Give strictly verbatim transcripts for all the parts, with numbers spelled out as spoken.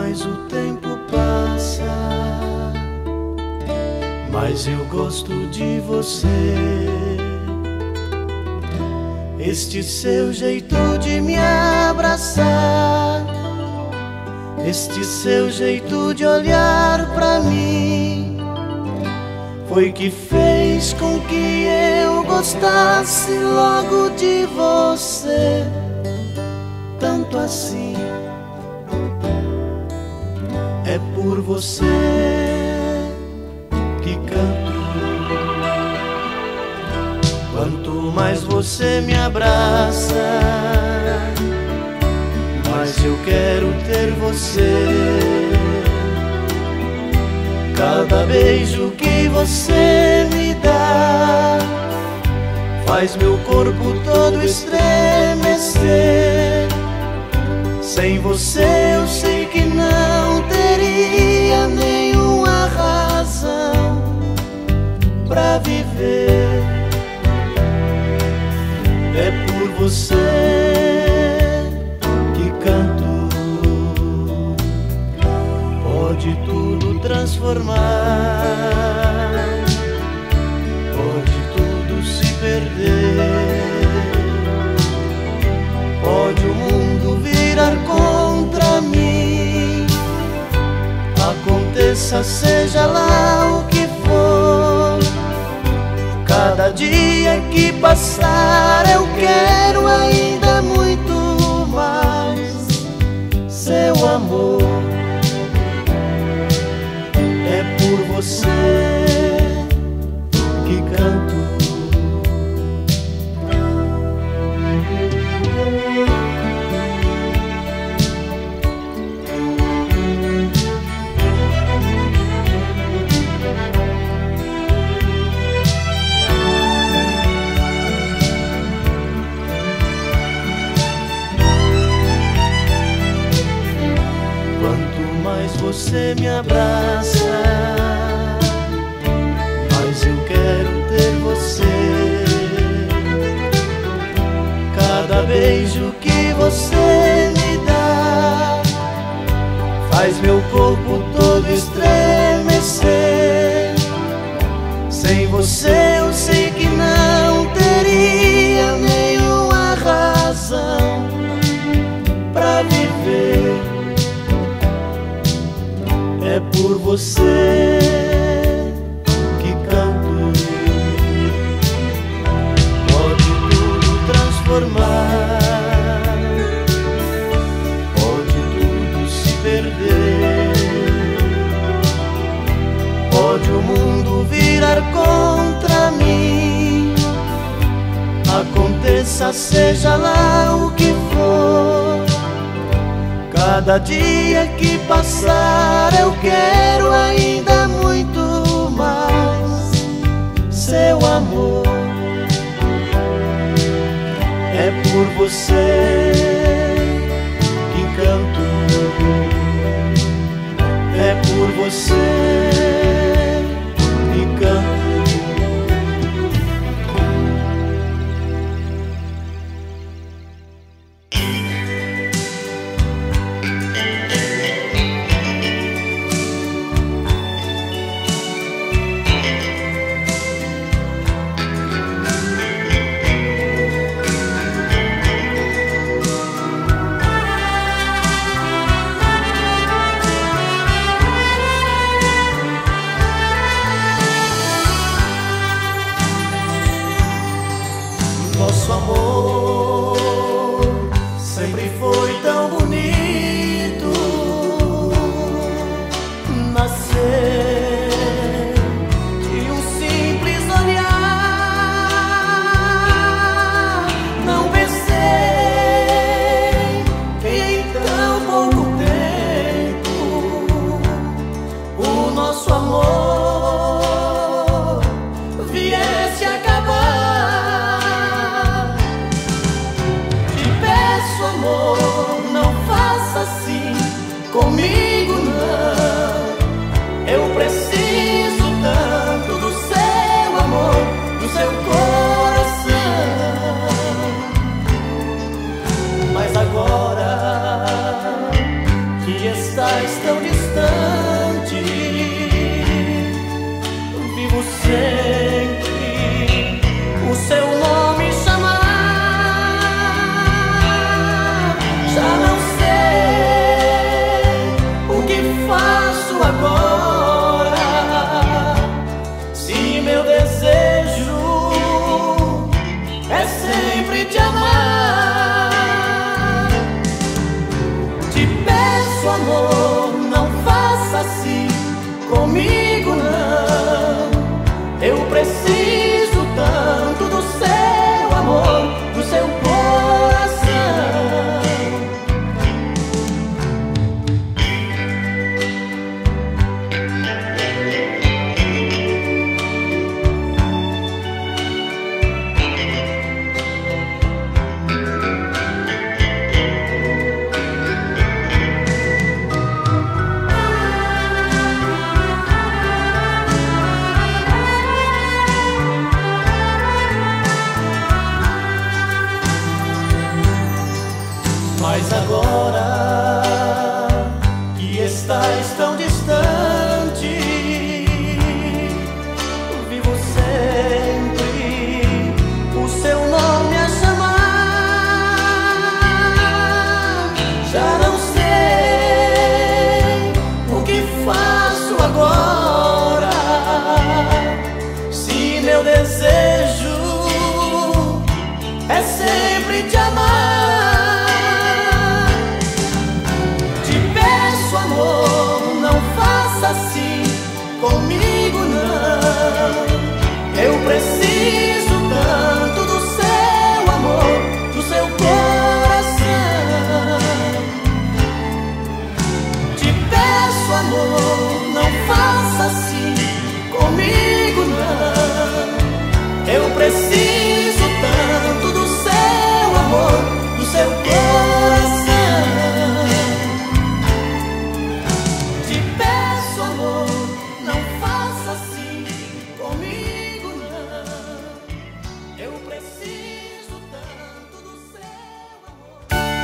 mais o tempo passa, mais eu gosto de você. Este seu jeito de me abraçar, este seu jeito de olhar pra mim, foi que fez com que eu gostasse logo de você, tanto assim. É por você que canto. Quanto mais você me abraça, mais eu quero ter você. Cada beijo que você me dá faz meu corpo todo estremecer. Sem você eu sei que não teria nenhuma razão pra viver. É por você que canto. Pode tudo transformar, pode tudo se perder, pode o mundo virar contra mim. Aconteça, seja lá o que for, cada dia que passar eu quero ainda muito mais seu amor. É por você que canto. Você me abraça, mas eu quero ter você. Cada beijo que você me dá faz meu corpo todo estremecer. Sem você eu sei que não teria nenhuma razão pra viver. É por você que canto. Pode tudo transformar, pode tudo se perder, pode o mundo virar contra mim. Aconteça, seja lá o que for, cada dia que passar eu quero ainda muito mais seu amor. É por você que canto. É por você que canto. Nosso amor sempre foi tão bonito, nascer de um simples olhar. Não pensei que em tão pouco tempo o nosso amor viesse a acabar. Amor, não faça assim comigo, não. Eu Mas agora que estás tão distante, vivo sempre o seu nome a chamar. Já não sei o que faço agora, se meu desejo é sempre te amar. Te peço, amor, não faça assim comigo, não. Eu preciso tanto do seu amor, do seu coração. Te peço, amor, não faça assim comigo, não. Eu preciso tanto do seu amor, do seu coração. Te peço, amor, não faça assim comigo, não. Eu preciso tanto do seu amor.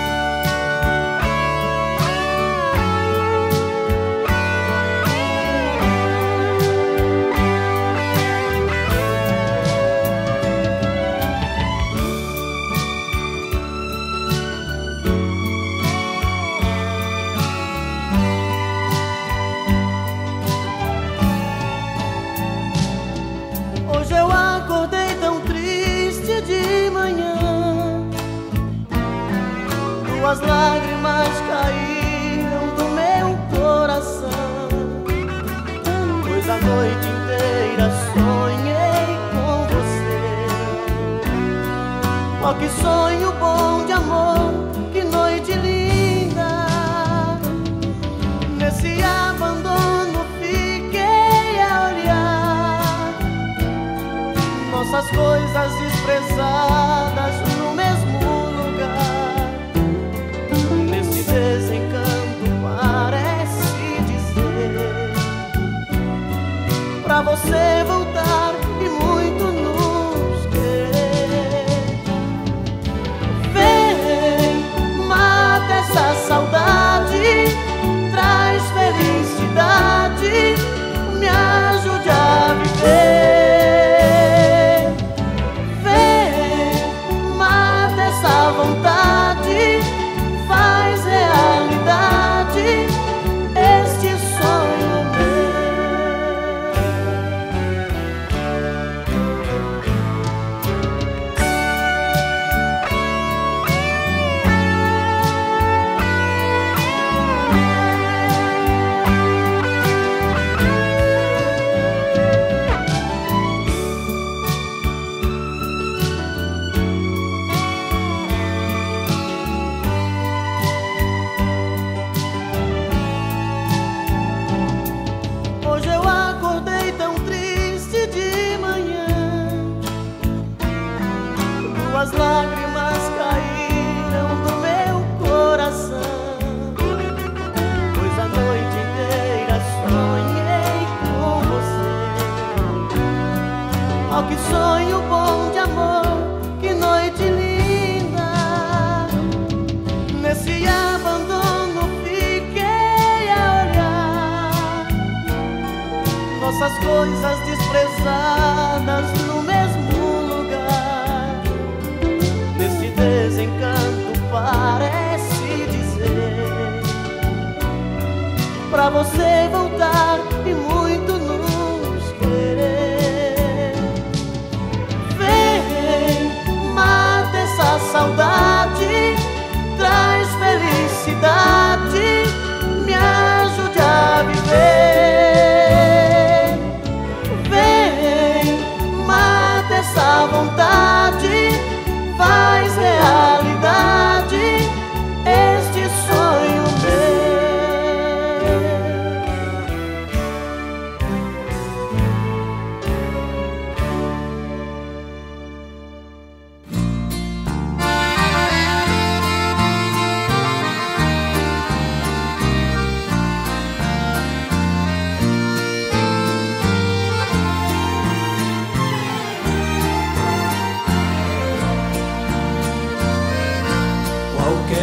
Hoje eu acordei tão triste de manhã, duas lágrimas caíram do meu coração, pois a noite inteira sonhei com você. Oh, que sonho bom de amor, que noite linda. Nesse abandono fiquei a olhar nossas coisas desprezadas no mesmo lugar. Nesse desencanto parece dizer pra você voltar e muito nos querer. Vem, mata essa saudade, traz felicidade, me ajude a viver. Vontade, faz realidade este sonho as lágrimas caíram do meu coração, pois a noite inteira sonhei com você. Oh, que sonho bom de amor, que noite linda. Nesse abandono fiquei a olhar nossas coisas desprezadas no mesmo lugar. Nesse desencanto parece dizer pra você voltar e muito nos querer. Vem, mata essa saudade, traz felicidade, me ajude a viver.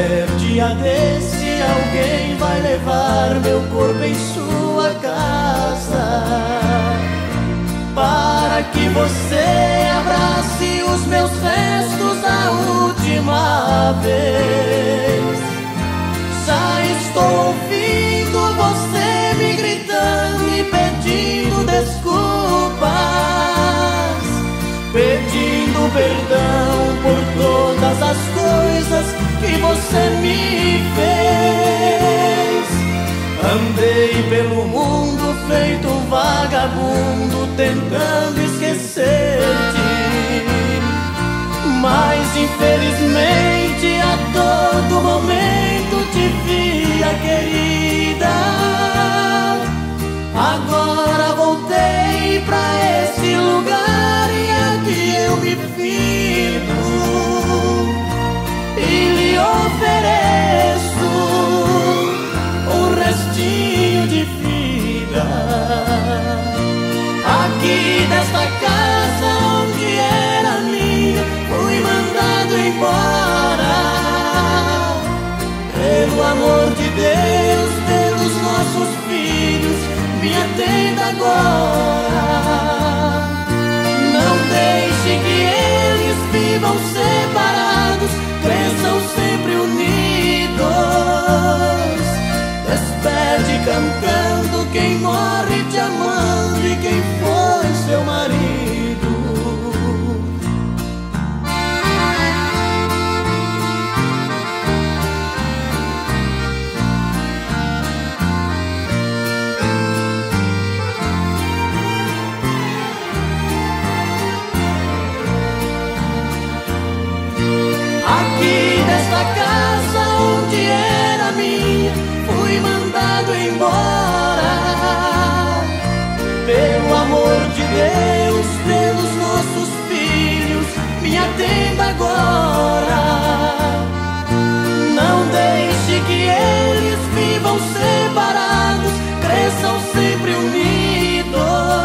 qualquer dia desse alguém vai levar meu corpo em sua casa, para que você abrace os meus restos a última vez. Já estou ouvindo você me gritando e pedindo desculpas, pedindo perdão por todas as coisas que você me fez. Andei pelo mundo feito um vagabundo tentando esquecer-te, mas infelizmente a todo momento te via, querida. Agora voltei pra esse lugar e aqui eu me firmo e lhe ofereço um restinho de vida. Aqui desta casa onde era minha, fui mandado embora. Pelo amor de Deus, pelos nossos filhos, me atenda agora. Não deixe que eles vivam separados, cresçam sempre unidos. Despede cantando quem morre te amando e quem foi seu marido. Aqui desta casa onde era minha, fui mandado embora. Pelo amor de Deus, pelos nossos filhos, me atenda agora. Não deixe que eles vivam separados, cresçam sempre unidos.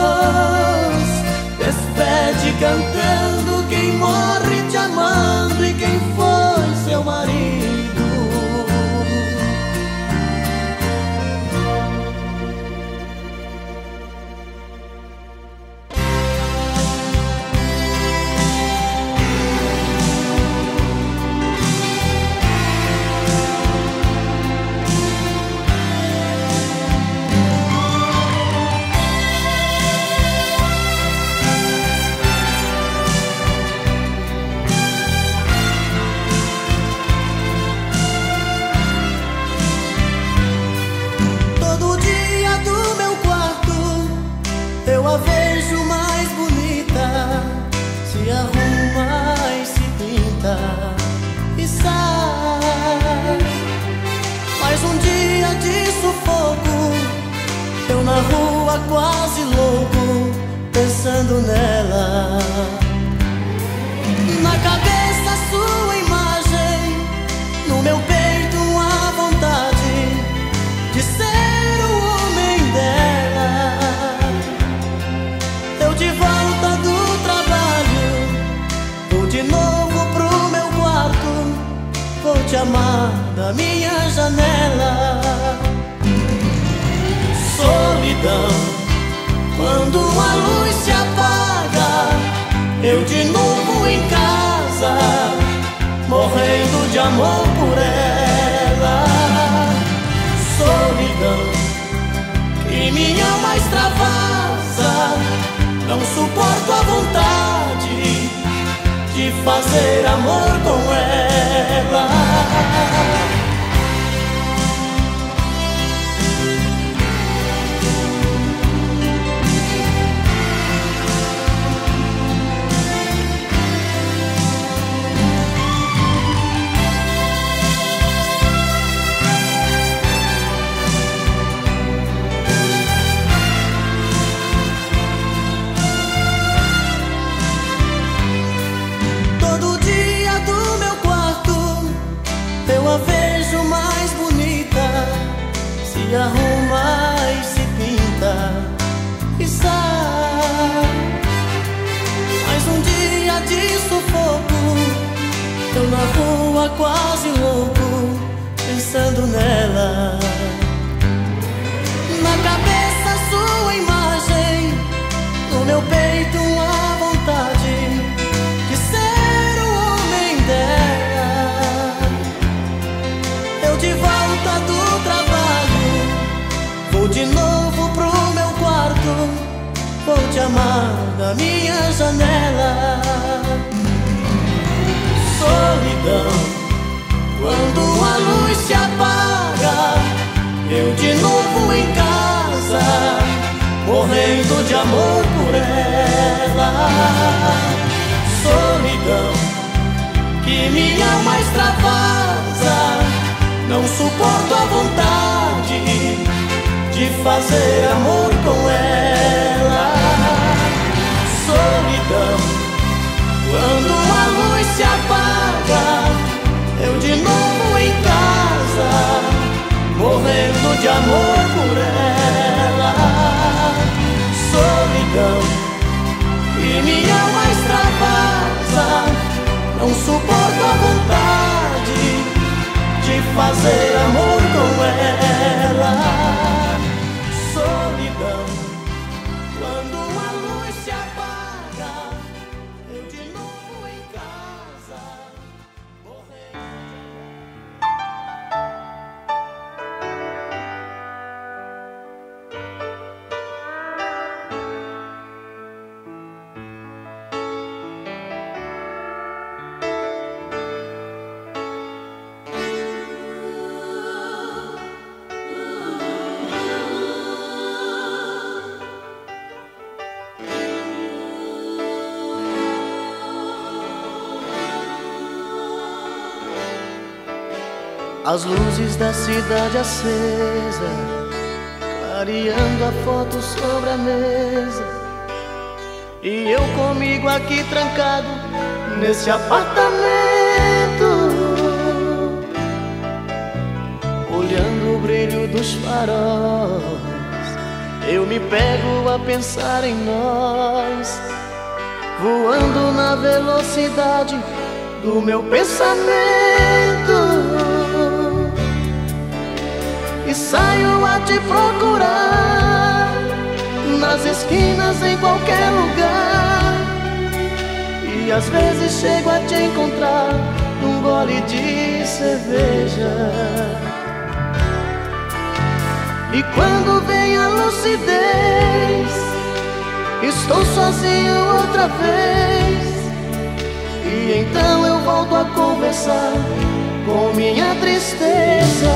Despede cantando quem morre te amando e quem foi seu marido. Eu a vejo mais bonita, se arruma e se pinta e sai. Mais um dia de sufoco, eu na rua quase louco, pensando nela. Na cabeça sua imagem, no meu peito a vontade de ser o homem dela. Eu de volta do trabalho, vou de novo pro meu quarto, vou te amar da minha janela. Solidão, quando a luz se apaga, eu de novo em casa, morrendo de amor por ela. Solidão, que minha alma extravasa, não suporto a vontade de fazer amor com ela. Eu a vejo mais bonita, se arruma e se pinta e sai. Mais um dia de sufoco, eu na rua quase louco, pensando nela. Na cabeça sua imagem, no meu peito a vontade de ser o homem dela. Eu de volta do trabalho, vou de novo pro meu quarto, vou te amar da minha janela. Solidão, quando a luz se apaga, eu de novo em casa, morrendo de amor por ela. Solidão, que minha alma extravasa, não suporto a vontade de fazer amor com ela. Solidão, quando a luz se apaga, eu de novo em casa, morrendo de amor por ela. Solidão, e minha alma extravasa, não suporto a vontade de fazer amor com ela. Solidão, quando a luz se apaga, eu de novo em casa, morrendo. As luzes da cidade acesa, clareando a foto sobre a mesa, e eu comigo aqui trancado nesse apartamento, olhando o brilho dos faróis. Eu me pego a pensar em nós, voando na velocidade do meu pensamento, e saio a te procurar nas esquinas, em qualquer lugar. E às vezes chego a te encontrar num gole de cerveja. E quando vem a lucidez, estou sozinho outra vez. E então eu volto a conversar com minha tristeza.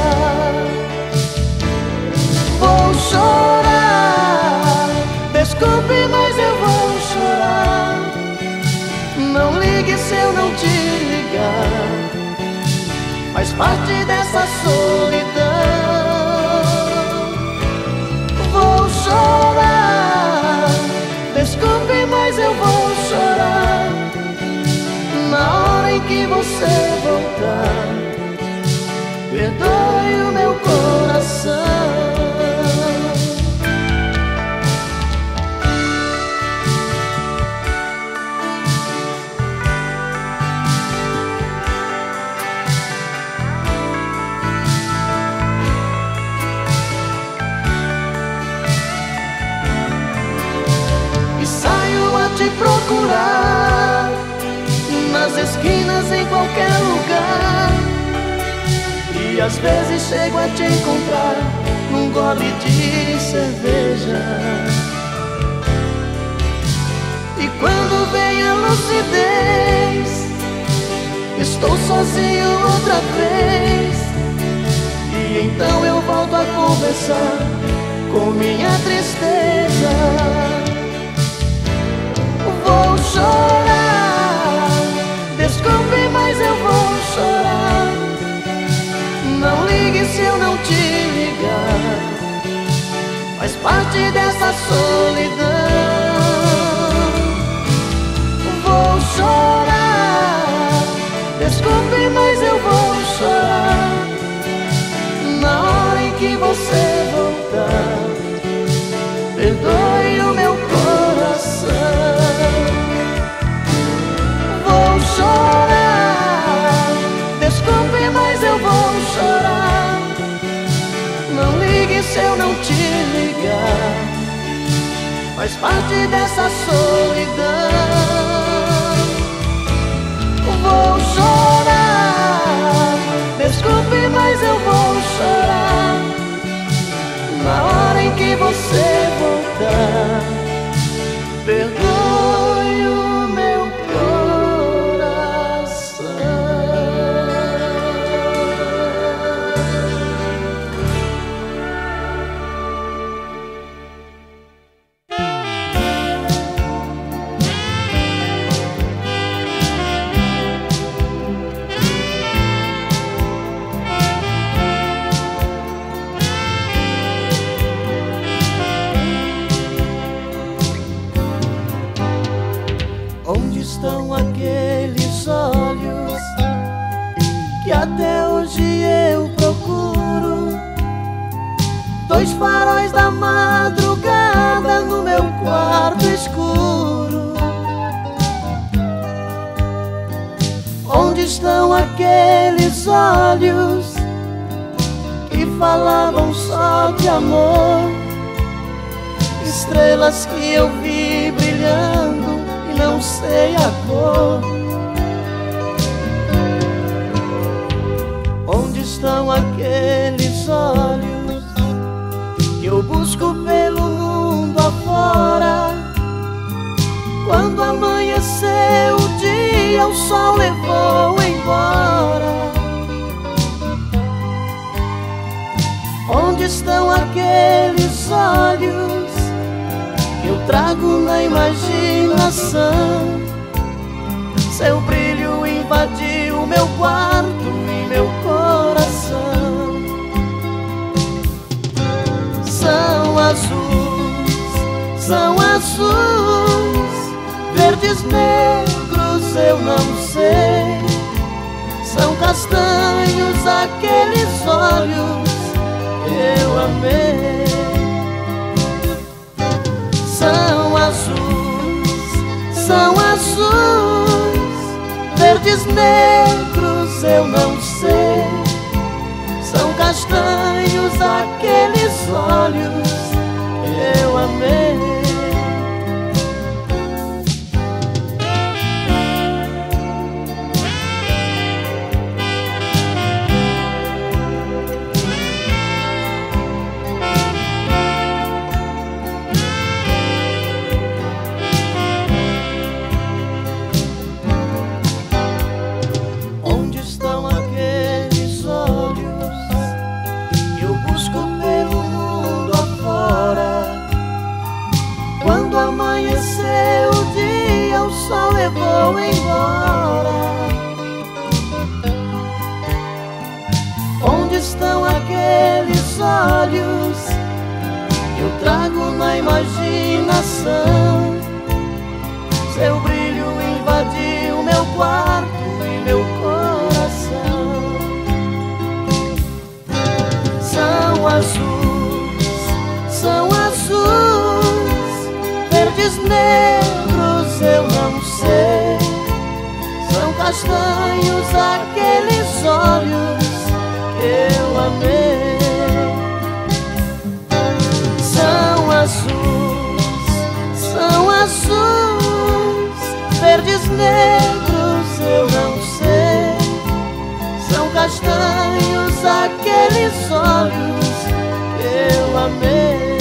Vou chorar, desculpe, mas eu vou chorar. Não ligue se eu não te ligar, faz parte dessa solidão. Vou chorar, desculpe, mas eu vou chorar. Na hora em que você voltar, perdoe o meu coração. Te procurar nas esquinas, em qualquer lugar. E às vezes chego a te encontrar num gole de cerveja. E quando vem a lucidez, estou sozinho outra vez. E então eu volto a conversar com minha tristeza. Vou chorar, desculpe, mas eu vou chorar. Não ligue se eu não te ligar, faz parte dessa solidão. Vou chorar, desculpe, mas eu vou chorar. Na hora em que você voltar, perdoe o meu coração. Vou chorar, desculpe, mas eu vou chorar. negar, faz parte dessa solidão. Vou chorar, desculpe, mas eu vou chorar na hora em que você voltar. Perdoe o meu coração. Onde estão aqueles olhos que até hoje eu procuro? Dois faróis da madrugada no meu quarto escuro. Onde estão aqueles olhos que falavam só de amor? Estrelas que eu vi brilhando, não sei a cor. Onde estão aqueles olhos que eu busco pelo mundo afora? Quando amanheceu o dia, o sol levou embora. Onde estão aqueles olhos que eu trago na imaginação? Seu brilho invadiu meu quarto e meu coração. São azuis, são azuis, verdes, negros, eu não sei. São castanhos aqueles olhos que eu amei. São azuis, são azuis, verdes, negros, eu não sei. São castanhos aqueles olhos que eu amei. Levou embora. Onde estão aqueles olhos que eu trago na imaginação? Seu brilho invadiu meu quarto e meu coração. São azuis, são azuis, verdes, negros, eu não sei. São castanhos aqueles olhos que eu amei. São azuis, são azuis, verdes, negros, eu não sei. São castanhos aqueles olhos que eu amei.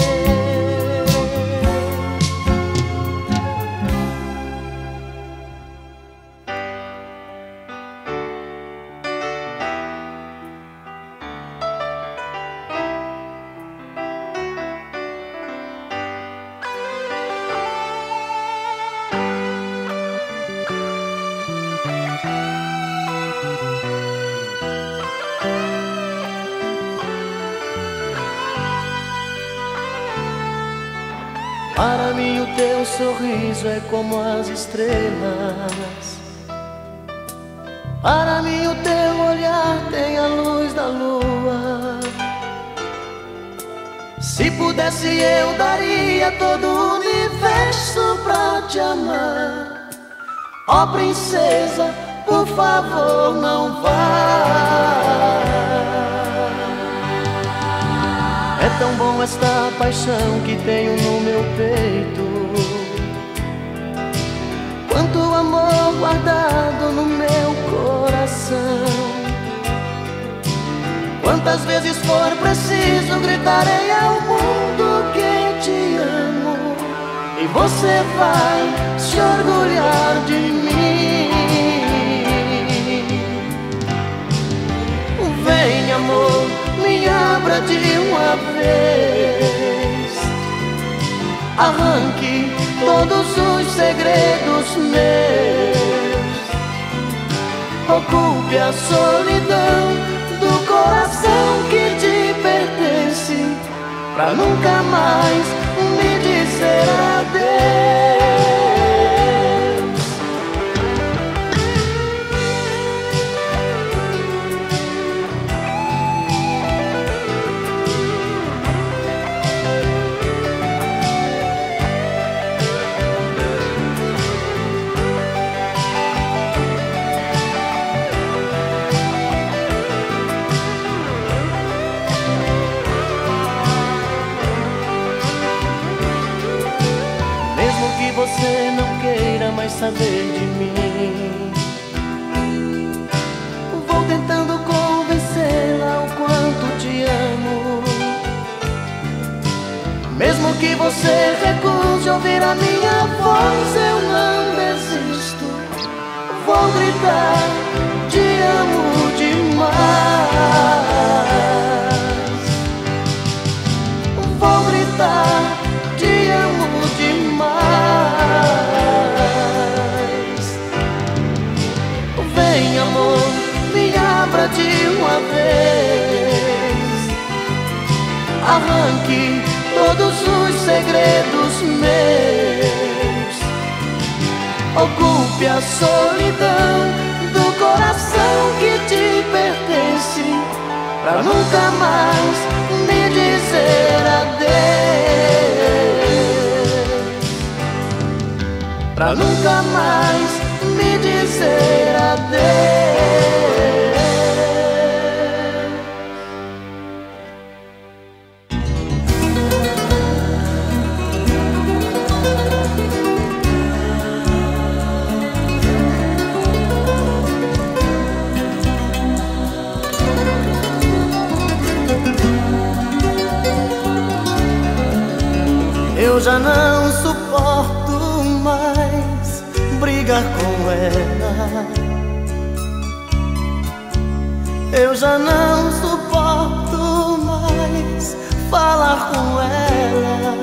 Para mim o teu sorriso é como as estrelas. Para mim o teu olhar tem a luz da lua. Se pudesse eu daria todo o universo pra te amar. Ó princesa, por favor não vá. É tão bom esta paixão que tenho no meu peito, quanto amor guardado no meu coração. Quantas vezes for preciso, gritarei ao mundo que te amo, e você vai se orgulhar de mim. Vem, amor, me abra de uma vez, arranque todos os segredos meus, ocupe a solidão do coração que te pertence, pra nunca mais me dizer adeus. Você não queira mais saber de mim, vou tentando convencê-la o quanto te amo. Mesmo que você recuse ouvir a minha voz, eu não desisto. Vou gritar, te amo demais. Vou gritar, te amo demais. Vem, amor, me abra de uma vez, arranque todos os segredos meus, ocupe a solidão do coração que te pertence, pra nunca mais me dizer adeus, pra nunca mais me dizer adeus. Eu já não suporto mais brigar com ela, eu já não suporto mais falar com ela,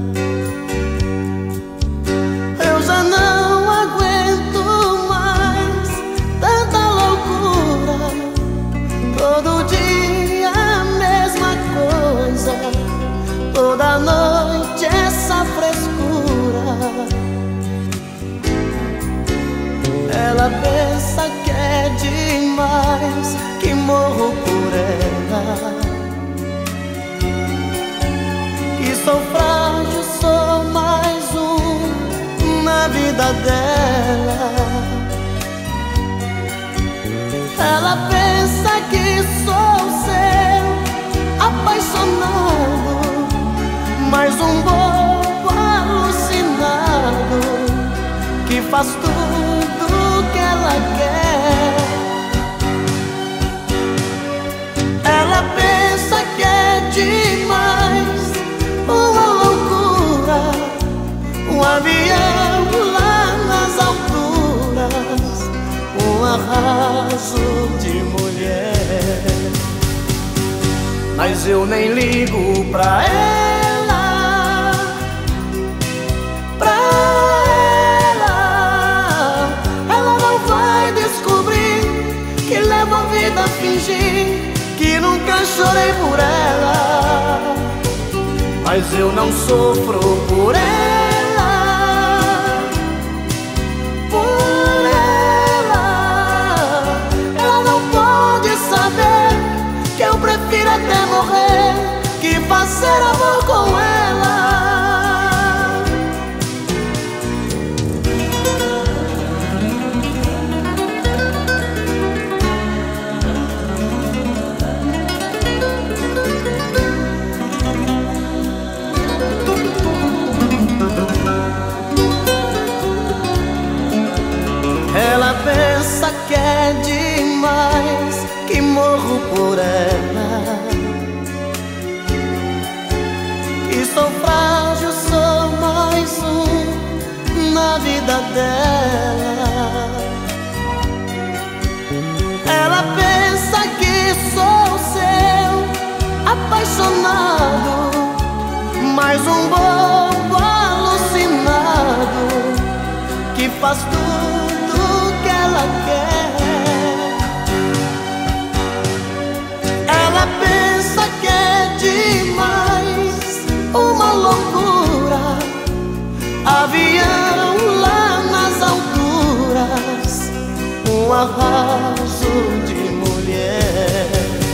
eu já não aguento mais tanta loucura, todo dia a mesma coisa, toda noite essa frescura. Ela pensa que é demais, que morro por ela, que sou frágil, sou mais um na vida dela. Ela pensa que sou seu apaixonado, mais um bobo alucinado que faz tudo que ela quer. Ela pensa que é demais, uma loucura, um avião lá nas alturas, um arraso de mulher. Mas eu nem ligo pra ela, pra ela. Ela não vai descobrir que levo a vida a fingir que nunca chorei por ela. Mas eu não sofro por ela, por ela. Ela não pode saber que eu prefiro até morrer que fazer amor com ela. é demais, que morro por ela. E sou frágil, sou mais um na vida dela. Ela pensa que sou seu apaixonado, mais um bobo alucinado que faz tudo que ela quer. Ela pensa que é demais, uma loucura, avião lá nas alturas, um arraso de mulher.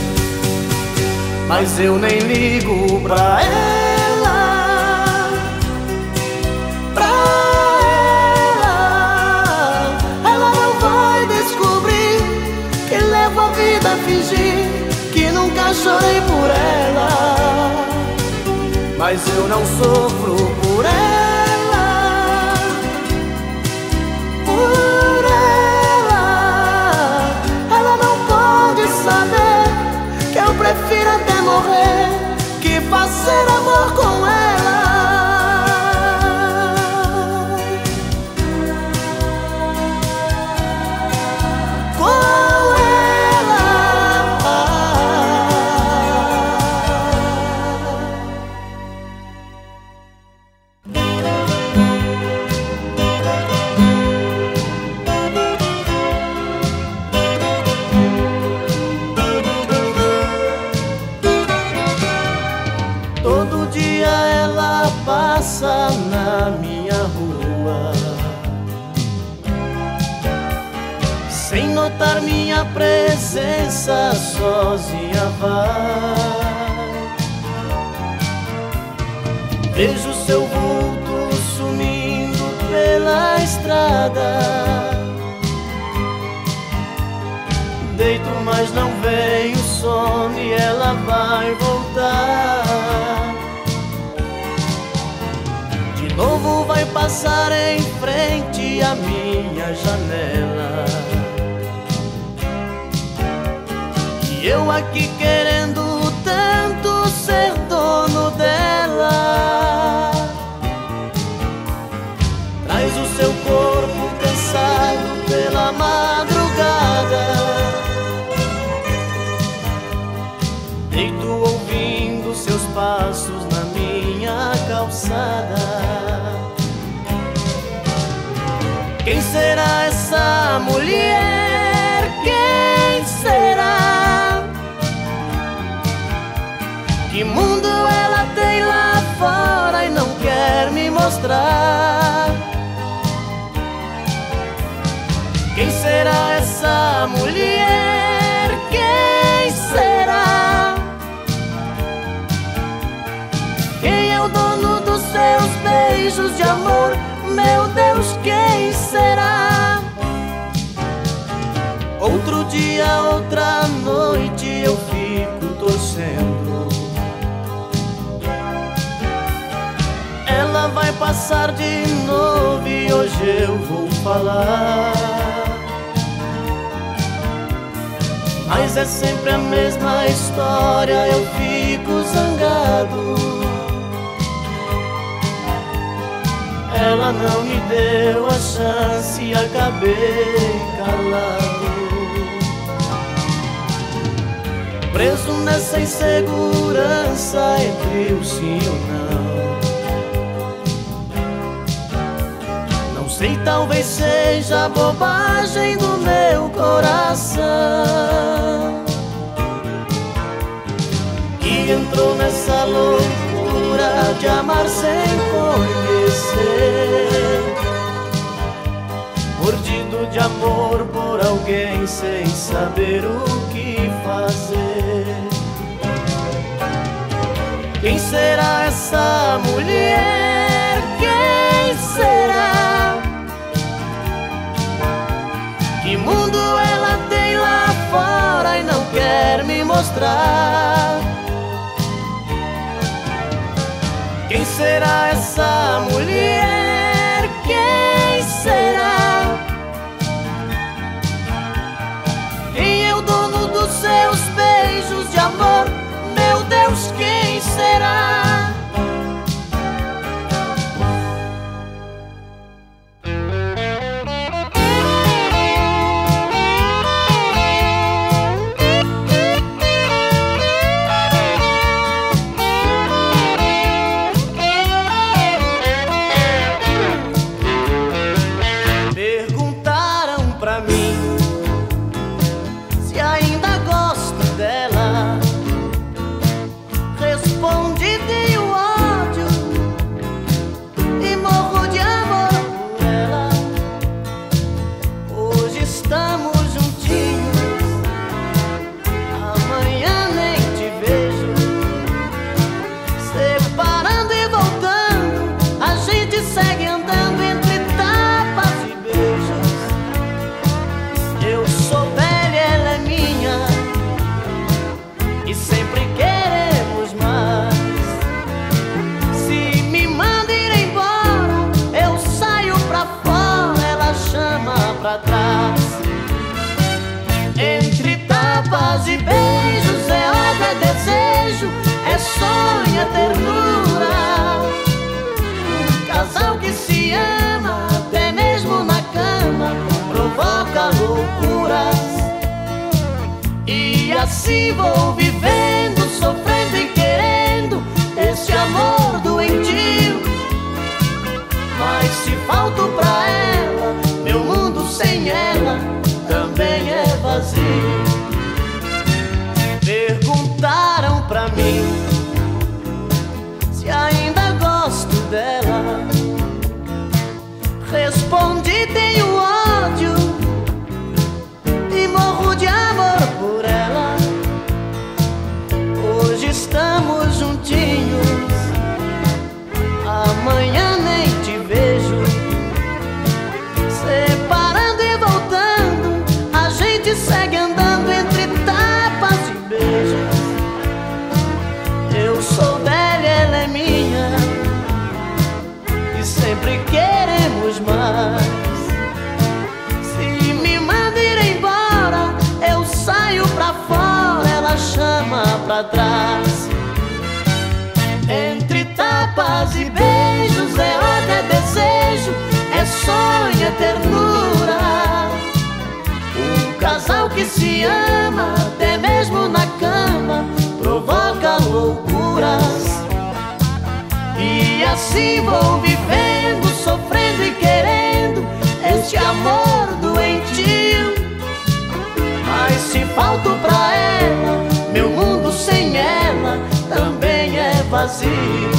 Mas eu nem ligo pra ela, pra ela. Ela não vai descobrir que levo a vida a fingir que nunca chorei por ela. Mas eu não sofro por ela, por ela. Ela não pode saber que eu prefiro até morrer que fazer amor com ela. Com ela. Todo dia ela passa na minha rua, sem notar minha presença, sozinha vai. Vejo seu vulto sumindo pela estrada. Deito, mas não vem o sono e ela vai voltar. De novo vai passar em frente à minha janela, e eu aqui querendo tanto ser dono dela. Traz o seu corpo cansado pela madrugada. Deito ouvindo seus passos na minha calçada. Quem será essa mulher? Quem será? Que mundo ela tem lá fora e não quer me mostrar? Quem será essa mulher? Quem será? Quem é o dono dos seus beijos de amor? Meu Deus, quem será? Outro dia, outra noite eu fico torcendo. Ela vai passar de novo e hoje eu vou falar. Mas é sempre a mesma história, eu fico zangado. Ela não me deu a chance e acabei calado. Preso nessa insegurança entre o sim e o não. Não sei, talvez seja bobagem do meu coração, que entrou nessa loucura de amar sem conhecer, mordido de amor por alguém sem saber o que fazer. Quem será essa mulher? Quem será? Que mundo ela tem lá fora e não quer me mostrar? Quem será essa mulher? Quem será? tapas e beijos, é ódio, é desejo, é sonho, é ternura. Um casal que se ama, até mesmo na cama, provoca loucuras. E assim vou vivendo, sofrendo e querendo esse amor doentio. Mas se falto pra ela, meu mundo sem ela também é vazio. Perguntaram pra mim se ainda gosto dela. Respondi: tenho ódio e morro de amor por ela. Hoje estamos juntinhos, amanhã nem te vejo. Separando e voltando, a gente segue andando entre tapas e beijos. Eu sou dela, ela é minha, e sempre queremos mais. Se me manda ir embora, eu saio pra fora, ela chama pra trás. Entre tapas e beijos, é ódio, é desejo, é sonho, é ternura. Um casal que se ama, até mesmo na cama, provoca loucuras. E assim vou vivendo, sofrendo e querendo este amor doentio. Mas se falto pra ela, meu mundo sem ela também é vazio.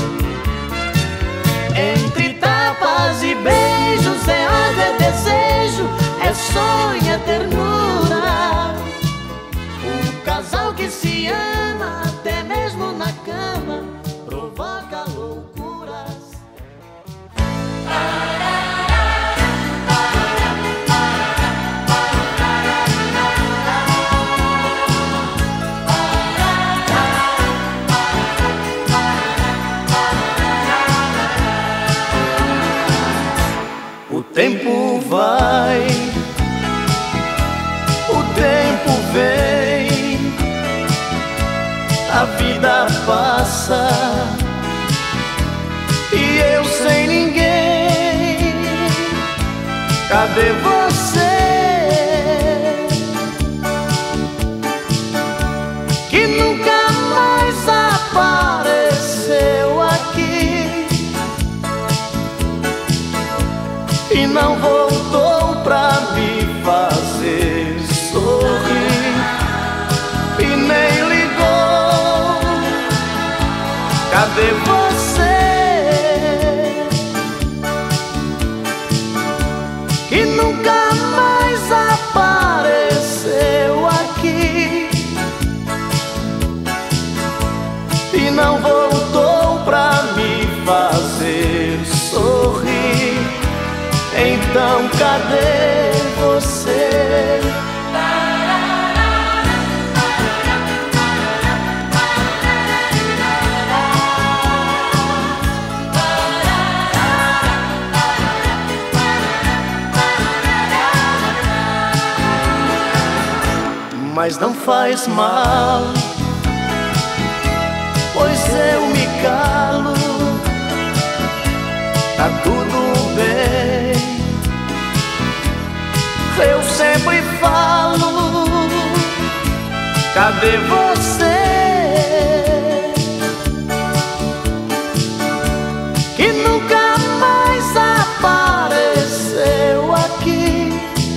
Entre tapas e beijos, é ódio, é desejo, é sonho, é ternura. Um casal que se ama, até mesmo na cama, provoca loucuras. O tempo vai, o tempo vem, a vida passa e eu sem ninguém. Cadê você que nunca mais apareceu aqui e não voltou pra me fazer sorrir e nem ligou? Cadê você que nunca mais apareceu aqui e não voltou pra me fazer sorrir? Então cadê você? Mas não faz mal, pois eu me calo, tá tudo bem. Eu sempre falo, cadê você que nunca mais apareceu aqui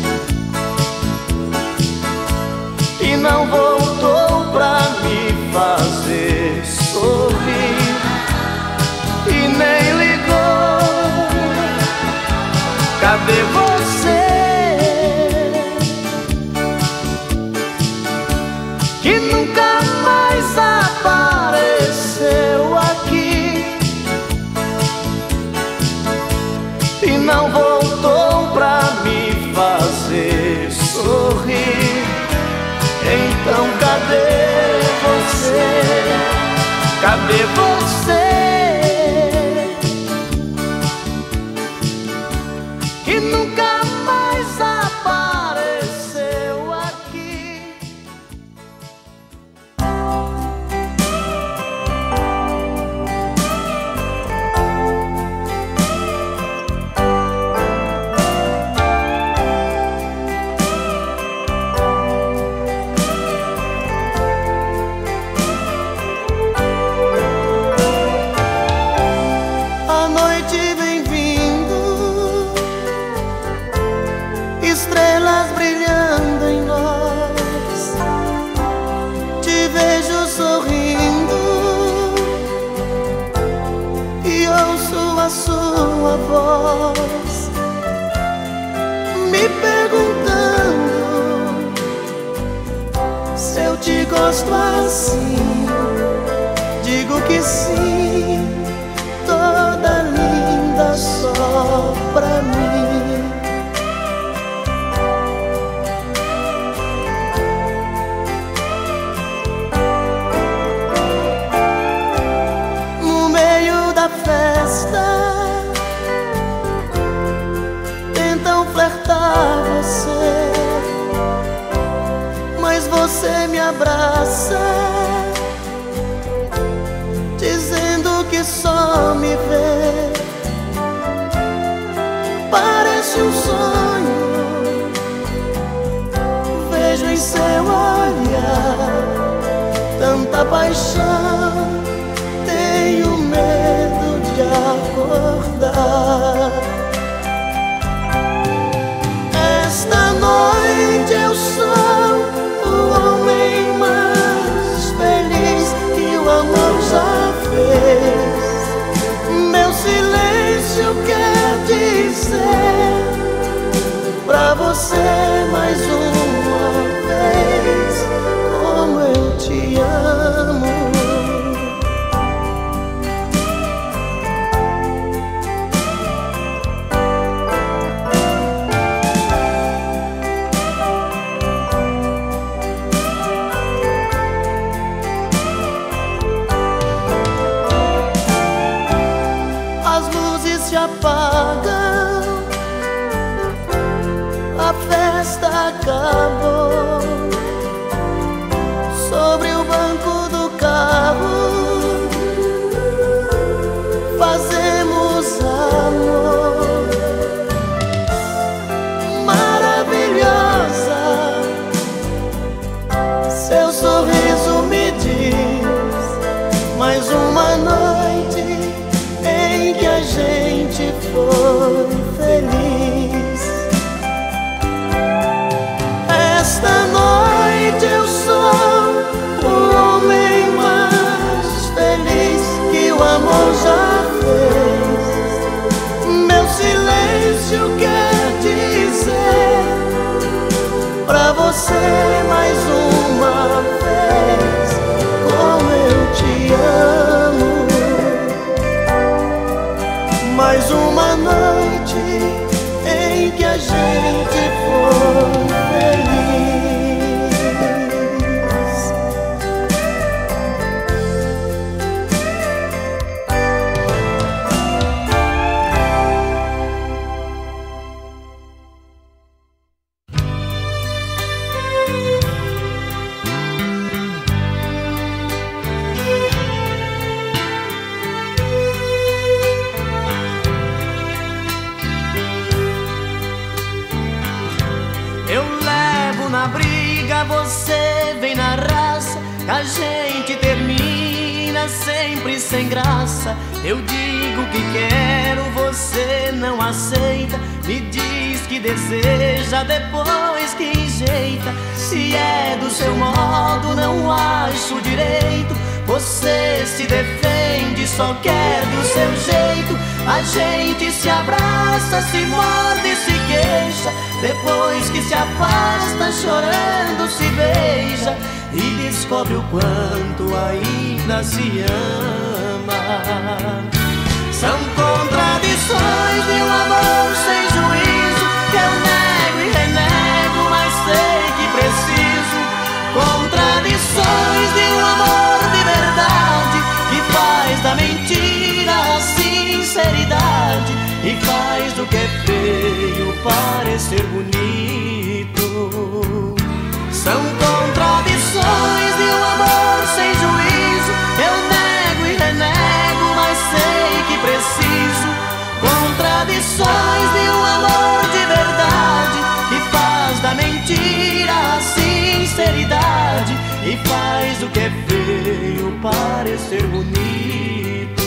e não voltou pra me fazer sorrir e nem ligou? Cadê você que nunca mais apareceu aqui e não voltou pra me fazer sorrir? Então cadê você? Cadê você que nunca mais apareceu aqui? te gosto assim, digo que sim, toda linda só pra mim. No meio da festa tentam flertar você, mas você me abraça, dizendo que só me vê. Parece um sonho, vejo em seu olhar tanta paixão, tenho medo de acordar. Esta noite eu sou o homem mais feliz que o amor já fez. Meu silêncio quer dizer pra você mais uma vez como eu te amo. Se apagam, a festa acabou. Sobre o banco do carro fazemos amor. Maravilhosa, seu sorriso me diz mais uma noite em que a gente foi feliz. Esta noite eu sou o homem mais feliz que o amor já fez. Meu silêncio quer dizer pra você mais uma vez como eu te amo. Mais uma noite em que a gente foi feliz. Na briga você vem na raça, a gente termina sempre sem graça. Eu digo que quero, você não aceita, me diz que deseja, depois que enjeita. Se é do seu modo, não acho direito. Você se defende, só quer do seu jeito. A gente se abraça, se morde e se queixa, depois que se afasta, chorando se beija e descobre o quanto ainda se ama. São contradições de um amor sem juízo, que eu nego e renego, mas sei que preciso. Contradições de um amor de verdade, que faz da mentira a sinceridade e faz do que é feio parecer bonito. São contradições de um amor sem juízo, eu nego e renego, mas sei que preciso. Contradições de um amor de verdade, que faz da mentira a sinceridade e faz do que é feio parecer bonito.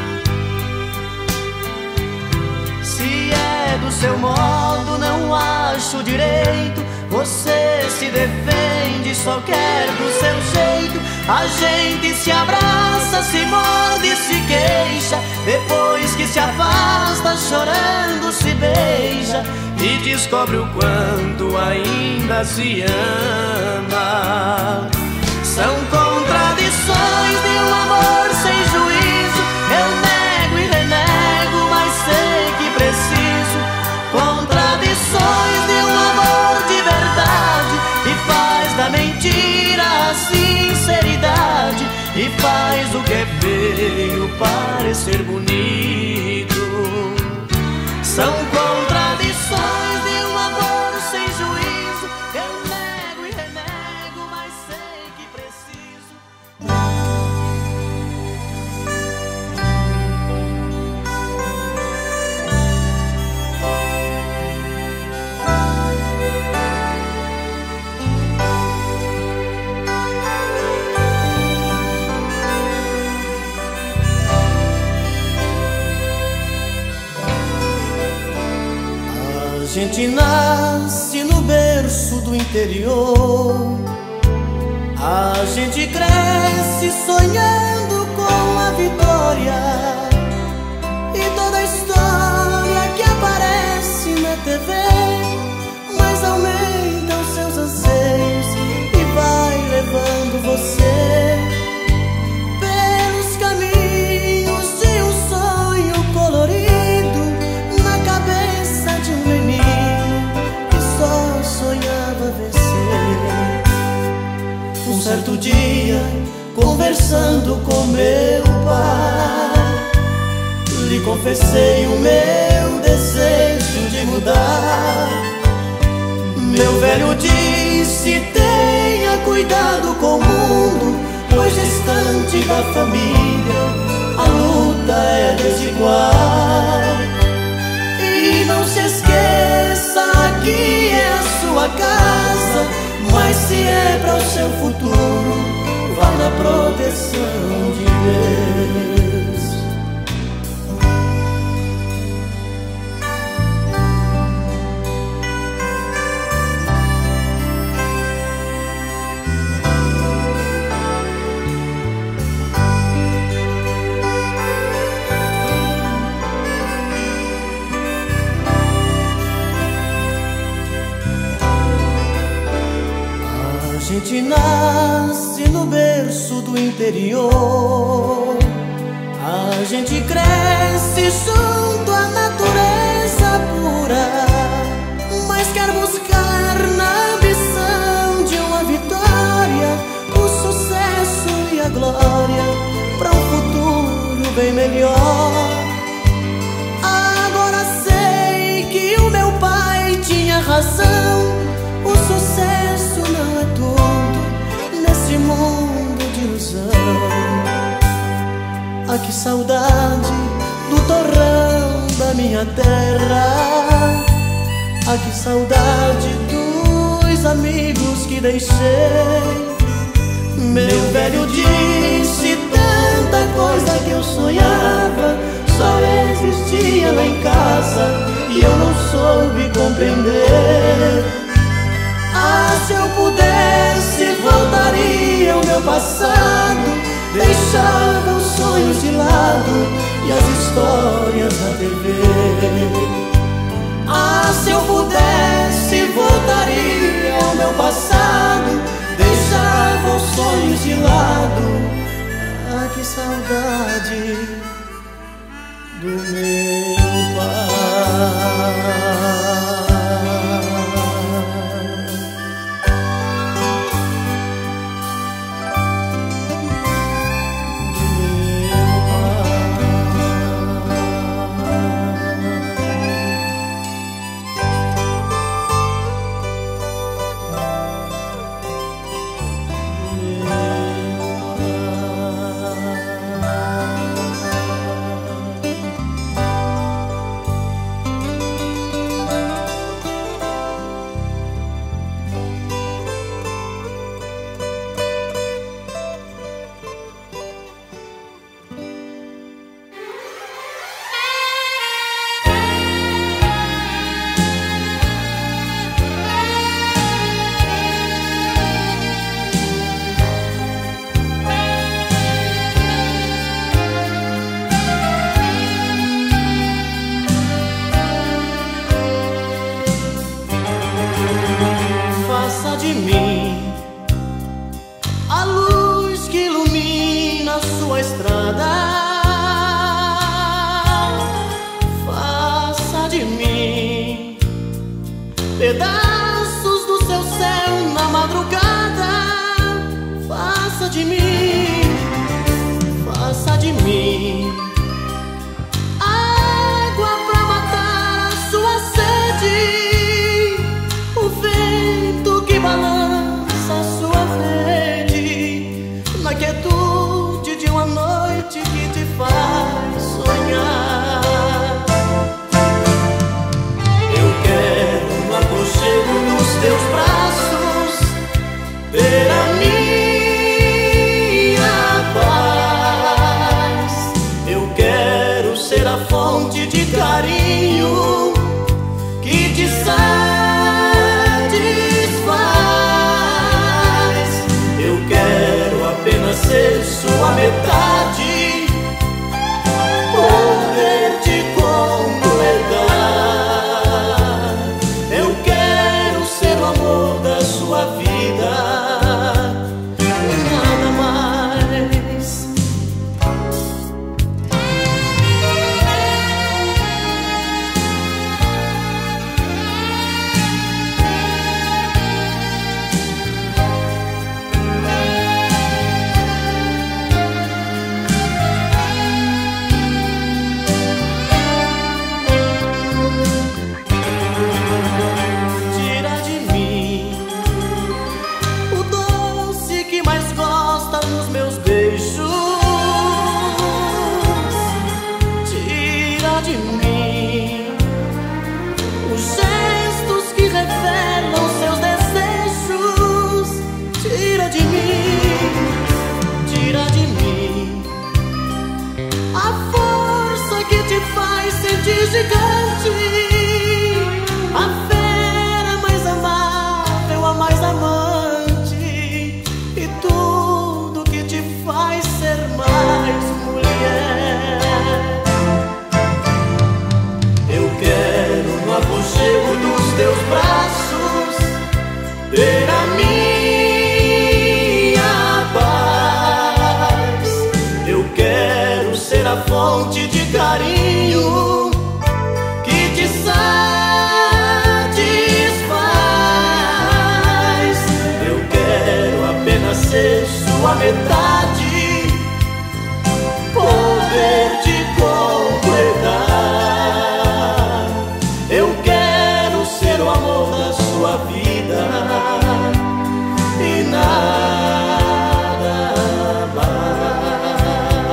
Se é do seu modo, não há acho direito. Você se defende, só quer do seu jeito. A gente se abraça, se morde, se queixa. Depois que se afasta, chorando se beija e descobre o quanto ainda se ama. São contradições de um amor sem juízo. Eu nego e renego, mas sei que preciso. Contradições de um amor de verdade, e faz da mentira a sinceridade, e faz o que é feio parecer bonito. São contradições de um amor sem juízo. Eu nego e renego, mas sei que preciso. A gente nasce no berço do interior, a gente cresce sonhando com a vitória, e toda história que aparece na T V mais aumenta os seus anseios e vai levando você pelos caminhos de um sonho colorido na cabeça de um menino que só sonhava vencer. Um certo dia, conversando com meu pai, lhe confessei o meu desejo de mudar. Meu velho disse: tenha cuidado com o mundo, pois distante da família a luta é desigual. E não se esqueça, aqui é a sua casa, mas se é para o seu futuro, vá na proteção de Deus. A gente nasce no berço do interior, a gente cresce junto à natureza pura, mas quer buscar na ambição de uma vitória o sucesso e a glória para um futuro bem melhor. Agora sei que o meu pai tinha razão. O sucesso não é tudo nesse mundo de ilusão. Ah, que saudade do torrão da minha terra. Ah, que saudade dos amigos que deixei. Meu velho disse tanta coisa que eu sonhava, só existia lá em casa e eu não soube compreender. Ah, se eu pudesse, voltaria ao meu passado, deixava os sonhos de lado e as histórias na T V. Ah, se eu pudesse, voltaria ao meu passado, deixava os sonhos de lado. Ah, que saudade do meu pai. mim. Água pra matar sua sede, o vento que balança sua rede, na quietude de uma noite que te faz sonhar. Eu quero no aconchego dos teus braços ver a minha paz. Eu quero ser a fonte de carinho que te satisfaz. Eu quero apenas ser sua metade, poder te completar. Eu quero ser o amor da sua vida, nada mais. Tira de mim o doce que mais gosta nos meus beijos. Tira de mim os gestos que revelam seus desejos. Tira de mim, tira de mim a força que te faz sentir gigante, a fera mais amável, a mais amante, e tudo que te faz ser mais mulher. Eu quero no aconchego dos teus braços ter a minha paz. Eu quero ser a fonte de carinho que te satisfaz. Eu quero apenas ser sua metade, poder te completar. Eu quero ser o amor da sua vida e nada mais.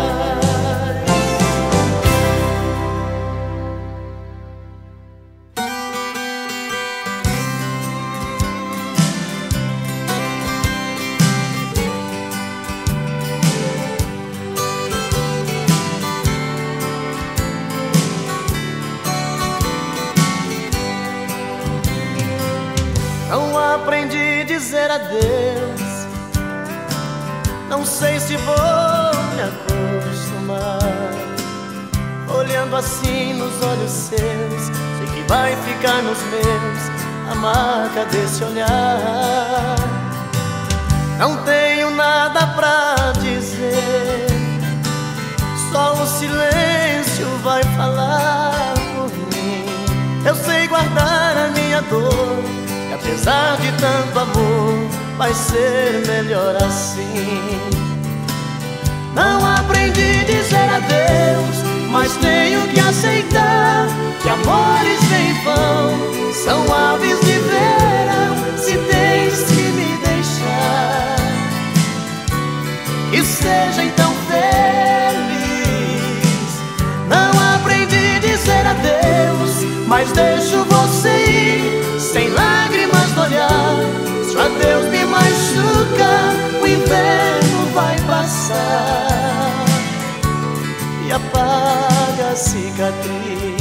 Não aprendi a dizer adeus, não sei se vou me acostumar. Olhando assim nos olhos seus, sei que vai ficar nos meus a marca desse olhar. Não tenho nada pra dizer, só o silêncio vai falar por mim. Eu sei guardar a minha dor, e apesar de tanto amor, vai ser melhor assim. Não aprendi a dizer adeus, mas tenho que aceitar que amores em vão são aves de verão. Se tens que me deixar, que seja então feliz. Não aprendi a dizer adeus, mas deixo você ir sem lágrimas no olhar. Se o adeus me machuca, o inverno vai passar e apaga a cicatriz.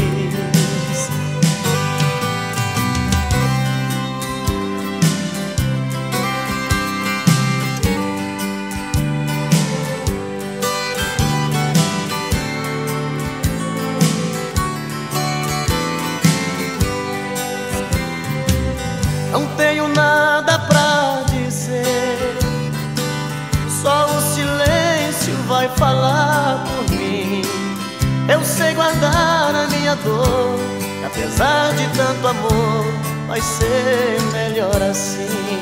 Não tenho nada pra dizer, só o silêncio vai falar por mim. Eu sei guardar a minha dor, e apesar de tanto amor, vai ser melhor assim.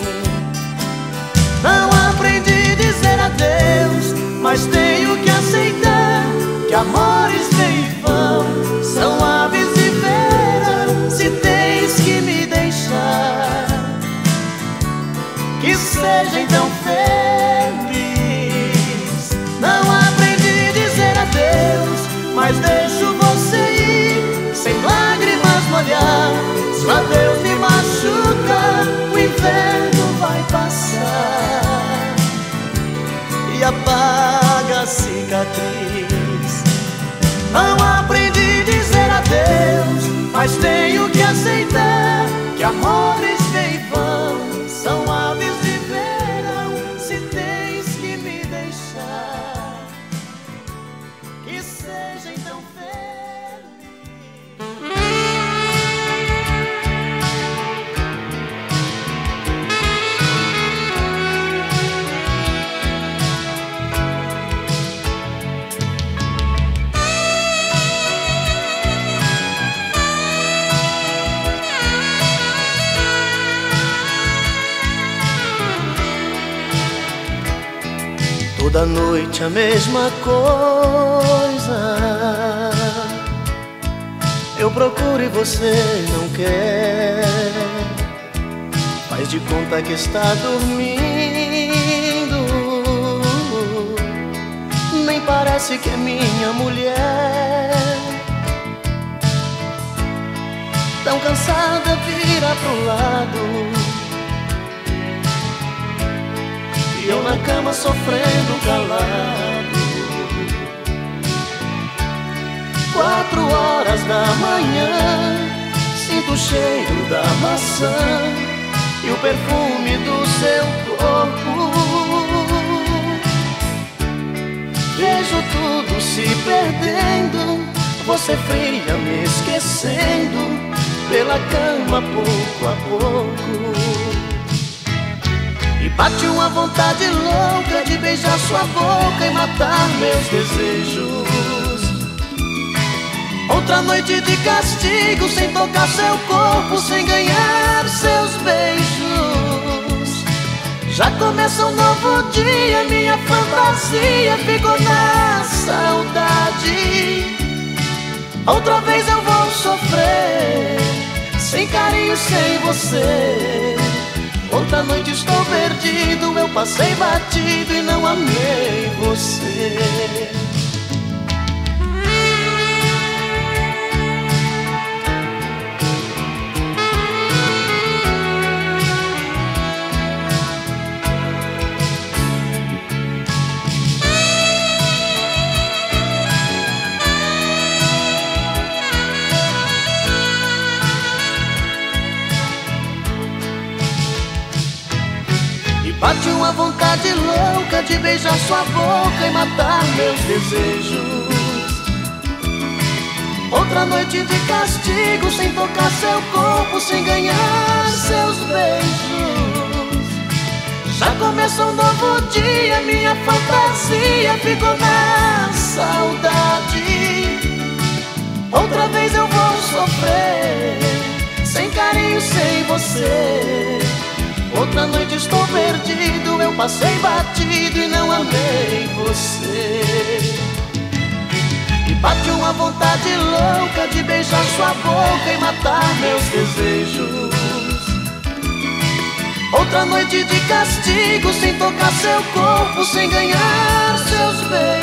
Não aprendi a dizer adeus, mas tenho que aceitar que amores vem e vão, são aves de feira. Se tens que me deixar, que seja então feliz. Não aprendi a dizer adeus, mas deixo você ir sem lágrimas no olhar. Se o adeus me machuca, o inverno vai passar e apaga a cicatriz. Não aprendi a dizer adeus, mas tenho que aceitar que amores vêm e vão, são aves de verão. Se tens que me deixar, que seja então feliz. Toda noite a mesma coisa, eu procuro e você não quer. Faz de conta que está dormindo, nem parece que é minha mulher. Tão cansada, vira pro lado, e eu na cama sofrendo calado. Quatro horas da manhã, sinto o cheiro da maçã e o perfume do seu corpo. Vejo tudo se perdendo, você fria me esquecendo, pela cama pouco a pouco. E bate uma vontade louca de beijar sua boca e matar meus desejos. Outra noite de castigo, sem tocar seu corpo, sem ganhar seus beijos. Já começa um novo dia, minha fantasia ficou na saudade. Outra vez eu vou sofrer, sem carinho, sem você. Outra noite estou perdido, eu passei batido e não amei você. Bate uma vontade louca de beijar sua boca e matar meus desejos. Outra noite de castigo, sem tocar seu corpo, sem ganhar seus beijos. Já começa um novo dia, minha fantasia ficou na saudade. Outra vez eu vou sofrer, sem carinho, sem você. Outra noite estou perdido, eu passei batido e não amei você. E bate uma vontade louca de beijar sua boca e matar meus desejos. Outra noite de castigo, sem tocar seu corpo, sem ganhar seus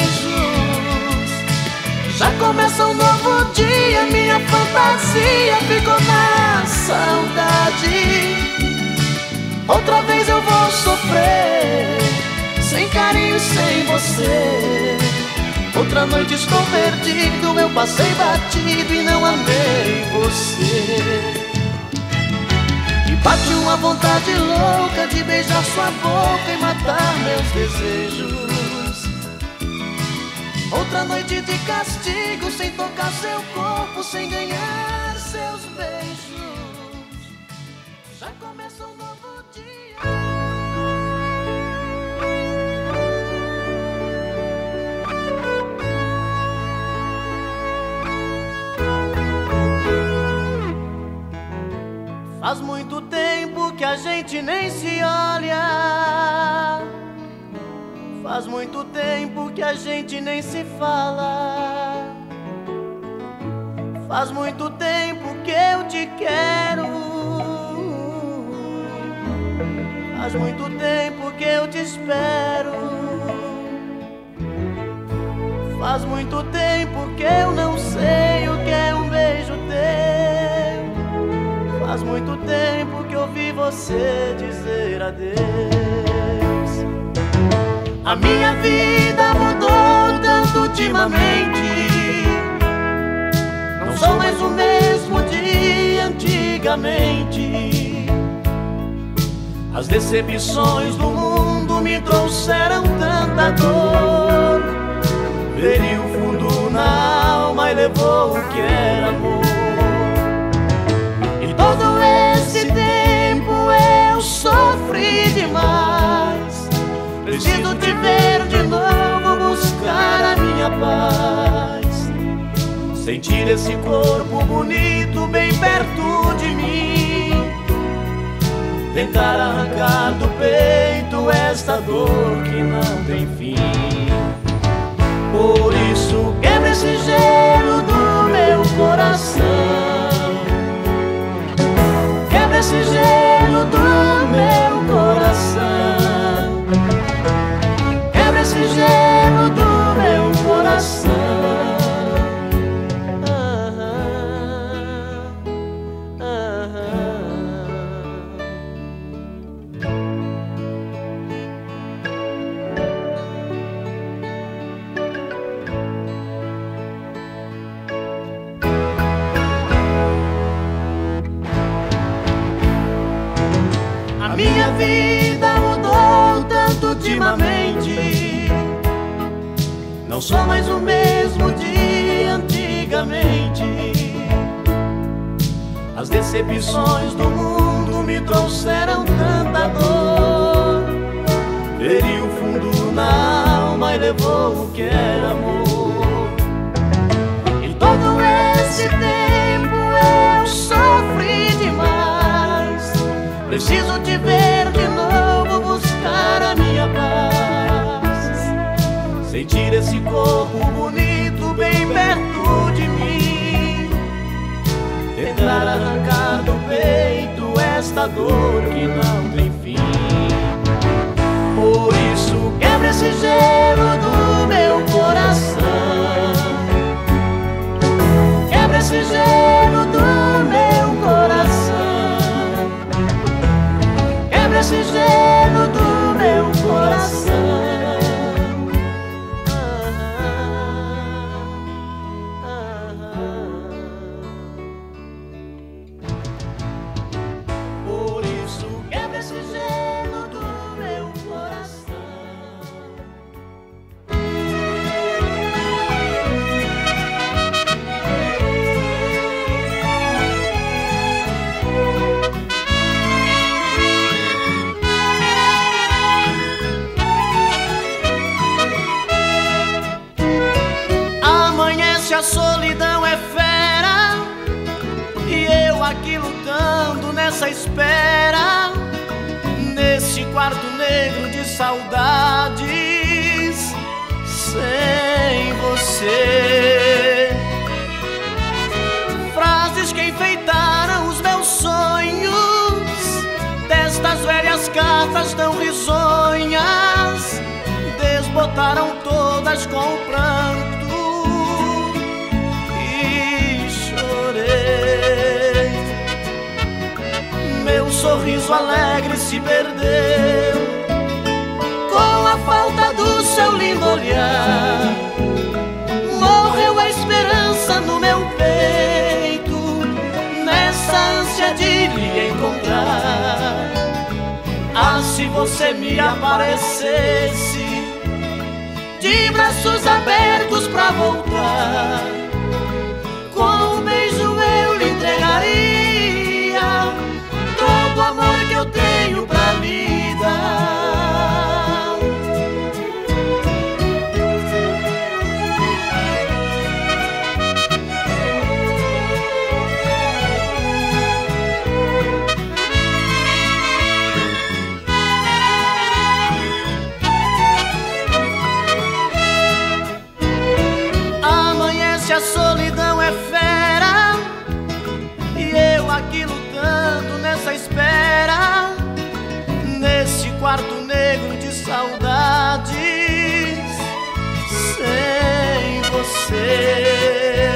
beijos. Já começa um novo dia, minha fantasia ficou na saudade. Outra vez eu vou sofrer, sem carinho, sem você. Outra noite estou perdido, eu passei batido e não amei você. E bate uma vontade louca de beijar sua boca e matar meus desejos. Outra noite de castigo, sem tocar seu corpo, sem ganhar seus beijos. Já começa um novo dia. Faz muito tempo que a gente nem se olha. Faz muito tempo que a gente nem se fala. Faz muito tempo que eu te quero. Faz muito tempo que eu te espero. Faz muito tempo que eu não sei o que é um beijo teu. Faz muito tempo que ouvi você dizer adeus. A minha vida mudou tanto ultimamente. Não sou mais o mesmo de antigamente. As decepções do mundo me trouxeram tanta dor. Feriu o fundo na alma e levou o que era amor. E todo esse tempo eu sofri demais. Preciso te ver de novo, buscar a minha paz. Sentir esse corpo bonito bem perto de mim. Tentar arrancar do peito esta dor que não tem fim. Por isso quebra esse gelo do meu coração. Quebra esse gelo do meu coração. Quebra esse gelo do meu coração. A minha vida mudou tanto ultimamente. Não sou mais o mesmo de antigamente. As decepções do mundo me trouxeram tanta dor. Feriu o fundo na alma e levou o que era amor. Em todo esse tempo eu sofri demais. Preciso te ver de novo, buscar a minha paz. Sentir esse corpo bonito bem perto de mim. Tentar arrancar do peito esta dor que não tem fim. Por isso quebra esse gelo do meu coração. Quebra esse gelo do meu coração. Quebra esse gelo do meu coração. Por isso quebra esse gelo do meu coração. A solidão é fera e eu aqui lutando nessa espera, nesse quarto negro de saudades, sem você. Frases que enfeitaram os meus sonhos, destas velhas cartas tão risonhas, desbotaram todas com o pranto. Meu sorriso alegre se perdeu com a falta do seu lindo olhar. Morreu a esperança no meu peito, nessa ânsia de lhe encontrar. Ah, se você me aparecesse de braços abertos pra voltar, com um beijo eu lhe entregaria todo o amor que eu tenho pra lhe dar. Amanhece, a solidão é fera aqui lutando nessa espera, nesse quarto negro de saudades, sem você.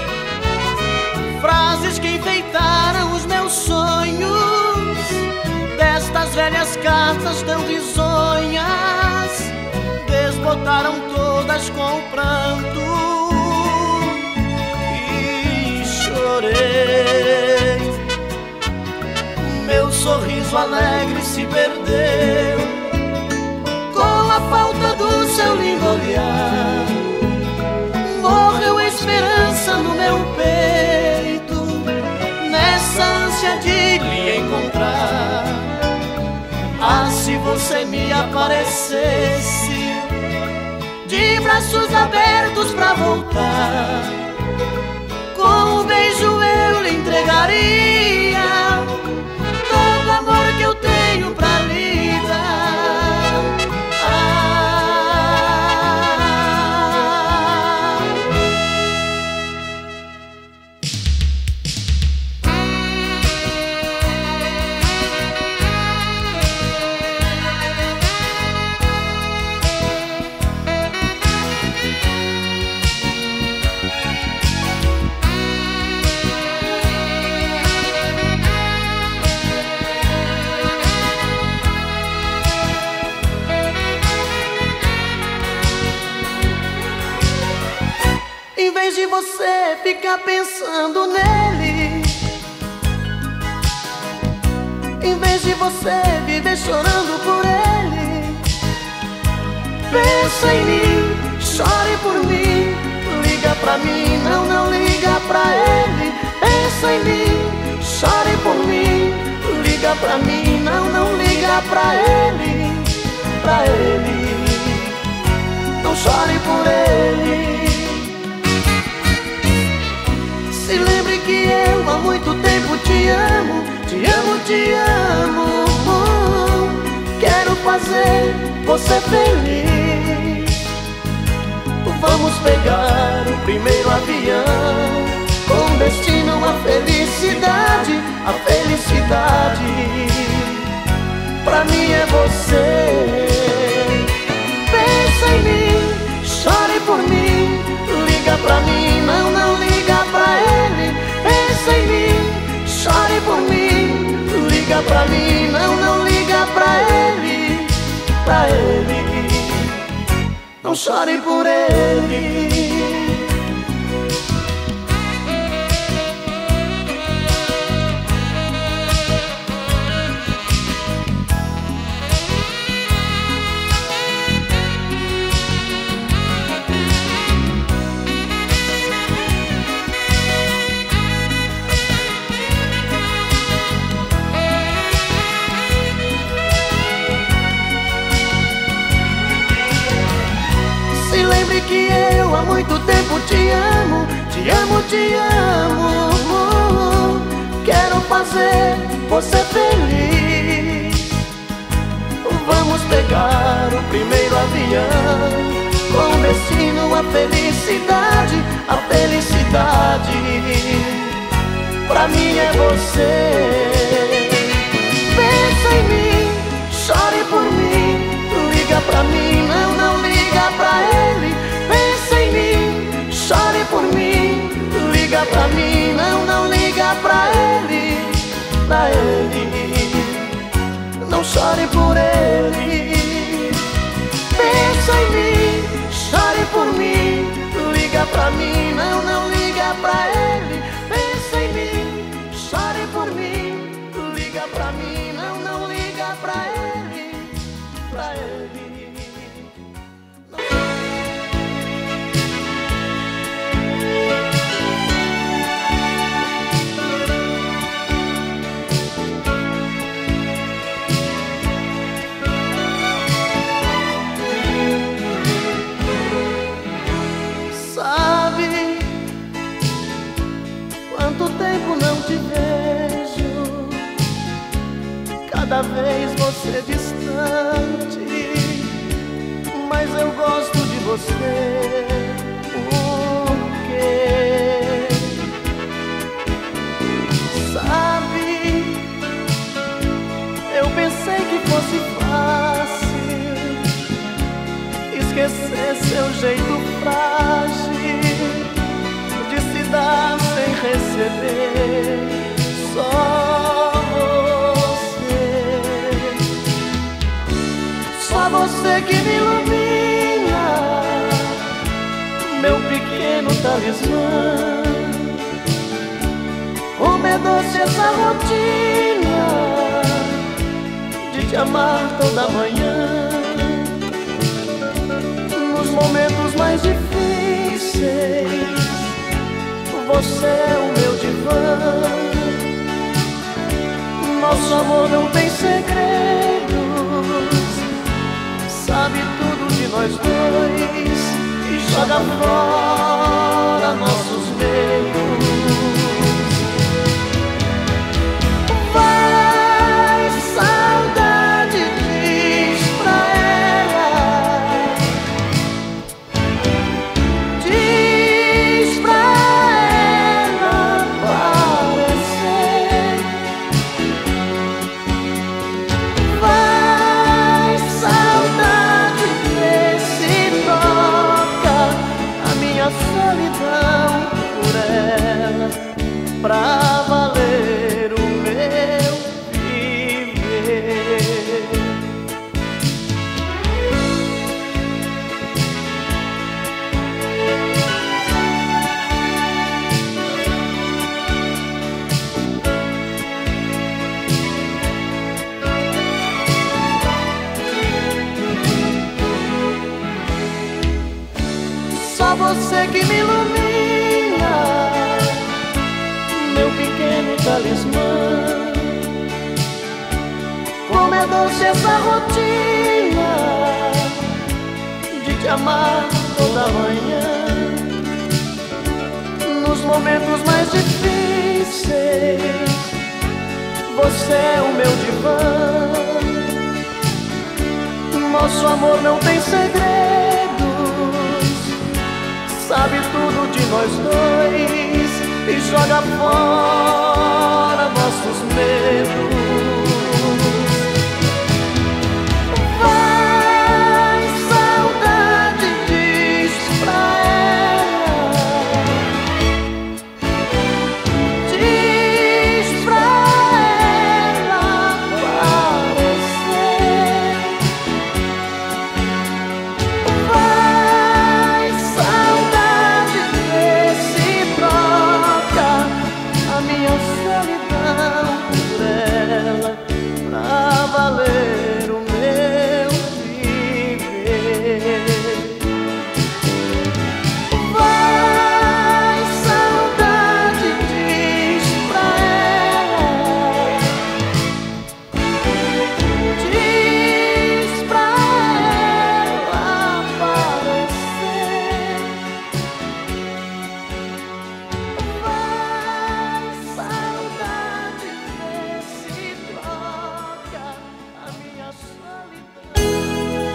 Frases que enfeitaram os meus sonhos, destas velhas cartas tão risonhas, desbotaram todas com pranto e chorei. Meu sorriso alegre se perdeu com a falta do seu lindo olhar. Morreu a esperança no meu peito, nessa ânsia de lhe encontrar. Ah, se você me aparecesse, de braços abertos pra voltar, com um beijo eu lhe entregaria todo o amor que eu tenho pra lhe dar. Ah. Em vez de você ficar pensando nele, em vez de você viver chorando por ele, pensa em mim, chore por mim, liga pra mim, não, não liga pra ele. Pensa em mim, chore por mim, liga pra mim, não, não liga pra ele, pra ele, não chore por ele. Se lembre que eu há muito tempo te amo, te amo, te amo. Quero fazer você feliz. Vamos pegar o primeiro avião, com destino à felicidade, a felicidade. Pra mim é você. Pensa em mim, chore por mim, liga pra mim, não, não liga pra ele. Pensa em mim, chore por mim, liga pra mim, não, não liga pra ele, pra ele, não chore por ele. Se lembre que eu há muito tempo te amo, te amo, te amo. Quero fazer você feliz. Vamos pegar o primeiro avião, com destino à felicidade, a felicidade. Pra mim é você. Pensa em mim, chore por mim, liga pra mim, não, não liga pra ele. Pensa em mim, chore por mim, liga pra mim, não, não liga pra ele, pra ele, não chore por ele. Pensa em mim, chore por mim, liga pra mim, não, não liga pra ele. Pensa em mim, chore por mim, liga pra mim, não, não liga pra ele, pra ele. Sabe quanto tempo não te vejo, cada vez você distante, mas eu gosto de você. Por quê? Sabe talismã. Como é doce essa rotina de te amar toda manhã. Nos momentos mais difíceis, você é o meu divã. Nosso amor não tem segredos, sabe tudo de nós dois e joga fora nossos meios. Vai, saudade, diz pra ela, diz pra ela aparecer. Vai, saudade, vê se troca a minha solidão por ela, pra valer o meu viver. Só você que me ilumina, meu pequeno talismã. Como é doce essa rotina de te amar toda manhã. Nos momentos mais difíceis, você é o meu divã. Nosso amor não tem segredos, sabe tudo de nós dois e joga fora nossos medos. Vai, saudade, diz pra ela, diz pra ela aparecer. Vai, saudade, vê se troca a minha solidão por ela, pra valer o meu viver. Vai, saudade, diz pra ela, diz pra ela aparecer. Vai, saudade, vê se troca a minha solidão.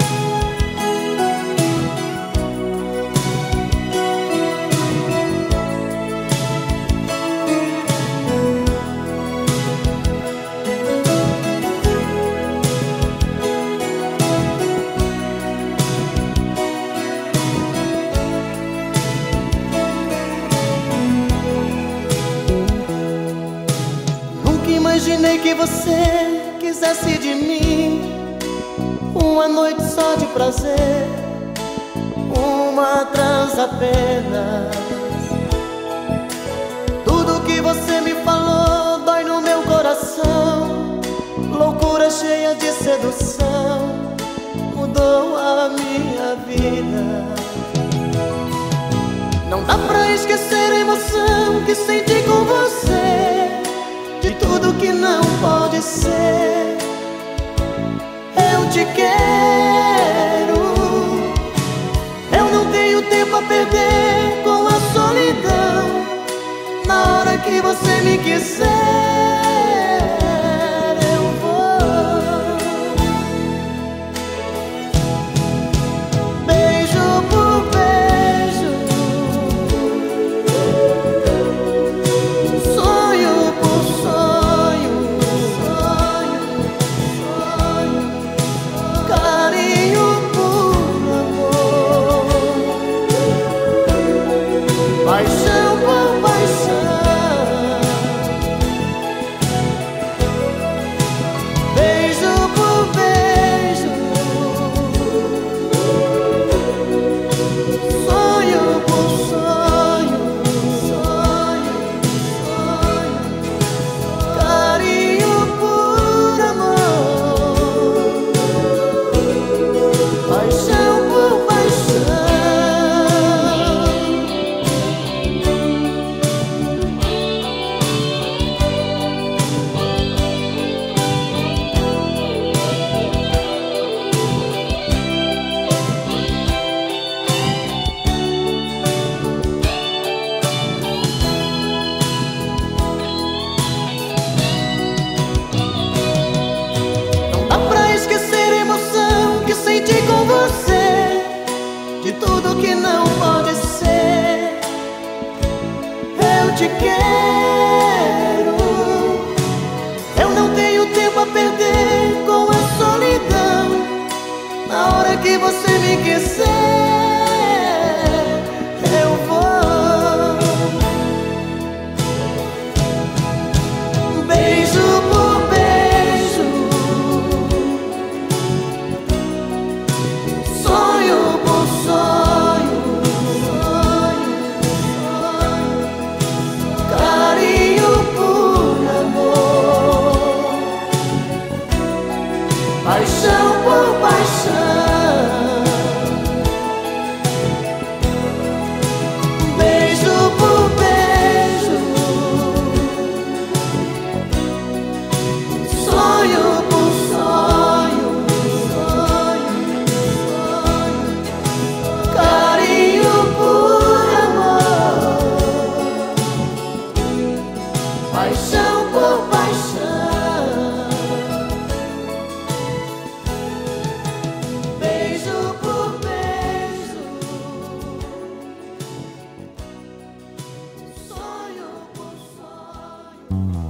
Nunca imaginei que você quisesse de mim uma noite só de prazer, uma trança apenas. Tudo que você me falou dói no meu coração. Loucura cheia de sedução mudou a minha vida. Não dá pra esquecer a emoção que senti com você, de tudo que não pode ser. Eu te quero, eu não tenho tempo a perder com a solidão. Na hora que você me quiser, eu vou. Beijo por beijo, sonho por sonho, sonho, sonho, carinho por amor, paixão por paixão. Sonho por sonho, te quero. Eu não tenho tempo a perder com a solidão. Na hora que você me quiser, eu vou. Beijo por beijo, sonho por sonho, carinho por amor, paixão por paixão. Beijo por beijo, sonho por sonho, carinho por amor, paixão por paixão. Beijo por beijo, sonho por sonho.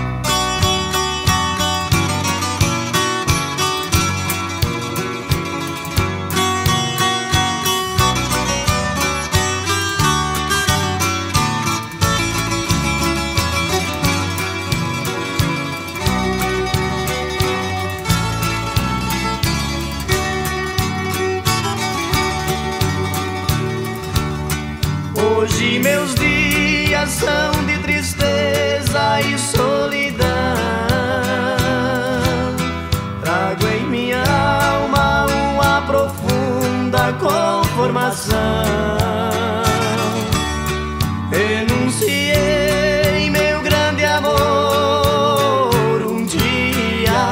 Hoje meus dias são de tristeza e solidão. Trago em minha alma uma profunda conformação. Renunciei meu grande amor um dia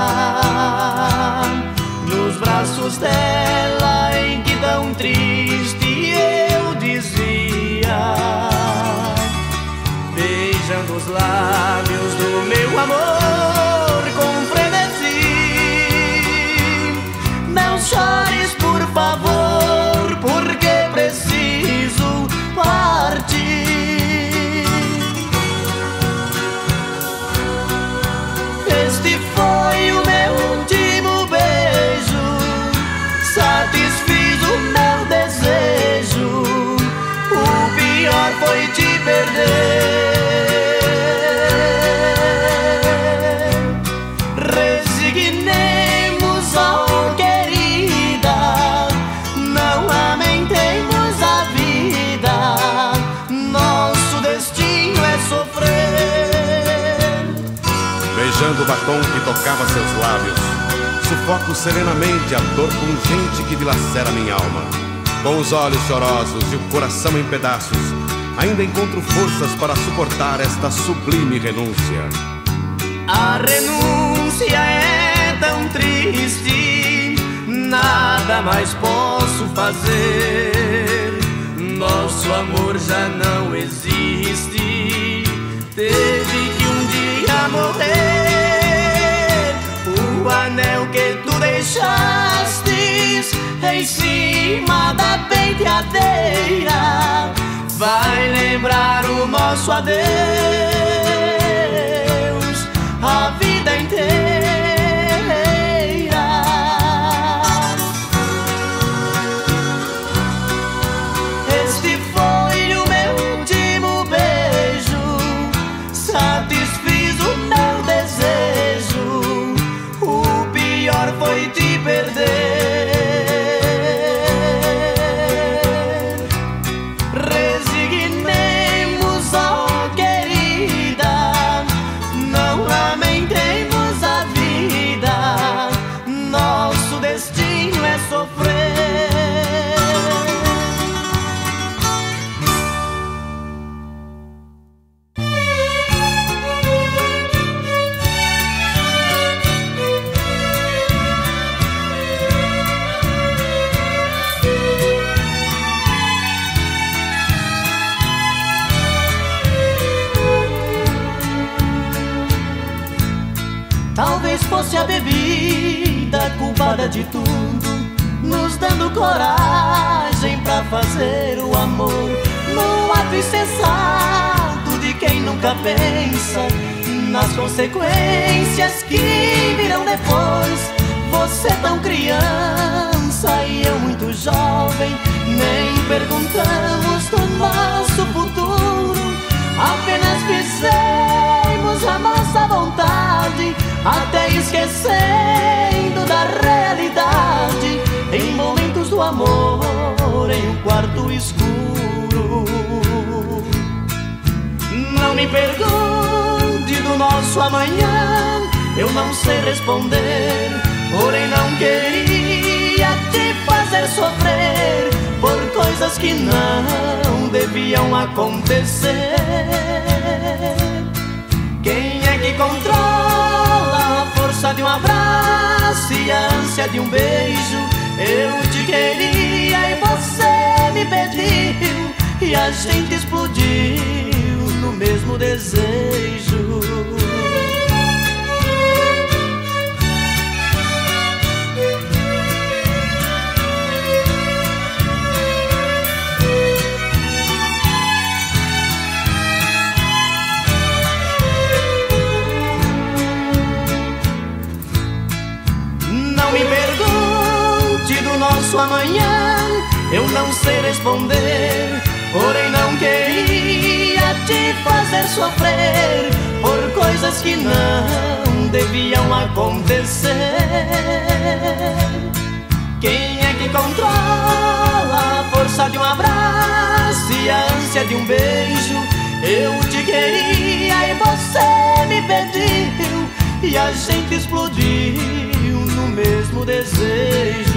nos braços dela, em que tão triste eu dizia, beijando os lábios do meu amor com frenesi: não chores, por favor, porque preciso partir. Este foi o meu último beijo, satisfiz o meu desejo. O pior foi te perder. Resignemos, oh querida, não lamentemos a vida. Nosso destino é sofrer. Beijando o batom que tocava seus lábios, sufoco serenamente a dor pungente que dilacera minha alma. Com os olhos chorosos e o coração em pedaços, ainda encontro forças para suportar esta sublime renúncia. A renúncia é tão triste, nada mais posso fazer. Nosso amor já não existe, teve que um dia morrer. O anel que tu deixastes em cima da penteadeira vai lembrar o nosso adeus a vida inteira. Este foi o meu último beijo, satisfiz o meu desejo. O pior foi te perder. Talvez fosse a bebida culpada de tudo, nos dando coragem pra fazer o amor, num ato insensato de quem nunca pensa nas consequências que virão depois. Você tão criança e eu muito jovem, nem perguntamos do nosso futuro, apenas fizemos a nossa vontade, até esquecendo da realidade, em momentos do amor, em um quarto escuro. Não me pergunte do nosso amanhã, eu não sei responder, porém não queria te fazer sofrer por coisas que não deviam acontecer. Quem é que controla a força de um abraço e a ânsia de um beijo? Eu te queria e você me pediu, e a gente explodiu no mesmo desejo. Não me pergunte do nosso amanhã, eu não sei responder, porém não queria te fazer sofrer por coisas que não deviam acontecer. Quem é que controla a força de um abraço e a ânsia de um beijo? Eu te queria e você me pediu, e a gente explodiu no mesmo desejo.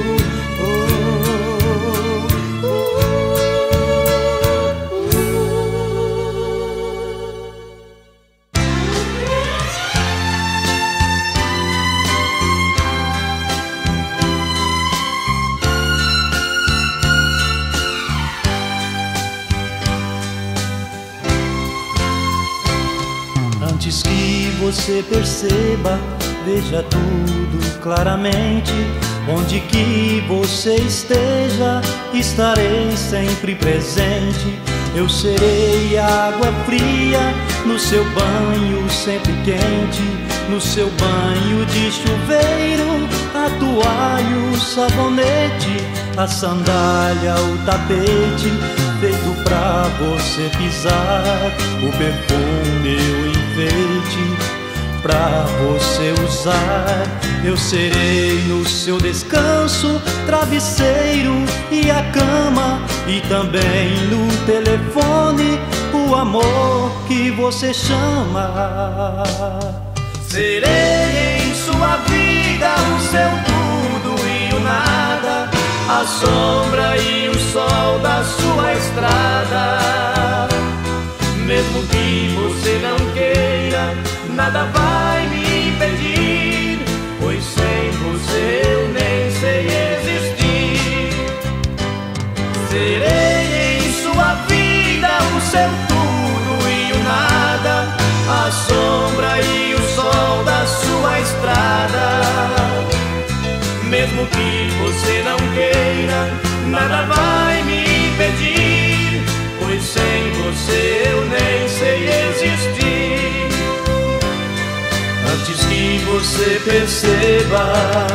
Antes que você perceba, veja tudo claramente. Onde que você esteja, estarei sempre presente. Eu serei água fria no seu banho sempre quente, no seu banho de chuveiro, a toalha, o sabonete, a sandália, o tapete, feito pra você pisar, o perfume, o enfeite pra você usar. Eu serei no seu descanso, travesseiro e a cama, e também no telefone, o amor que você chama. Serei em sua vida o seu tudo e o nada, a sombra e o sol da sua estrada. Mesmo que você não queira, nada vai me impedir, pois sem você eu nem sei existir. Serei em sua vida o seu tudo e o nada, a sombra e o sol da sua estrada. Mesmo que você não queira, nada vai me impedir, pois sem você eu nem sei existir. Antes que você perceba.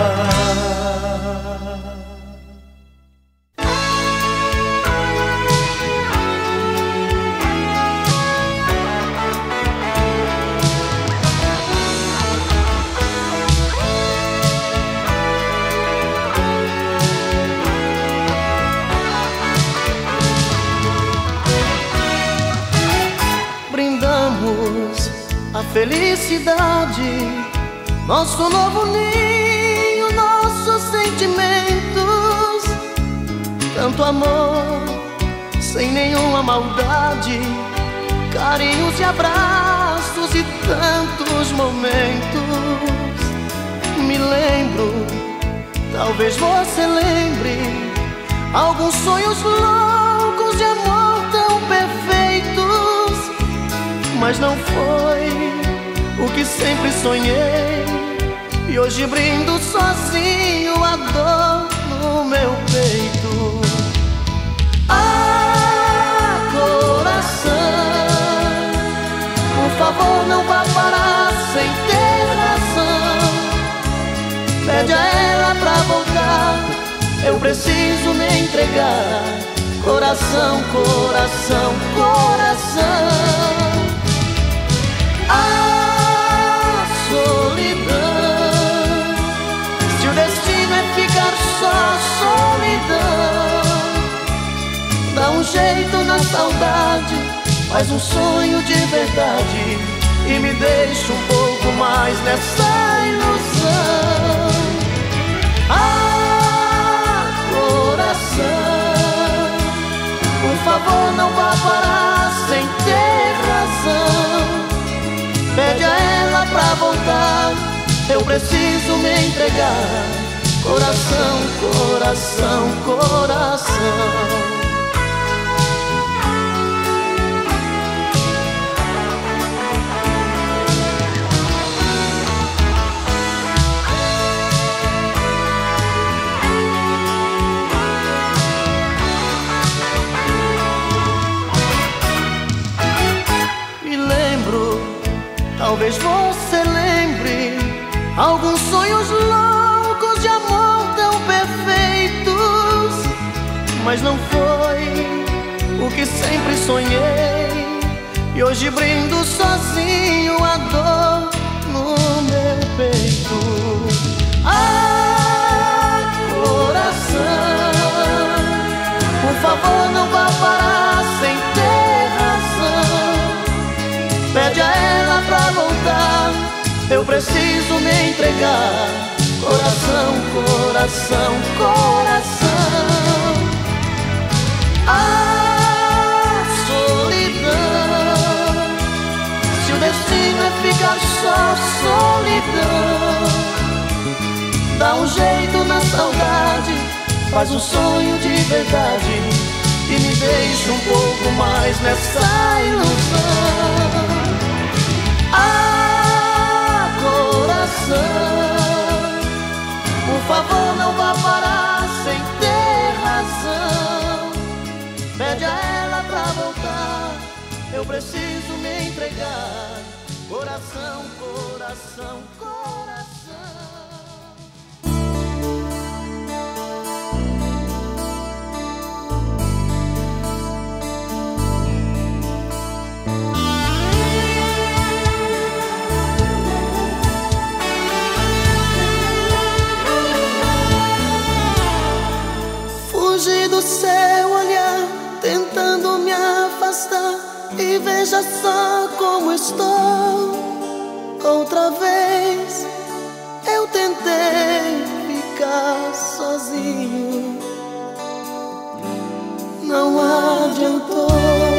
Brindamos a felicidade, nosso novo ninho, nossos sentimentos, tanto amor, sem nenhuma maldade, carinhos e abraços e tantos momentos. Me lembro, talvez você lembre, alguns sonhos loucos de amor tão perfeitos, mas não foi o que sempre sonhei, e hoje brindo sozinho a dor no meu peito. Ah, coração, coração, coração, coração. A solidão, se o destino é ficar só, solidão, dá um jeito na saudade, faz um sonho de verdade e me deixa um pouco mais nessa ilusão. Ah, coração, por favor não vá parar sem ter razão. Pede a ela pra voltar, eu preciso me entregar. Coração, coração, coração. Talvez você lembre alguns sonhos loucos de amor tão perfeitos, mas não foi o que sempre sonhei. E hoje brindo sozinho a dor no meu peito. Ah, coração, por favor não vá parar sem ter razão. Pede a ela pra voltar, eu preciso me entregar. Coração, coração, coração. A solidão, se o destino é ficar só, solidão, dá um jeito na saudade, faz um sonho de verdade e me deixa um pouco mais nessa ilusão. Ah, coração, por favor não vá parar sem ter razão. Pede a ela pra voltar, eu preciso me entregar. Coração, coração, coração. Fugi do seu olhar, tentando me afastar, e veja só como estou. Outra vez eu tentei ficar sozinho, não adiantou.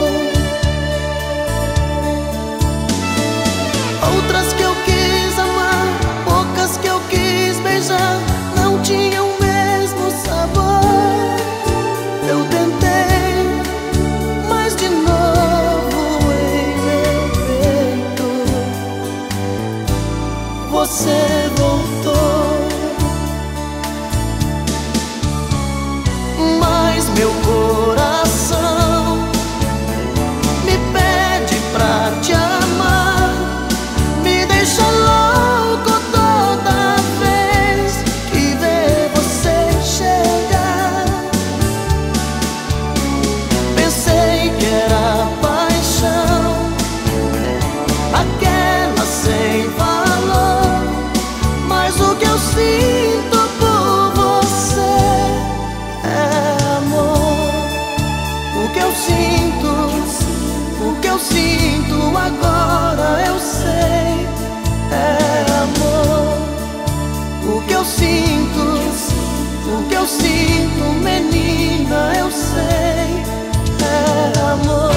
Outras que eu quis amar, poucas que eu quis beijar, não tinham o mesmo sabor. Eu tentei, mas de novo em meu peito você voltou. Mas meu coração me pede pra te amar, me deixa louco toda vez que vê você chegar. Pensei que era paixão, aquela sem valor, mas o que eu sinto por você é amor. O que eu sinto, o que eu sinto agora eu sei, é amor. O que eu sinto, o que eu sinto, menina, eu sei, é amor.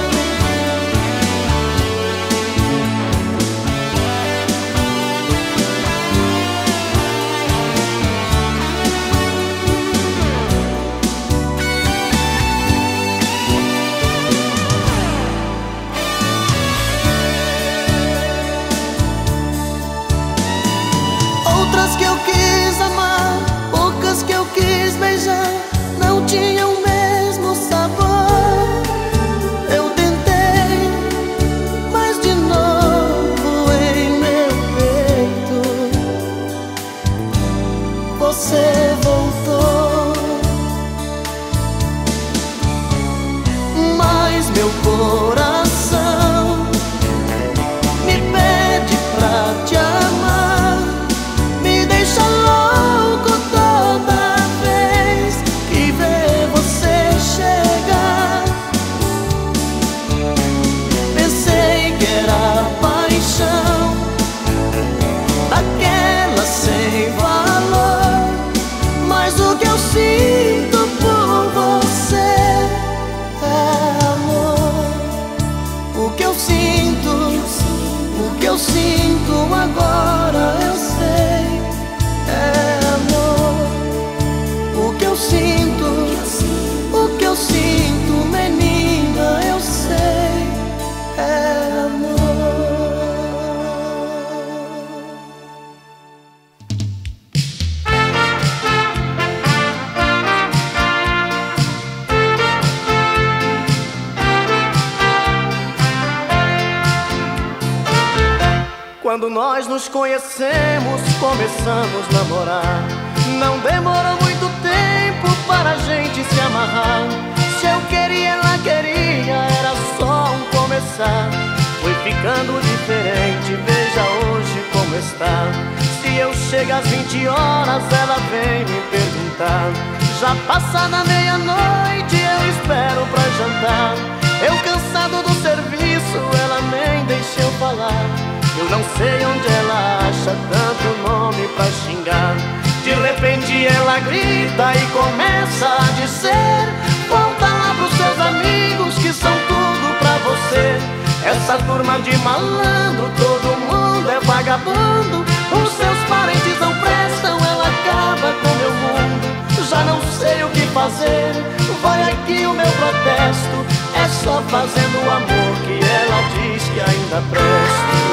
Outras que eu quis amar, poucas que eu quis beijar, não tinham o mesmo sabor. Eu O que eu sinto, o que eu sinto agora eu sei, é amor. O que eu sinto, o que eu sinto, menina, eu sei, é amor. Quando nós nos conhecemos, começamos a namorar. Não demorou muito tempo para a gente se amarrar. Se eu queria, ela queria, era só um começar. Foi ficando diferente, veja hoje como está. Se eu chego às vinte horas, ela vem me perguntar. Já passada meia-noite, eu espero pra jantar. Eu cansado do serviço, ela nem deixa eu falar. Eu não sei onde ela acha tanto nome pra xingar. De repente ela grita e começa a dizer: volta lá pros seus amigos que são tudo pra você. Essa turma de malandro, todo mundo é vagabundo. Os seus parentes não prestam, ela acaba com meu mundo. Já não sei o que fazer, vai aqui o meu protesto. É só fazendo o amor que ela diz que ainda presto.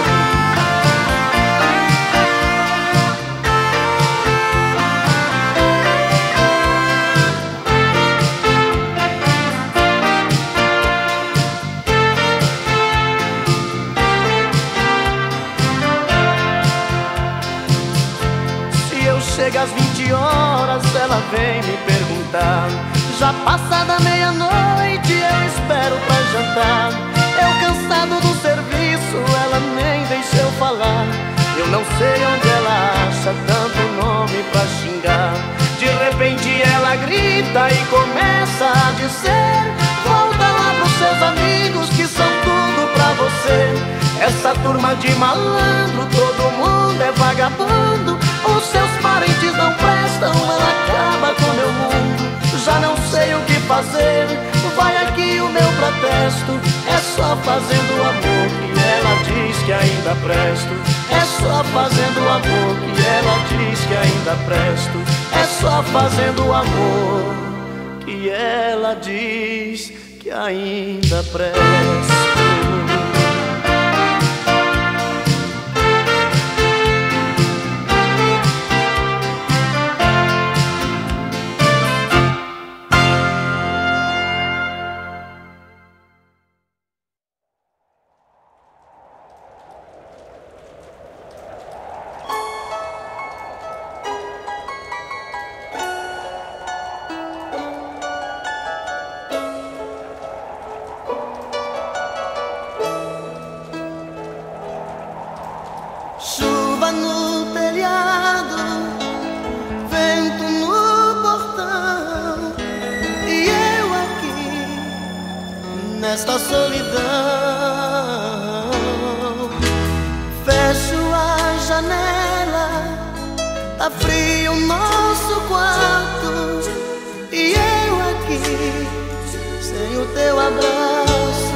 Chega às vinte horas, ela vem me perguntar. Já passada meia-noite, eu espero pra jantar. Eu cansado do serviço, ela nem deixa eu falar. Eu não sei onde ela acha tanto nome pra xingar. De repente ela grita e começa a dizer: volta lá pros seus amigos que são tudo pra você. Essa turma de malandro, todo mundo é vagabundo. Os seus parentes não prestam, ela acaba com meu mundo. Já não sei o que fazer, vai aqui o meu protesto. É só fazendo o amor que ela diz que ainda presto. É só fazendo o amor que ela diz que ainda presto. É só fazendo o amor que ela diz que ainda presto. Chuva no telhado, vento no portão, e eu aqui nesta solidão. Fecho a janela, tá frio o nosso quarto, e eu aqui sem o teu abraço.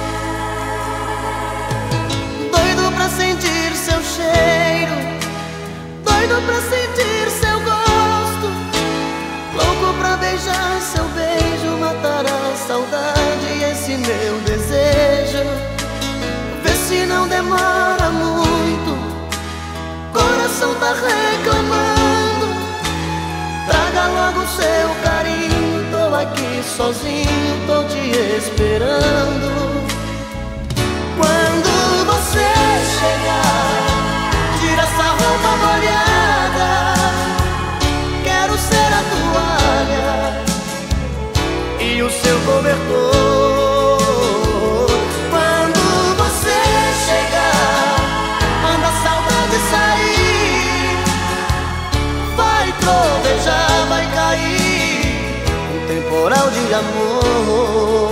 Doido pra sentir seu cheiro, doido pra sentir seu gosto, louco pra beijar seu beijo, matar a saudade e esse meu desejo. Vê se não demora muito, coração tá reclamando. Traga logo seu carinho, tô aqui sozinho, tô te esperando. Quando você chegar, tira essa roupa molhada, quero ser a toalha e o seu cobertor. Quando você chegar, manda a saudade sair, vai trovejar, vai cair um temporal de amor.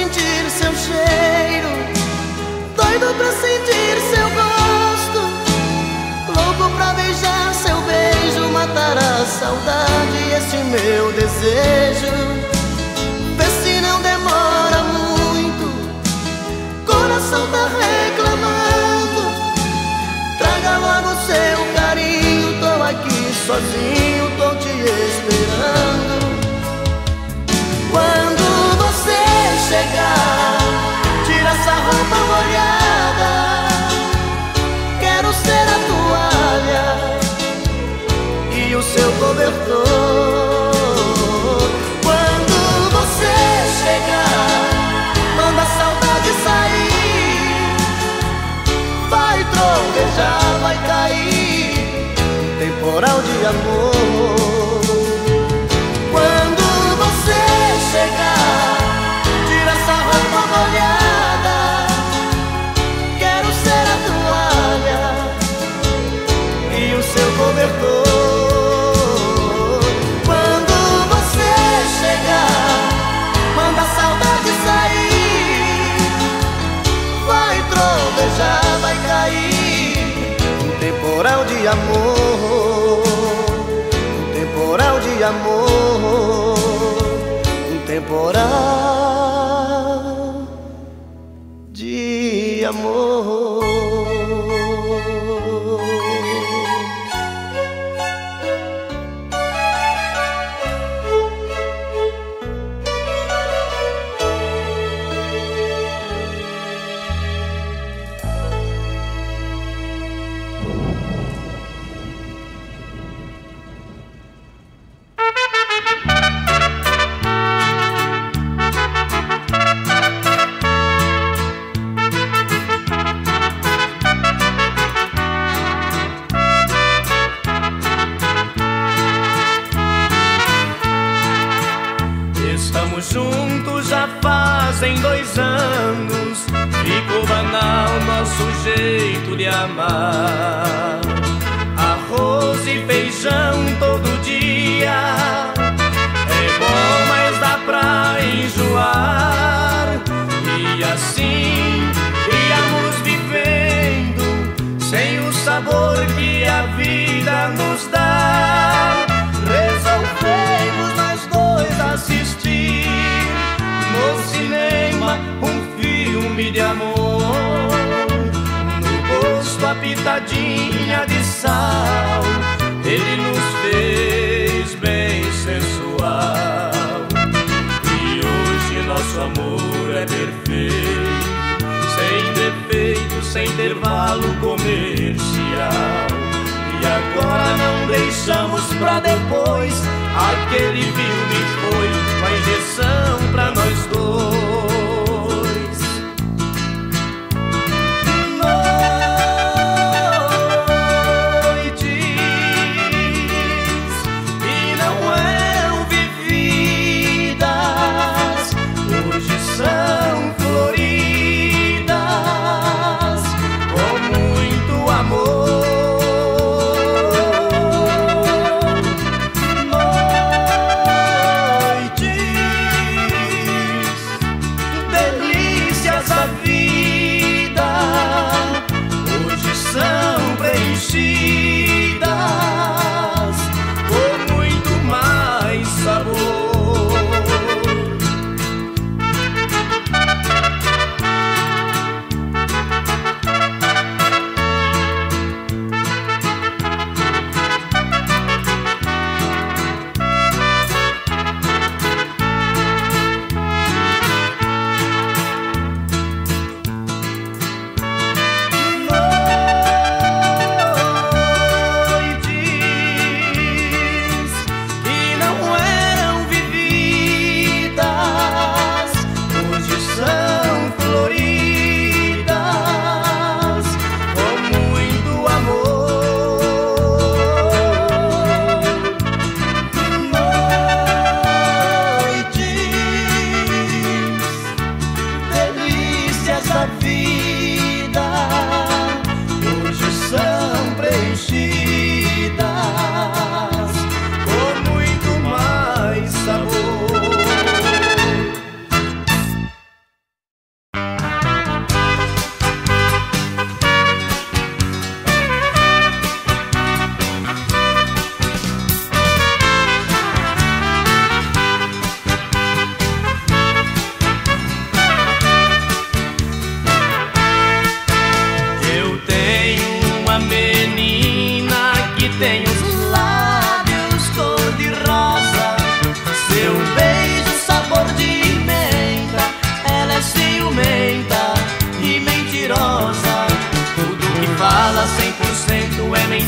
sentir seu cheiro, doido pra sentir seu gosto, louco pra beijar seu beijo, matar a saudade e esse meu desejo. Vê se não demora muito, coração tá reclamando, traga logo seu carinho, tô aqui sozinho, tô te esperando. Quando você chegar, tira essa roupa molhada, quero ser a toalha e o seu cobertor. Quando você chegar, manda a saudade sair, vai trovejar, vai cair um temporal de amor. Quando você chegar, tira essa roupa molhada, quero ser a toalha e o seu cobertor. Quando você chegar, manda a saudade sair, vai trovejar, vai cair um temporal de amor, um temporal de amor, um temporal de amor. Juntos já fazem dois anos, ficou banal nosso jeito de amar. Arroz e feijão todo dia é bom, mas dá pra enjoar. E assim íamos vivendo, sem o sabor que a vida nos dá. Resolvemos nós dois assistir no cinema um filme de amor, no gosto a pitadinha de sal, ele nos fez bem sensual. E hoje nosso amor é perfeito, sem defeito, sem intervalo comercial. E agora não deixamos pra depois, aquele filme foi uma injeção pra nós dois. Noites que não eram vividas, hoje são floridas com muito amor. Noites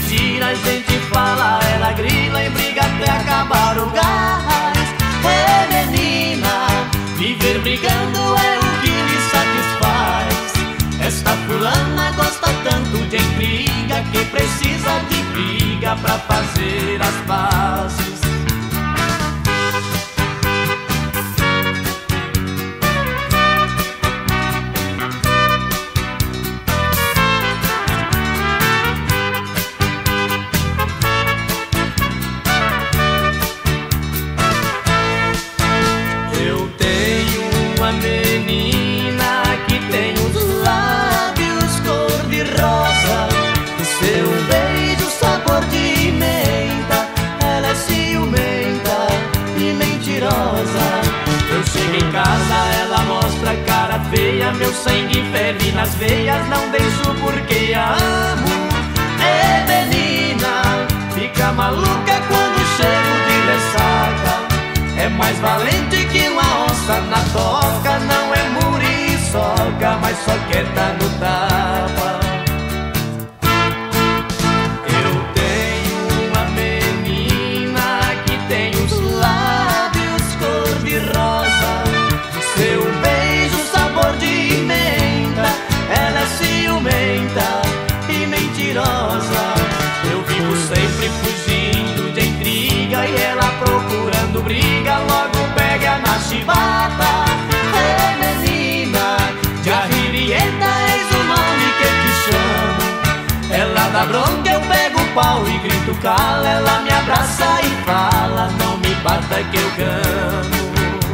mentira, a gente fala, ela grila e briga até acabar o gás. É menina, viver brigando é o que lhe satisfaz. Esta fulana gosta tanto de intriga que precisa de briga pra fazer as pazes. Eu chego em casa, ela mostra a cara feia, meu sangue ferve nas veias, não deixo porque a amo. É menina, fica maluca quando chego de ressaca. É mais valente que uma onça na toca, não é muriçoca, mas só quer tá no tapa. E mentirosa, eu vivo sempre fugindo de intriga e ela procurando briga, logo pega na chibata. É menina, Jarririeta, eis o nome que te chamo. Ela dá bronca, eu pego o pau e grito cala. Ela me abraça e fala, não me bata que eu gamo.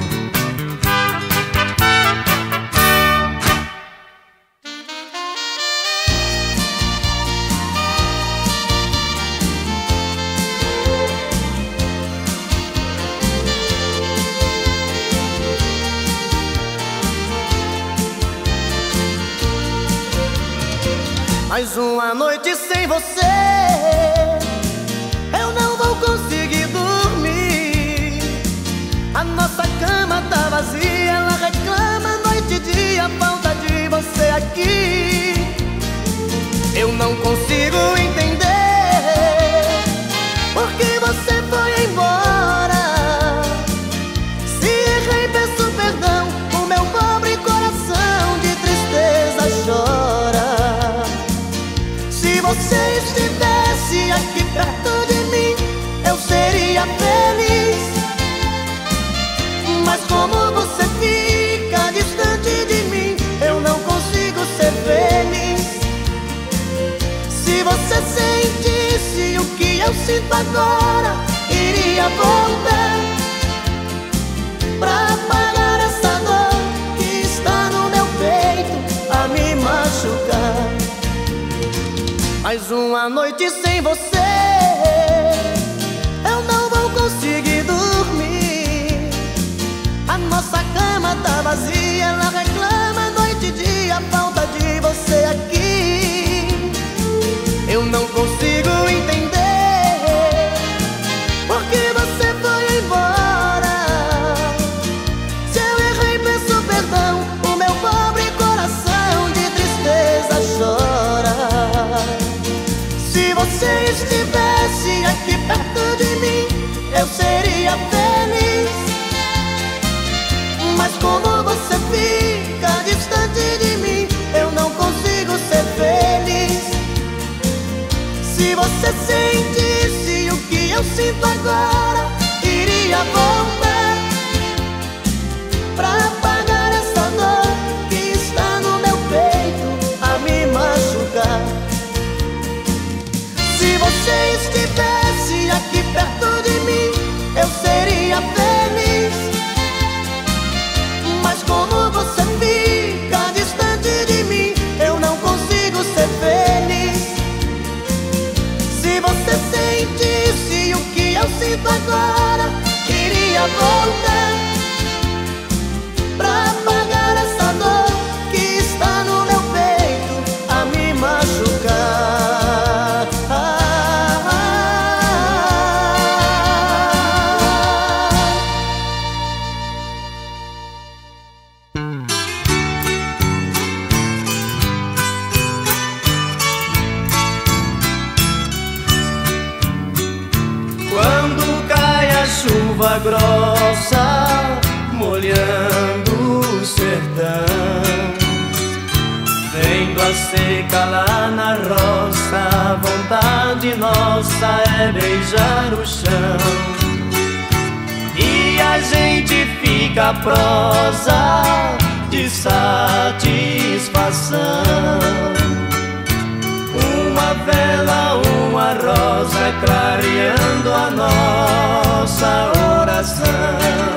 Mais uma noite sem você, eu não vou conseguir dormir. A nossa cama tá vazia, ela reclama noite e dia, falta de você aqui. Eu não consigo entender por que você foi embora. Se errei, peço perdão, o meu pobre coração de tristeza chora. Se você estivesse aqui perto de mim, eu seria feliz. Mas como você fica distante de mim, eu não consigo ser feliz. Se você sentisse o que eu sinto agora, iria voltar pra apagar essa dor que está no meu peito a me machucar. Mais uma noite sem você, eu não vou conseguir dormir. A nossa cama tá vazia, ela reclama noite e dia, falta de você aqui. Eu não consigo entender por que você foi embora. Se eu errei, peço perdão, o meu pobre coração de tristeza chora. Se você estivesse aqui perto de mim, eu seria feliz. Mas como você fica distante de mim, eu não consigo ser feliz. Se você sentisse o que eu sinto agora, iria voltar pra apagar essa dor que está no meu peito a me machucar. Se você estivesse aqui perto de mim, eu seria feliz. Mas como você fica distante de mim, eu não consigo ser feliz. Se você sentisse o que eu sinto agora, iria voltar pra apagar essa dor que está no meu peito a me machucar. seca lá na roça, a vontade nossa é beijar o chão. E a gente fica prosa de satisfação. Uma vela, uma rosa clareando a nossa oração.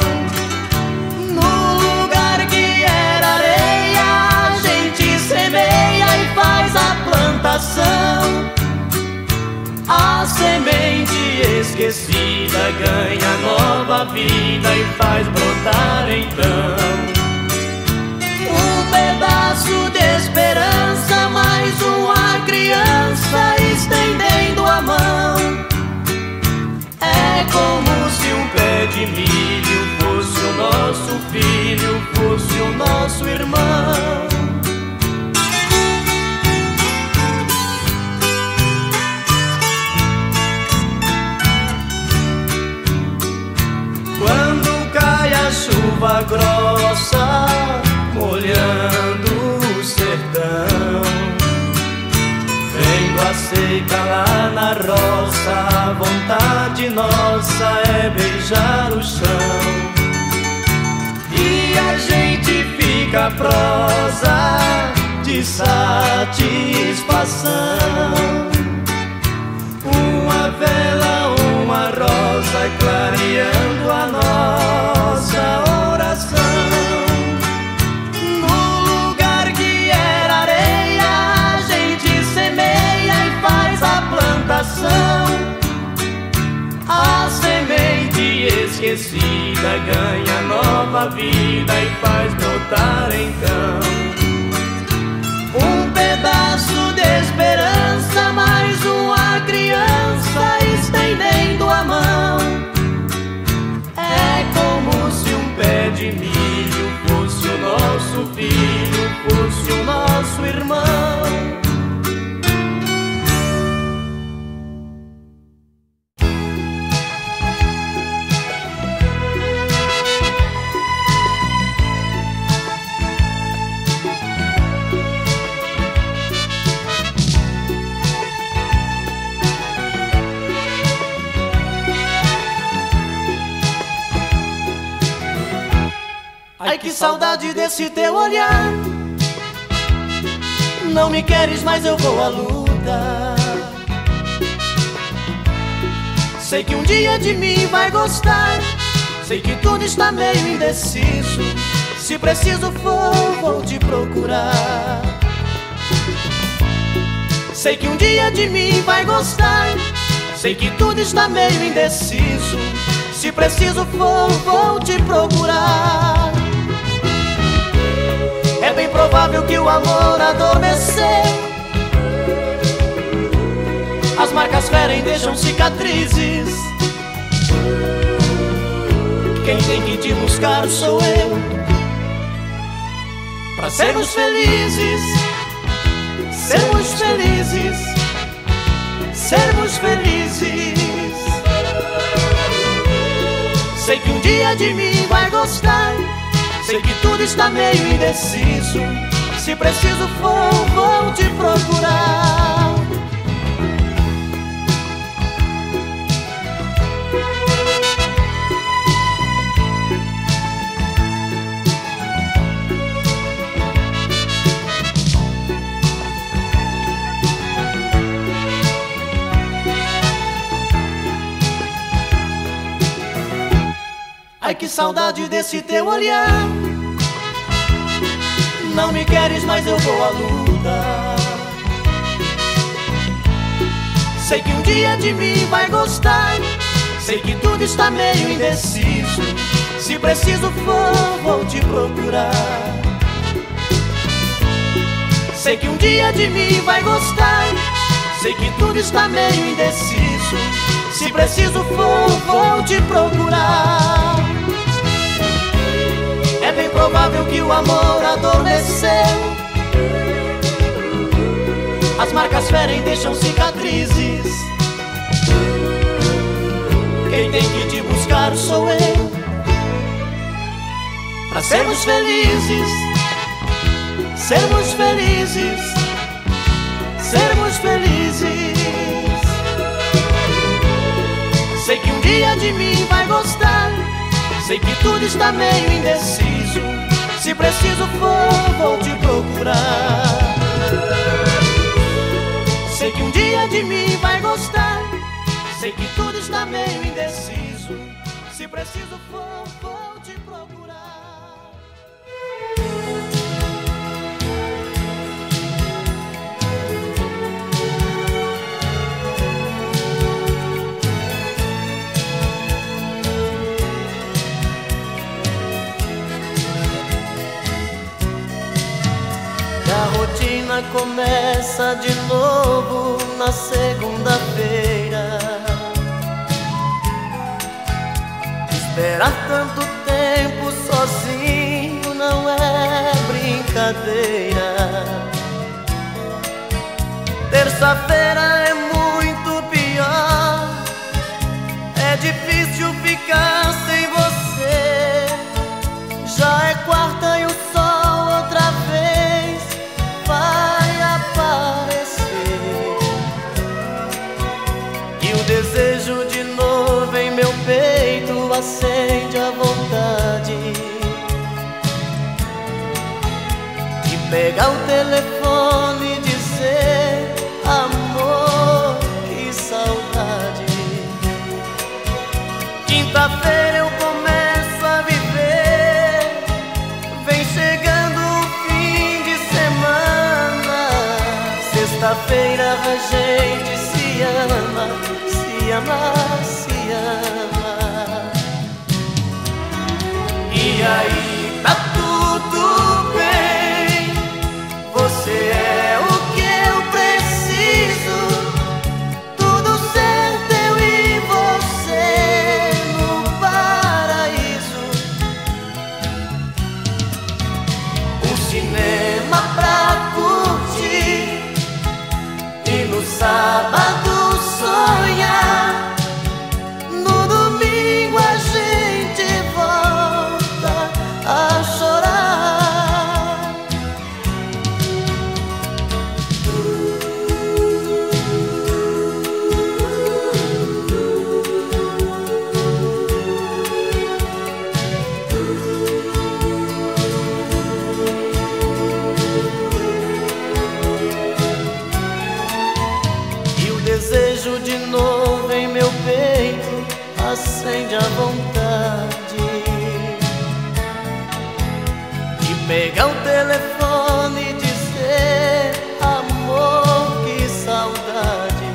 No lugar que era areia, a gente semeia e faz a plantação. A semente esquecida ganha nova vida e faz brotar então um pedaço de esperança, mais uma criança estendendo a mão. É como se um pé de milho fosse o nosso filho, fosse o nosso irmão. Quando cai a chuva grossa, molhando o sertão, vendo a seca lá na roça, a vontade nossa é beijar o chão. E a gente fica prosa de satisfação. Uma vela, uma rosa clareando a nossa oração. No lugar que era areia, a gente semeia e faz a plantação. A semente esquecida ganha nova vida e faz brotar então um pedaço de esperança, mais uma criança estendendo a mão. É como se um pé de milho fosse o nosso filho, fosse o nosso irmão. Ai, que saudade desse teu olhar. Não me queres, mas eu vou à luta. Sei que um dia de mim vai gostar. Sei que tudo está meio indeciso. Se preciso for, vou te procurar. Sei que um dia de mim vai gostar. Sei que tudo está meio indeciso. Se preciso for, vou te procurar. É bem provável que o amor adormeceu. As marcas ferem, deixam cicatrizes. Quem tem que te buscar sou eu. Pra sermos felizes, sermos felizes, sermos felizes. Sei que um dia de mim vai gostar. Sei que tudo está meio indeciso. Se preciso for, vou te procurar. Ai, que saudade desse teu olhar. Não me queres, mas eu vou à luta. Sei que um dia de mim vai gostar. Sei que tudo está meio indeciso. Se preciso for, vou te procurar. Sei que um dia de mim vai gostar. Sei que tudo está meio indeciso. Se preciso for, vou te procurar. É bem provável que o amor adormeceu. As marcas ferem, deixam cicatrizes. Quem tem que te buscar sou eu. Pra sermos felizes, sermos felizes, dia de mim vai gostar. Sei que tudo está meio indeciso. Se preciso for, vou te procurar. Sei que um dia de mim vai gostar. Sei que tudo está meio indeciso. Se preciso for, vou te procurar. A rotina começa de novo na segunda-feira. Esperar tanto tempo sozinho não é brincadeira. Terça-feira é muito pior. É difícil ficar sem você. Já é quarta e o sol outra vez vai aparecer. E o desejo de novo em meu peito acende a vontade de pegar o telefone e dizer: amor, que saudade. Quinta-feira eu começo a viver. Vem chegando o fim de semana. Sexta-feira a gente se ama, se ama, se ama. E aí tá tudo bem. Você é o que eu preciso. Tudo certo, eu e você no paraíso. Um cinema pra curtir e no sábado sonhar. No domingo a gente volta a chorar. E o desejo de novo em meu peito acende a vontade de pegar o telefone e dizer: amor, que saudade.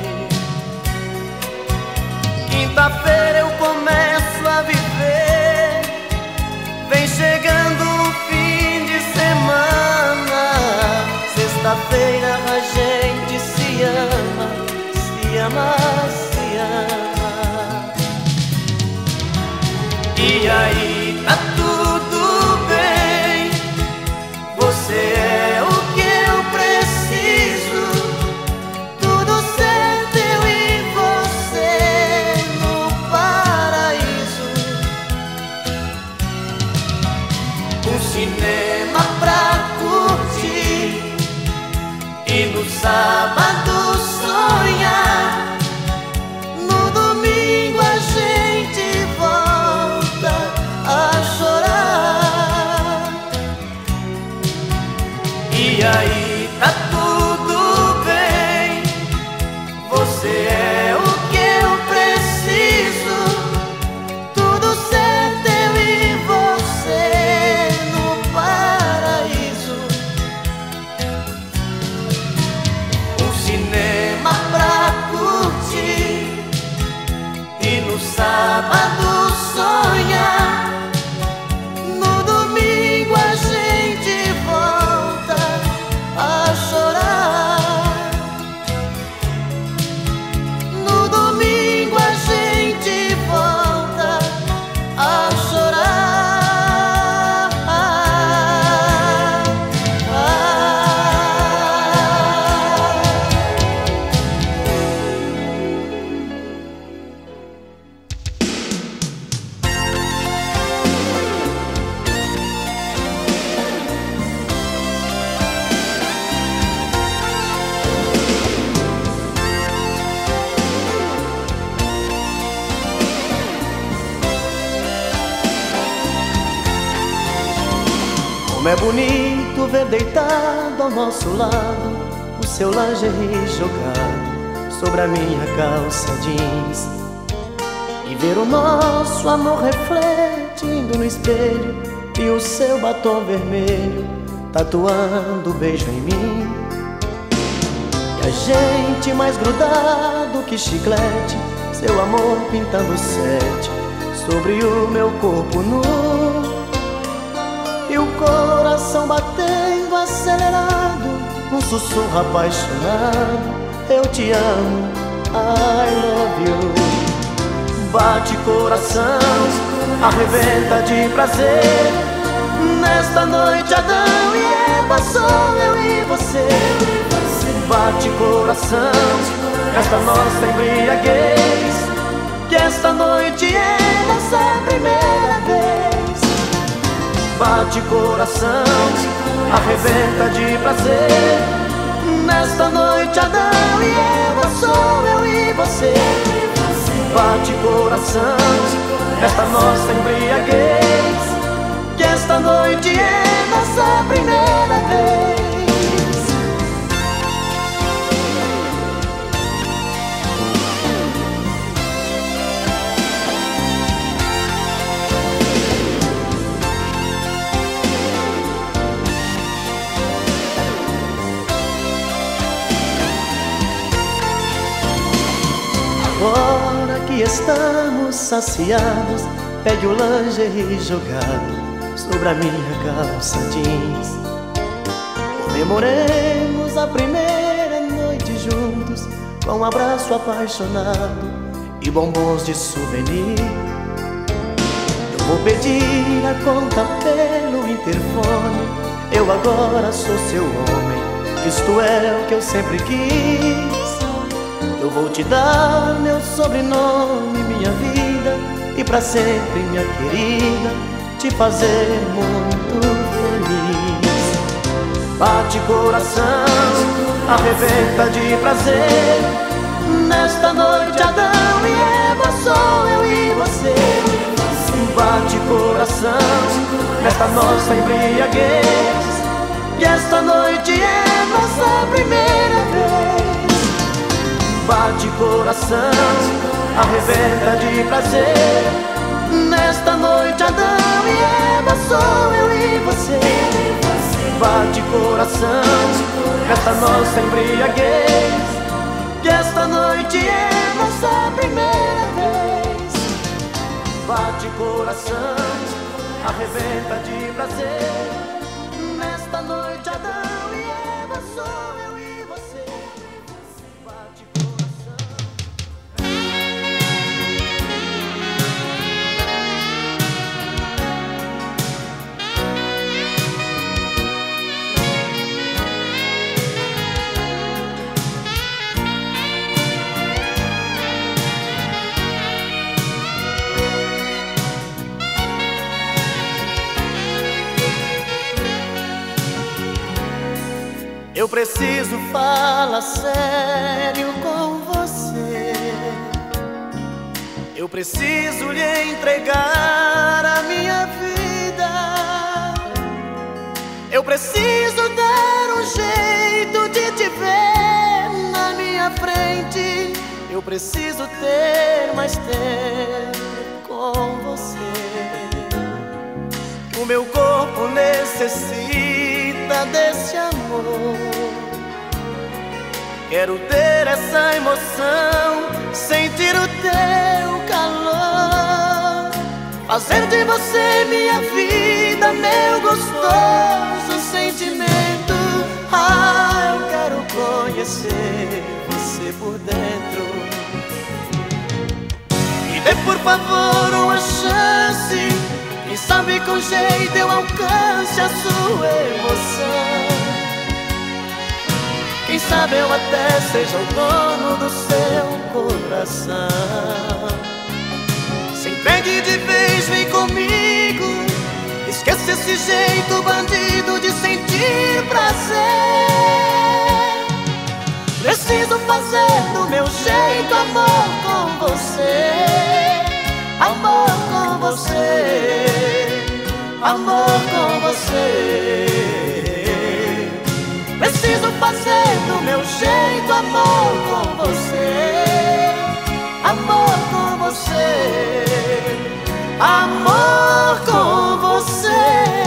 Quinta-feira eu começo a viver. Vem chegando o fim de semana. Sexta-feira a gente se ama, se ama, se ama. E aí tá tudo bem. Você é o que eu preciso. Tudo certo, eu e você no paraíso. Um cinema pra curtir e no sábado sonhar. No domingo a gente volta a chorar. E aí tá tudo bem. Você é o que eu preciso. Tudo certo, eu e você no paraíso. Um cinema pra curtir e no sábado sonhar. No domingo a gente volta a Como é bonito ver deitado ao nosso lado o seu lingerie jogado sobre a minha calça jeans, e ver o nosso amor refletindo no espelho e o seu batom vermelho tatuando o beijo em mim. E a gente mais grudado que chiclete, seu amor pintando sete sobre o meu corpo nu, e o coração batendo acelerado, um sussurro apaixonado: eu te amo, I love you. Bate coração, arrebenta de prazer, nesta noite Adão e Eva sou eu e você. Bate coração, nesta nossa embriaguez, que esta noite é nossa primeira vez. Bate coração, arrebenta de prazer, nesta noite Adão e Eva sou eu e você. Bate coração, nesta nossa embriaguez, que esta noite é nossa primeira vez. Agora que estamos saciados, pegue o lingerie jogado sobre a minha calça jeans. Comemoremos a primeira noite juntos, com um abraço apaixonado e bombons de souvenir. Eu vou pedir a conta pelo interfone, eu agora sou seu homem, isto é o que eu sempre quis. Eu vou te dar meu sobrenome, minha vida, e pra sempre, minha querida, te fazer muito feliz. Bate coração, arrebenta de prazer, nesta noite Adão e Eva sou eu e você. Bate coração, nesta nossa embriaguez, que esta noite é nossa primeira vez. Bate coração, arrebenta de prazer, nesta noite Adão e Eva sou eu e você. Bate coração, nesta nossa embriaguez, que esta noite é nossa primeira vez. Bate coração, arrebenta de prazer, nesta noite Adão e Eva sou eu e você. Bate Eu preciso falar sério com você. Eu preciso lhe entregar a minha vida. Eu preciso dar um jeito de te ver na minha frente. Eu preciso ter mais tempo com você. O meu corpo necessita desse amor. Quero ter essa emoção, sentir o teu calor, fazer de você minha vida, meu gostoso sentimento. Ah, eu quero conhecer você por dentro. Me dê por favor uma chance, quem sabe com jeito eu alcance a sua emoção. Quem sabe eu até seja o dono do seu coração. Se entregue de vez, vem comigo, esqueça esse jeito bandido de sentir prazer. Preciso fazer do meu jeito amor com você, amor com você. amor com você. Preciso fazer do meu jeito amor com você, amor com você, amor com você.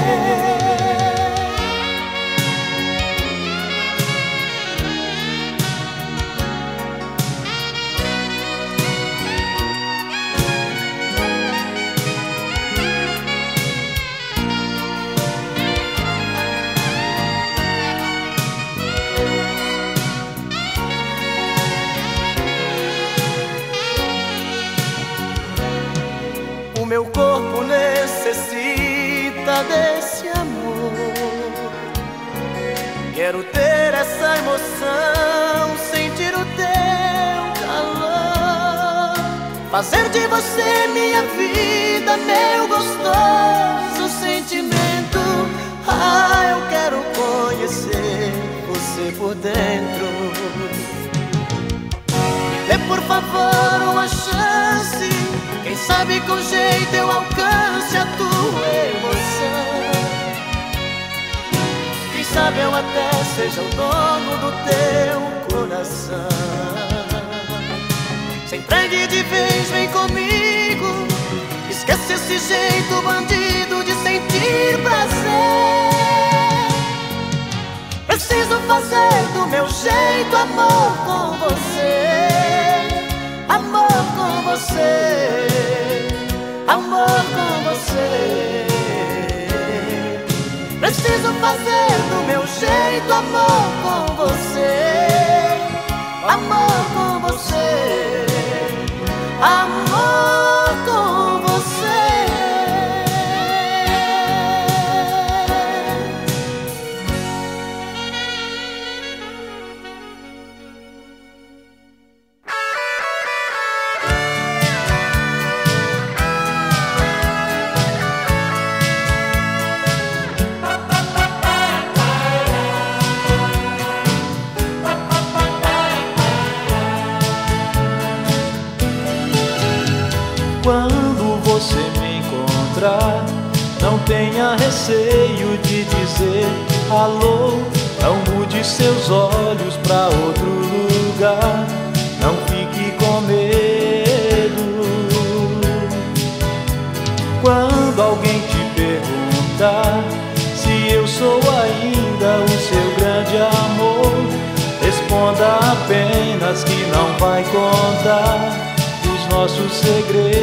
Meu corpo necessita desse amor. Quero ter essa emoção, sentir o teu calor, fazer de você minha vida, meu gostoso sentimento. Ah, eu quero conhecer você por dentro. Dê por favor uma chance, quem sabe com jeito eu alcance a tua emoção. Quem sabe eu até seja o dono do teu coração. Se entregue de vez, vem comigo, esquece esse jeito bandido de sentir prazer. Preciso fazer do meu jeito amor com você, amor com você, amor com você. Preciso fazer do meu jeito amor com você, amor com você, amor com você. Quando você me encontrar, não tenha receio de dizer alô. Não mude seus olhos pra outro lugar, não fique com medo. Quando alguém te perguntar se eu sou ainda o seu grande amor, responda apenas que não vai contar nossos segredos.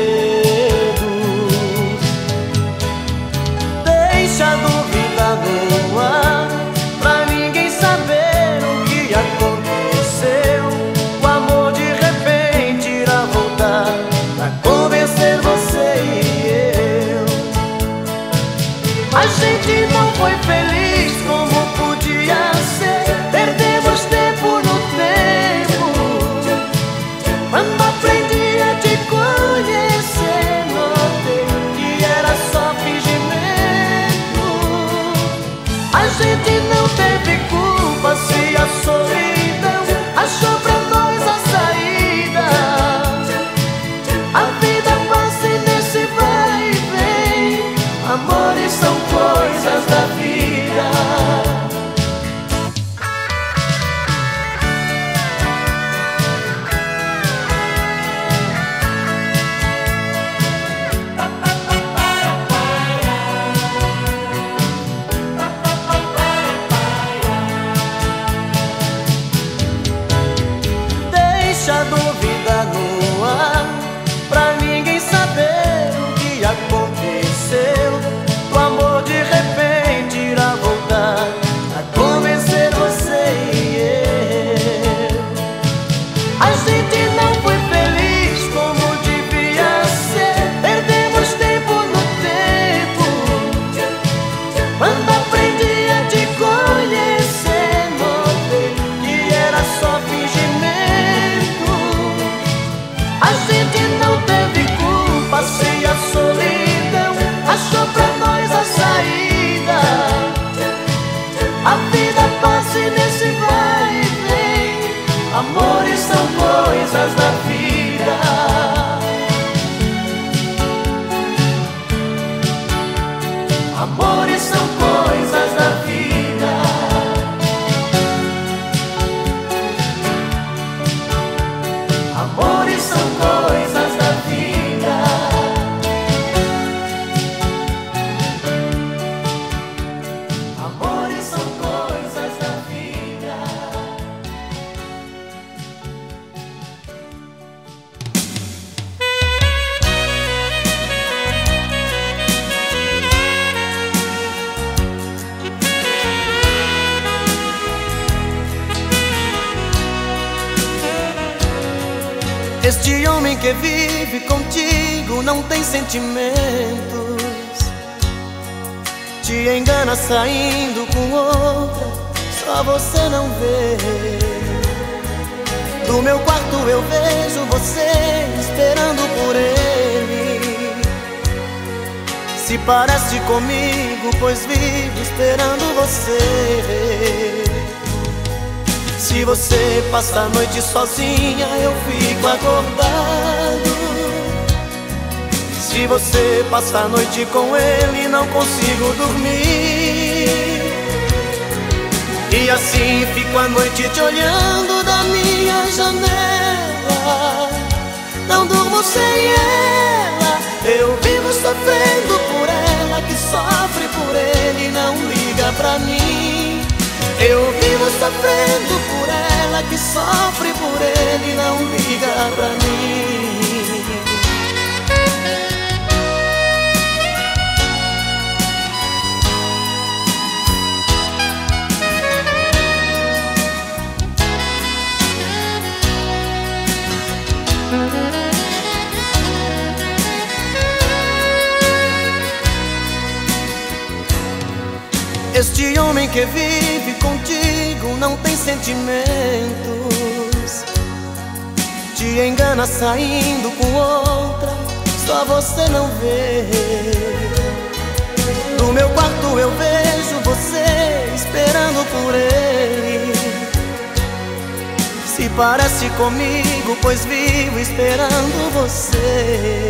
Deixa a dúvida no ar, pra ninguém saber o que aconteceu. O amor de repente irá voltar pra convencer você e eu. A gente não foi feliz como podia ser, perdemos tempo no tempo. Quando aprendi a te conhecer, notei que era só fingimento. A gente não teve culpa se a solidão achou pra nós a saída. A vida passa nesse vai e vem, amores são coisas da vida. Este homem que vive contigo não tem sentimentos, te engana saindo com outra, só você não vê. Do meu quarto eu vejo você esperando por ele. Se parece comigo, pois vivo esperando você. Se você passa a noite sozinha, eu fico acordado. Se você passa a noite com ele, não consigo dormir. E assim fico a noite te olhando da minha janela. Não durmo sem ela, eu vivo sofrendo por ela, que sofre por ele e não liga pra mim. Eu vivo sofrendo por ela, que sofre por ele e não liga pra mim. Este homem que vive contigo não tem sentimentos, te engana saindo com outra, só você não vê. No meu quarto eu vejo você esperando por ele. Se parece comigo, pois vivo esperando você.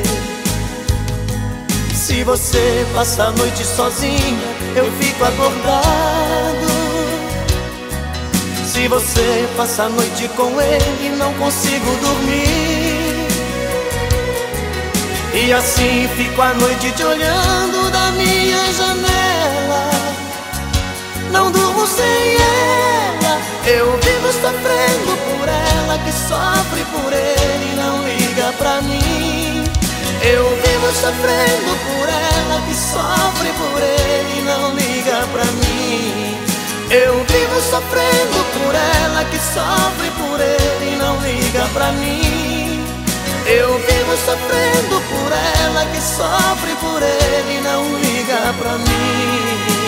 Se você passa a noite sozinha, eu fico acordado. Se você passa a noite com ele, não consigo dormir. E assim fico a noite te olhando da minha janela. Não durmo sem ela, eu vivo sofrendo por ela, que sofre por ele e não liga pra mim. Eu vivo sofrendo por ela, que sofre por ele e não liga pra mim. Eu vivo sofrendo por ela, que sofre por ele e não liga pra mim. Eu vivo sofrendo por ela, que sofre por ele e não liga pra mim.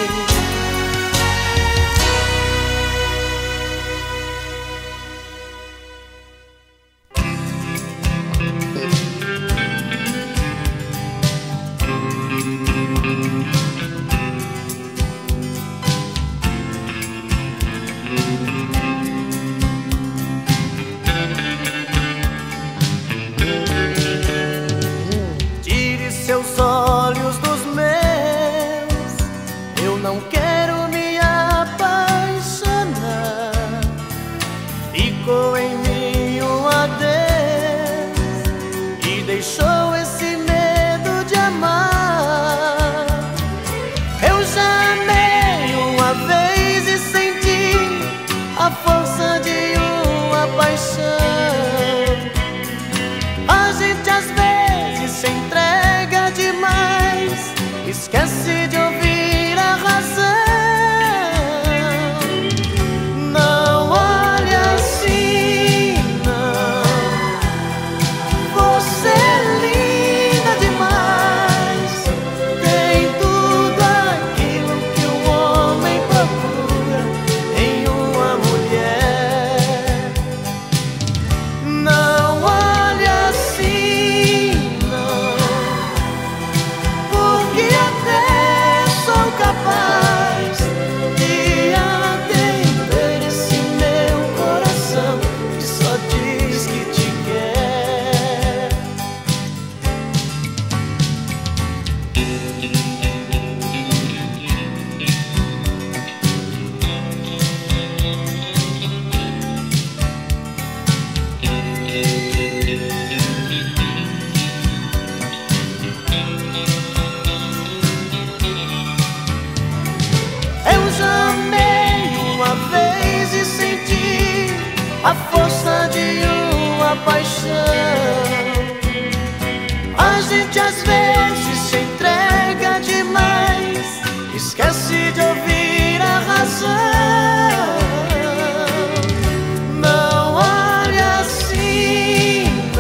Seus olhos dos meus, eu não quero me apaixonar. Ficou em mim um adeus e deixou esse medo de amar. Eu já amei uma vez e senti a força de uma paixão. A gente às vezes se entrega demais, esquece de ouvir a razão. Não olhe assim, não. Você é linda demais, tem tudo aquilo que o homem procura em uma mulher. Não olhe assim, não, porque até sou capaz de atender esse meu coração que só diz que te quer. Eu já amei uma vez e senti a força de uma paixão. A gente às vezes se entrega demais, esquece de ouvir a razão. Não olhe assim,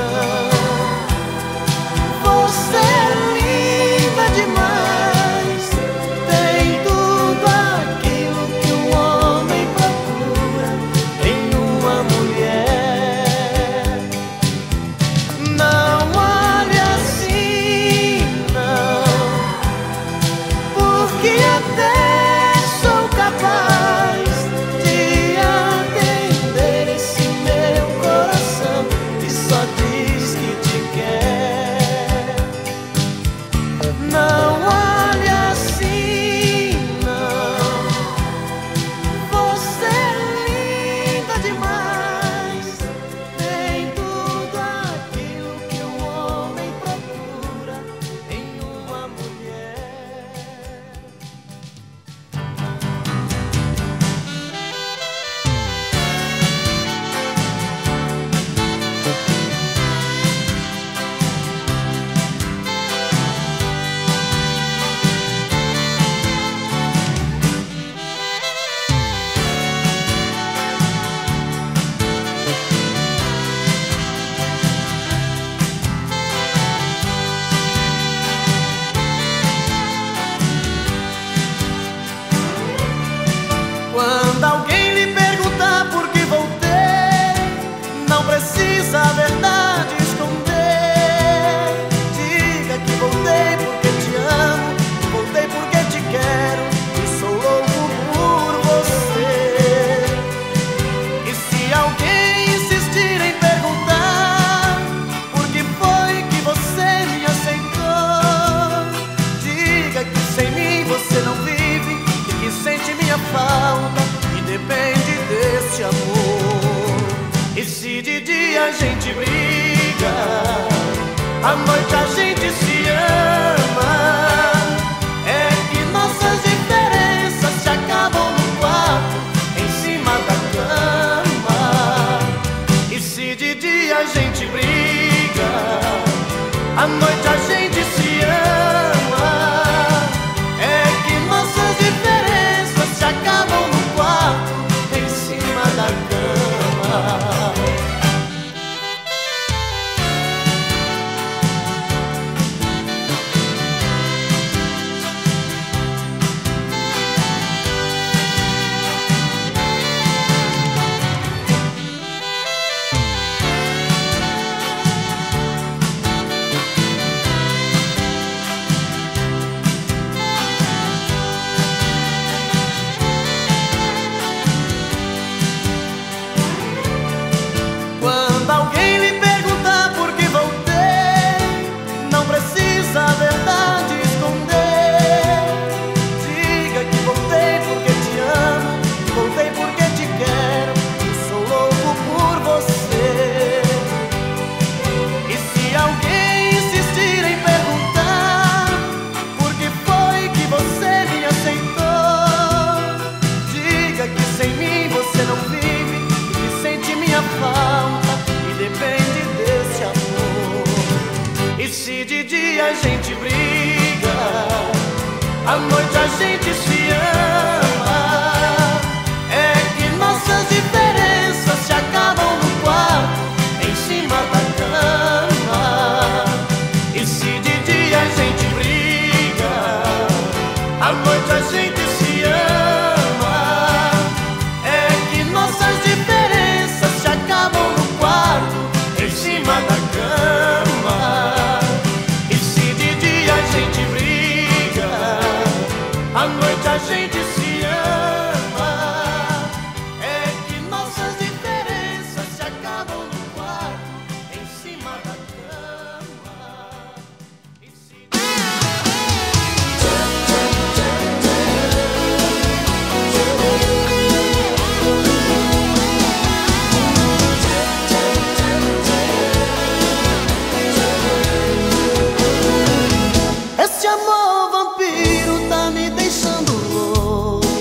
precisa a verdade esconder. Diga que voltei porque te amo, voltei porque te quero e sou louco por você. E se alguém insistir em perguntar por que foi que você me aceitou, diga que sem mim você não vive e que sente minha falta e depende desse amor. E se de dia a gente briga, à noite a gente se ama, é que nossas diferenças se acabam no quarto, em cima da cama. E se de dia a gente briga, à noite a gente se ama, é que nossas diferenças se acabam no quarto, em cima da cama. Quando alguém lhe perguntar por que voltei, não precisa a verdade esconder. Diga que voltei porque te amo, voltei porque te quero e sou louco por você. E se alguém insistir em perguntar por que foi que você me aceitou, diga que sem mim você não vive e que sente minha falta e depende desse amor. E se de dia a gente briga, à noite a gente se ama, é que nossas diferenças se acabam no quarto, em cima da cama. E se de dia a gente briga, à noite a gente se ama, é que nossas diferenças se acabam no quarto, em cima da cama. E se de dia a gente briga, à noite a gente se ama, é que nossas diferenças se acabam no quarto, em cima da cama. E se... Esse amor vampiro tá me deixando louco.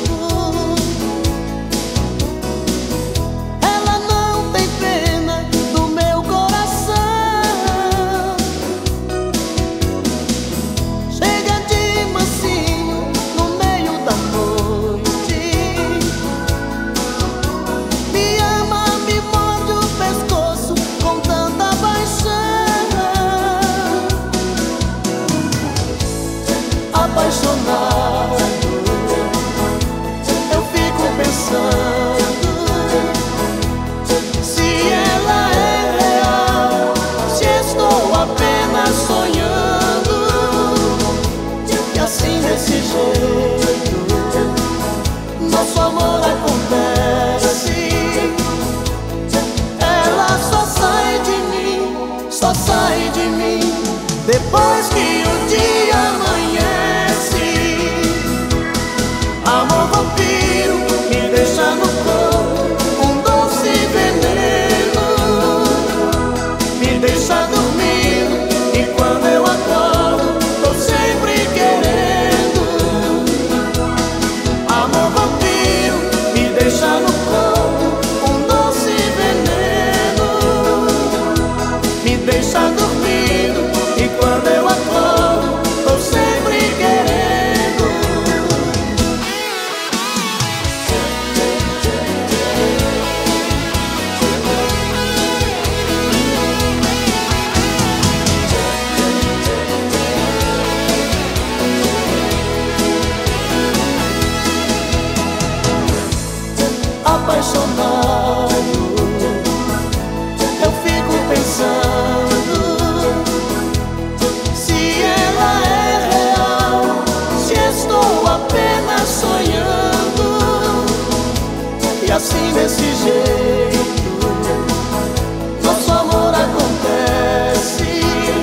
assim desse jeito nosso amor acontece.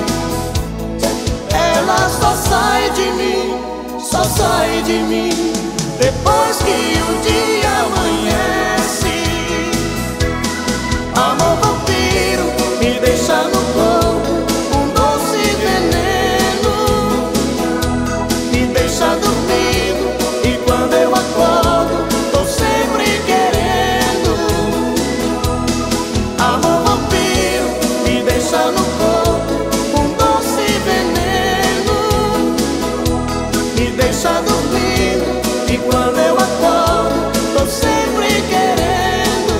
Ela só sai de mim, só sai de mim depois que o dia amanhece. Amor vampiro me deixa no corpo um doce veneno, me deixa dormindo e quando eu acordo tô sempre querendo. Amor vampiro me deixa no corpo um doce veneno, me deixa dormindo e quando eu acordo tô sempre querendo.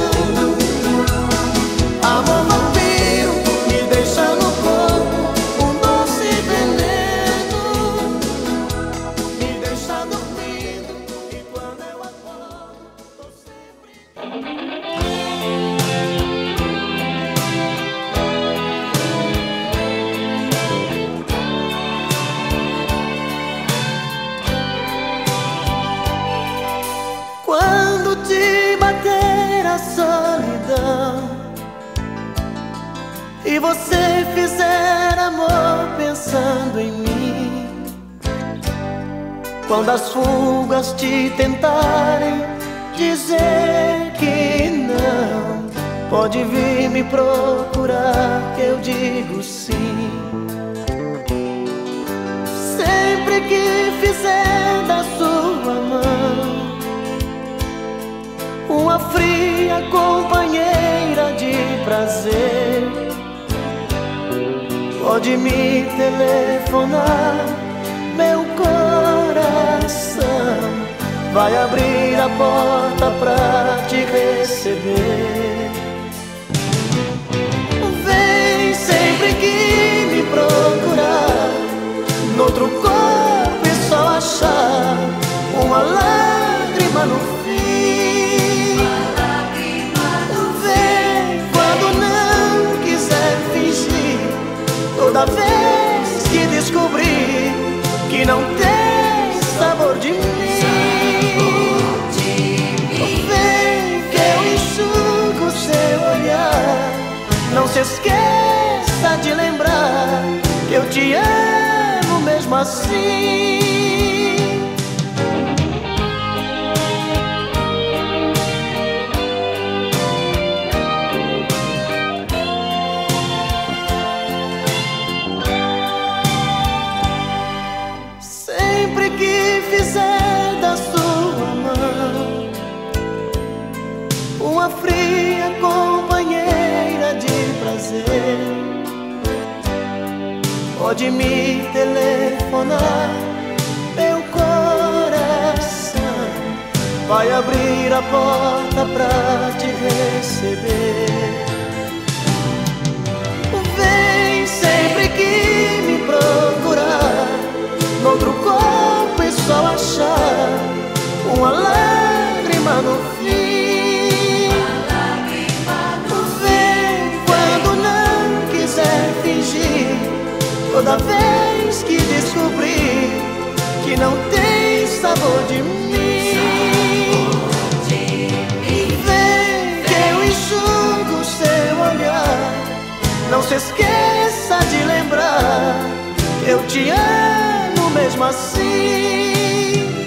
Amor vampiro me deixa no corpo um doce veneno, me deixa dormindo e quando eu acordo tô sempre quando te bater a solidão e você fizer amor pensando em mim, quando as fugas te tentarem dizer que não, pode vir me procurar que eu digo sim. Sempre que fizer da sua mão uma fria companheira de prazer, pode me telefonar, meu coração vai abrir a porta pra te receber. Vem sempre que me procurar, noutro corpo e só achar uma lágrima no fim. Toda vez que descobrir que não tem sabor de mim, vem que eu enxugo seu olhar. Não se esqueça de lembrar que eu te amo mesmo assim. Fizer da sua mão uma fria companheira de prazer, pode me telefonar, meu coração vai abrir a porta pra te receber. Vem sempre que me procurar, noutro corpo e só achar uma lágrima no fim. Vem quando não quiser fingir, toda vez que descobrir que não tem sabor de mim. Vem que eu enxugo seu olhar. Não se esqueça de lembrar que eu te amo mesmo assim.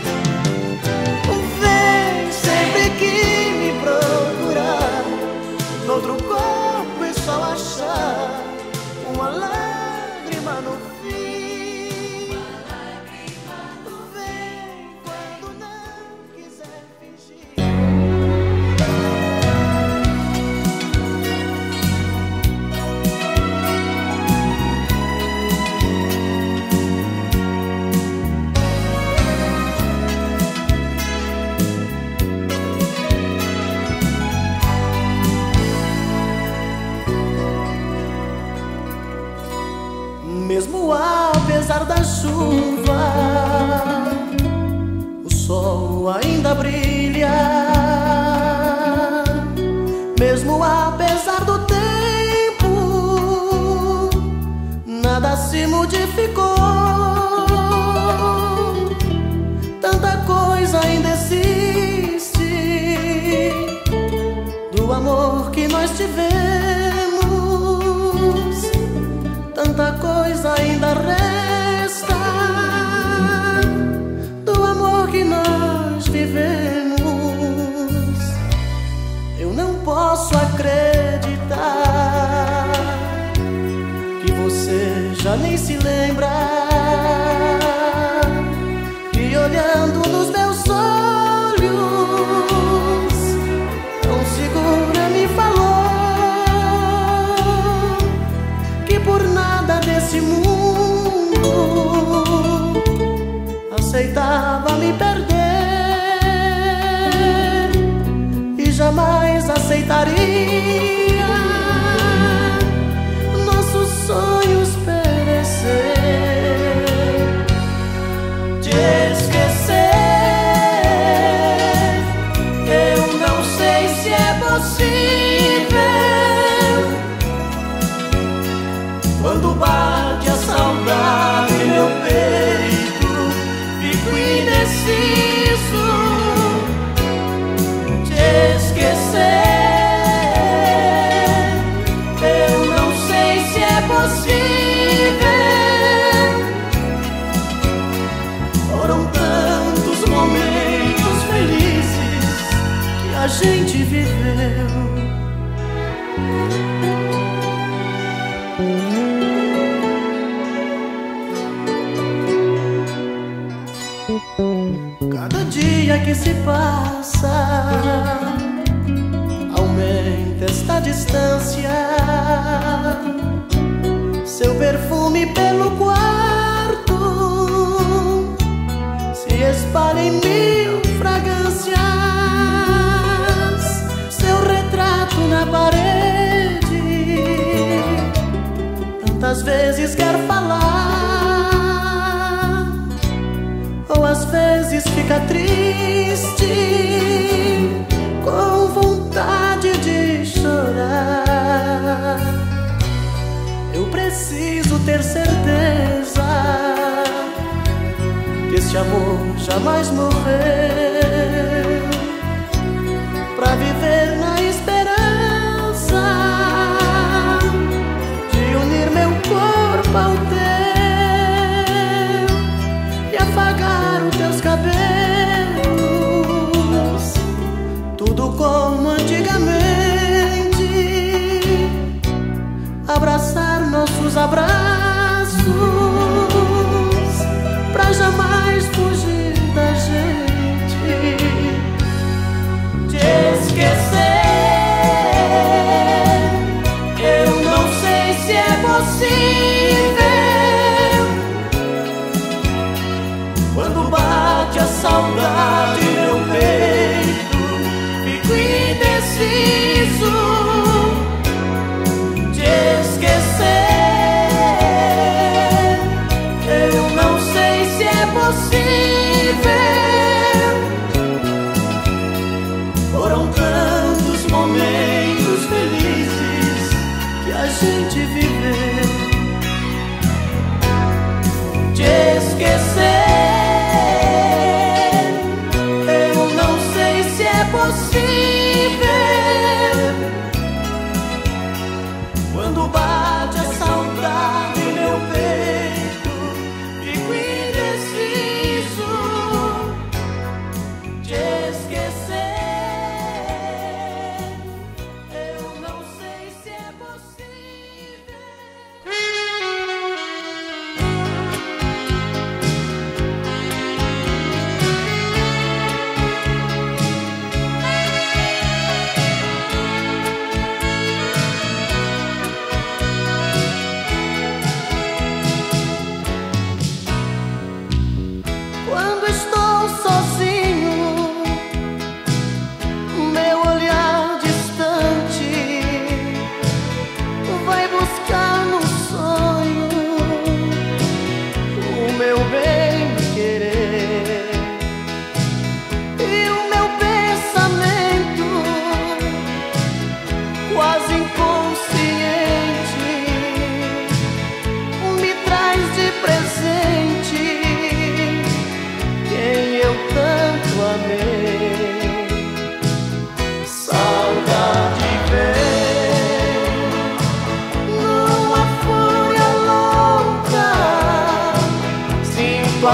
Vem sempre que me procurar, noutro corpo e só achar uma lágrima no fim. Vem quando não quiser fingir. Mesmo apesar da chuva, o sol ainda brilha. Mesmo apesar do tempo, nada se modificou. Tanta coisa ainda existe vivemos, tanta coisa ainda resta do amor que nós vivemos. Eu não posso acreditar que você já nem se lembra, que olhando nos meus olhos tão segura me falou que por nada desse mundo aceitava me perder e jamais aceitaria nossos sonhos perecer. Te esquecer, eu não sei se é possível. Quando bate a saudade em meu peito, fico indeciso. Te esquecer, eu não sei se é possível. Foram tantos momentos felizes que a gente viveu. Cada dia que se passa aumenta esta distância. Seu perfume pelo quarto se espalha em mil fragrâncias. Seu retrato na parede tantas vezes quer falar, ou às vezes fica triste com vontade de chorar. Eu preciso ter certeza que este amor jamais morreu, pra viver na esperança de unir meu corpo ao teu e afagar os teus cabelos, tudo como antigamente, abraçar nossos abraços, pra jamais fugir da gente. Te esquecer, eu não sei se é possível. Quando bate a saudade em meu peito, fico indeciso. Te esquecer, eu não sei se é possível. Foram tantos momentos felizes que a gente viveu. Te esquecer, eu não sei se é possível. Quando bate a saudade em meu peito, fico indeciso. Te esquecer, eu não sei se é possível.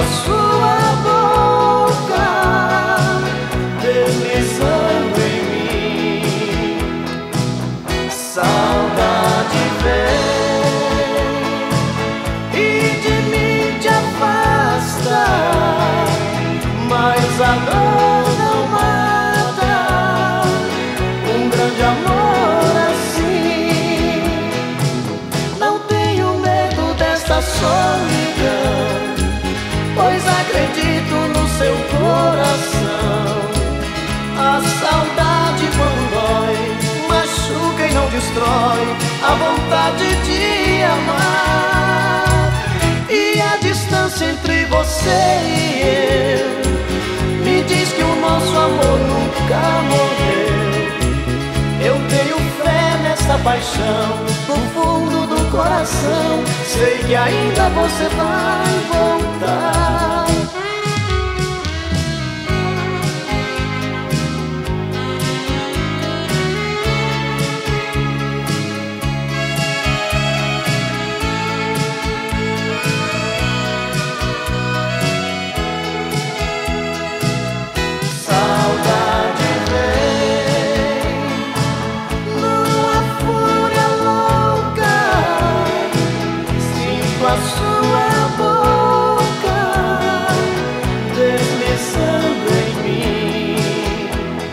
a sua boca deslizando em mim. Saudade vem e de mim te afasta, mas a dor não mata um grande amor assim. Não tenho medo dessa solidão, pois acredito no seu coração. A saudade quando dói, machuca e não destrói a vontade de amar. E a distância entre você e eu me diz que o nosso amor nunca morreu. Eu tenho fé nessa paixão, no fundo do coração, sei que ainda você vai voltar. Saudade vem numa fúria louca, sinto a sua boca deslizando em mim.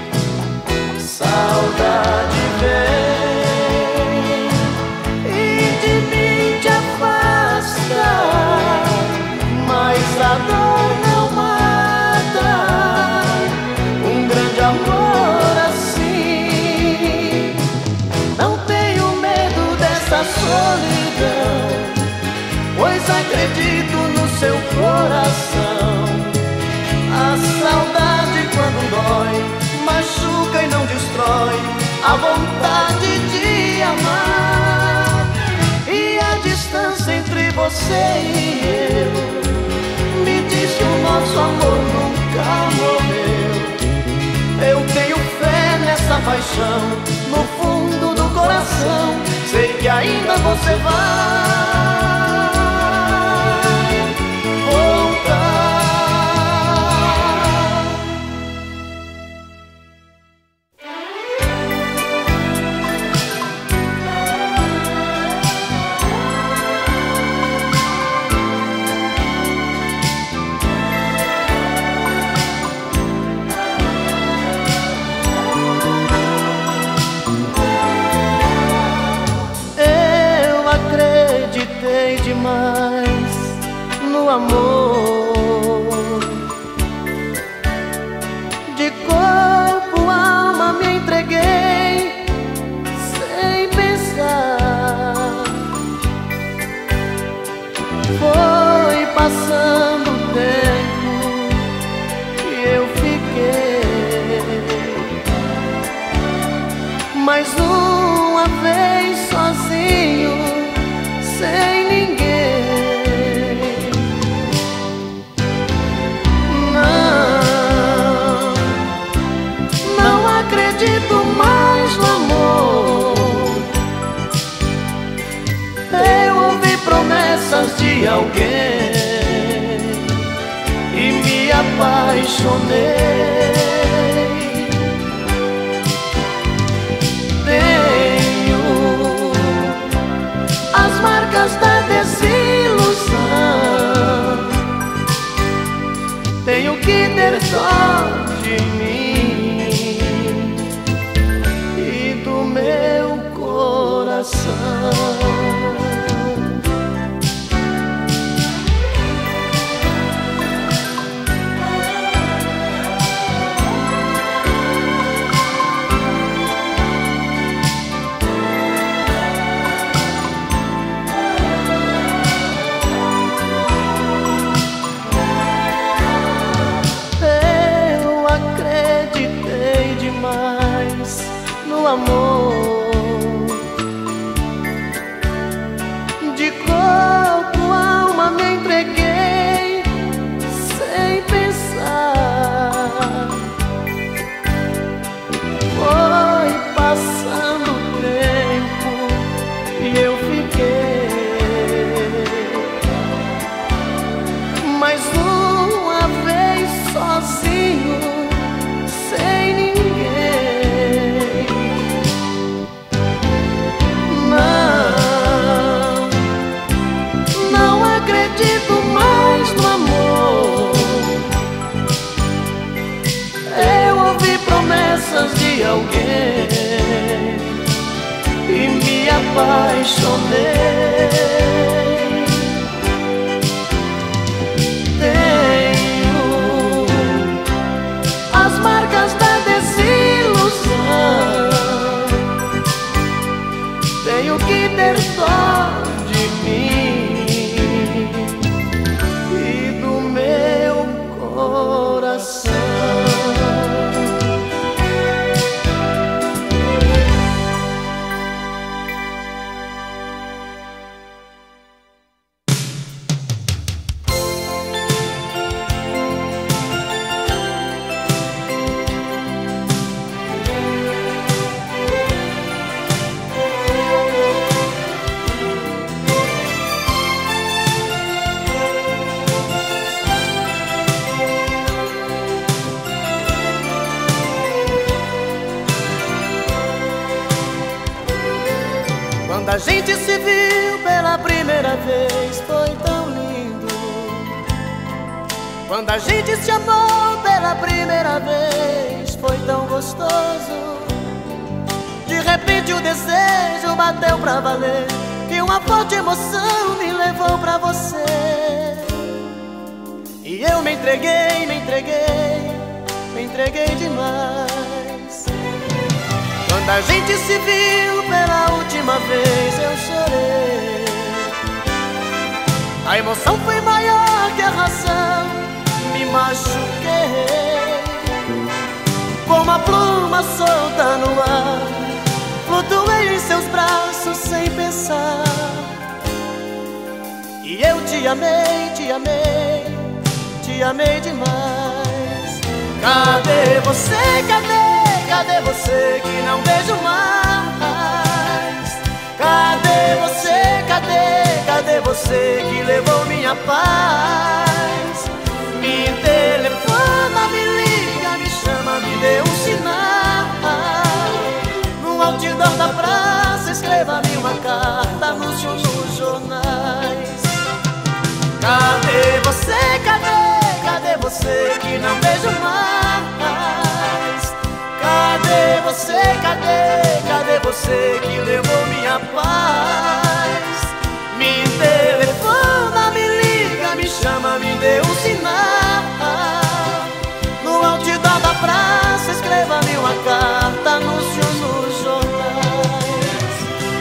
Saudade vem e de mim te afasta, mas a dor não mata um grande amor assim. Não tenho medo dessa solidão, pois acredito no seu coração. A saudade quando dói, machuca e não destrói a vontade de amar. E a distância entre você e eu me diz que o nosso amor nunca morreu. Eu tenho fé nessa paixão, no fundo do coração, sei que ainda você vai voltar. Acreditei demais no amor, de corpo, alma me entreguei sem pensar. Foi passando o tempo e eu fiquei mais uma vez sozinho, sem ninguém. Não, não acredito mais no amor. Eu ouvi promessas de alguém e me apaixonei. Tenho as marcas da desilusão, tenho que ter dó de mim e do meu coração. No amor, de corpo, alma me entreguei sem pensar. Foi passando o tempo e eu fiquei mais um apaixonei. Tenho as marcas da desilusão, tenho que ter dó de mim e do meu coração. Quando a gente se viu pela primeira vez foi tão lindo. Quando a gente se amou pela primeira vez foi tão gostoso. De repente o desejo bateu pra valer e uma forte emoção me levou pra você. E eu me entreguei, me entreguei, me entreguei demais. Quando a gente se viu pela última vez eu chorei. A emoção foi maior que a razão, me machuquei. Como a pluma solta no ar, flutuei em seus braços sem pensar. E eu te amei, te amei, te amei demais. Cadê você, cadê? Cadê você que não vejo mais? Cadê você, cadê? Cadê você que levou minha paz? Me telefona, me liga, me chama, me dê um sinal. No outdoor da praça escreva-me uma carta, anúncio nos jornais. Cadê você, cadê? Cadê você que não vejo mais? Cadê você, cadê, cadê você que levou minha paz? Me telefona, me liga, me chama, me dê um sinal. No outdoor da praça escreva-me uma carta, anúncio nos jornais.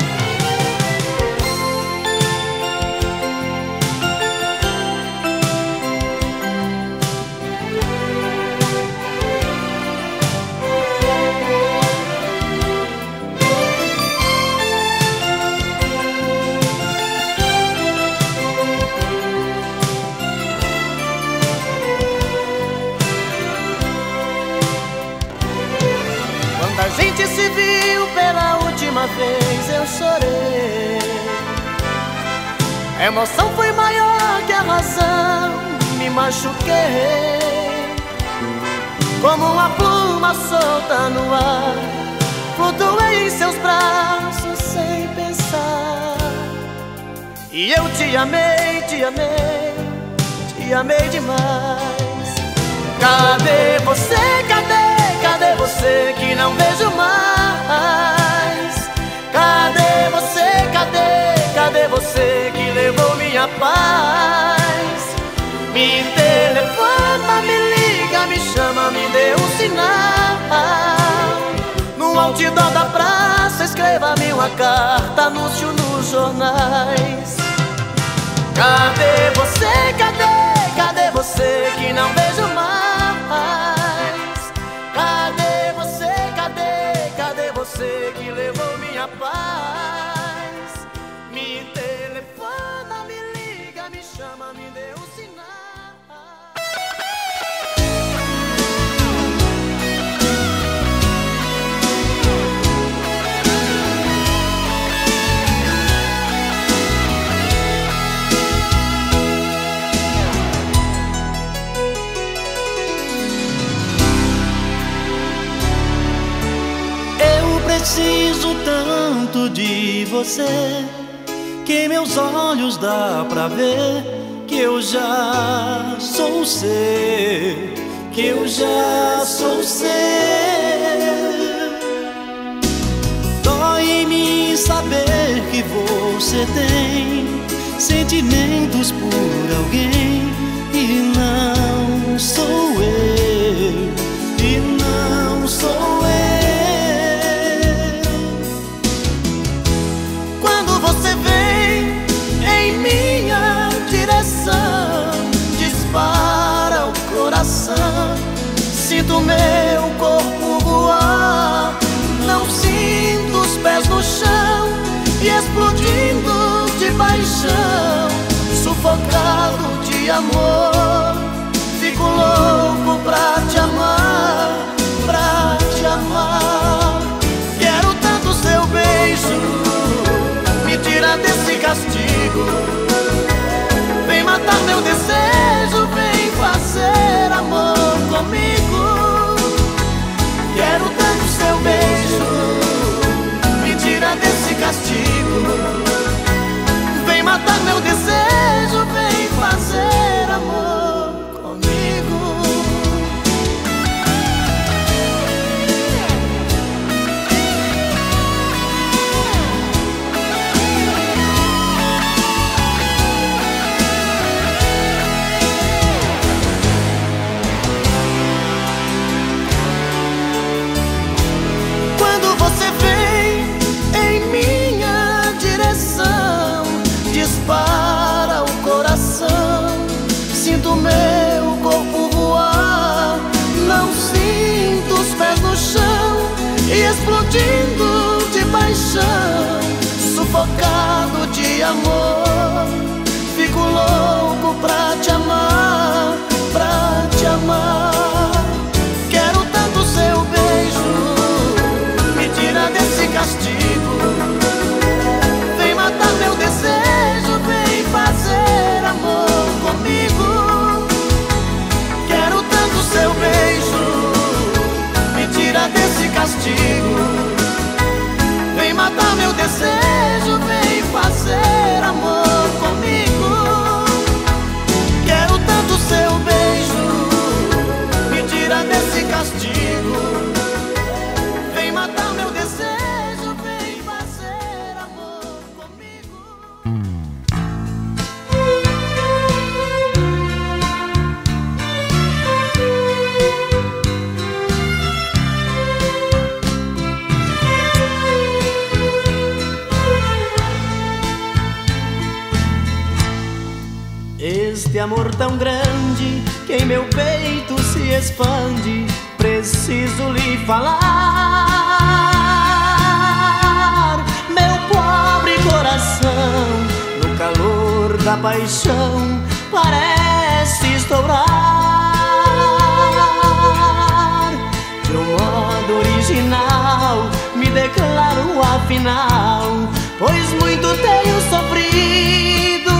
Quando a gente se viu pela última vez eu chorei. A emoção foi maior que a razão, me machuquei. Como uma pluma solta no ar, flutuei em seus braços sem pensar. E eu te amei, te amei, te amei demais. Cadê você, cadê? Cadê você que não vejo mais? Cadê você, cadê? Cadê você que levou minha paz? Me telefona, me liga, me chama, me dê um sinal. No outdoor da praça escreva-me uma carta, anúncio nos jornais. Cadê você, cadê? Cadê você que não vejo mais? Cadê você, cadê? Cadê você que levou minha paz? Me telefona, me liga, me chama, me dê um sinal. Preciso tanto de você que meus olhos dá pra ver que eu já sou seu, que eu já sou seu. Dói em mim saber que você tem sentimentos por alguém e não sou eu, e não sou eu. Quando você vem em minha direção, dispara o coração, sinto meu corpo voar, não sinto os pés no chão e explodindo de paixão, sufocado de amor, fico louco pra te amar, pra te amar. Quero tanto seu beijo, me tira desse castigo, vem matar meu desejo, vem fazer amor comigo. Quero tanto seu beijo, me tira desse castigo, vem matar meu desejo, vem fazer amor comigo. Quando você vem em minha direção, dispara o coração, sinto meu corpo voar, não sinto os pés no chão e explodindo de paixão, sufocado de amor, fico louco pra te amar, pra te amar. Quero tanto seu beijo, me tira desse castigo, vem matar meu desejo, vem fazer amor comigo. Quero tanto seu beijo, me tira desse castigo, vem matar meu desejo, vem fazer amor comigo. Quero tanto seu beijo, me tira desse castigo, vem matar meu desejo, vem fazer amor comigo. Este amor tão grande que em meu peito se expande, preciso lhe falar. Meu pobre coração, no calor da paixão, parece estourar. De um modo original, me declaro afinal, pois muito tenho sofrido.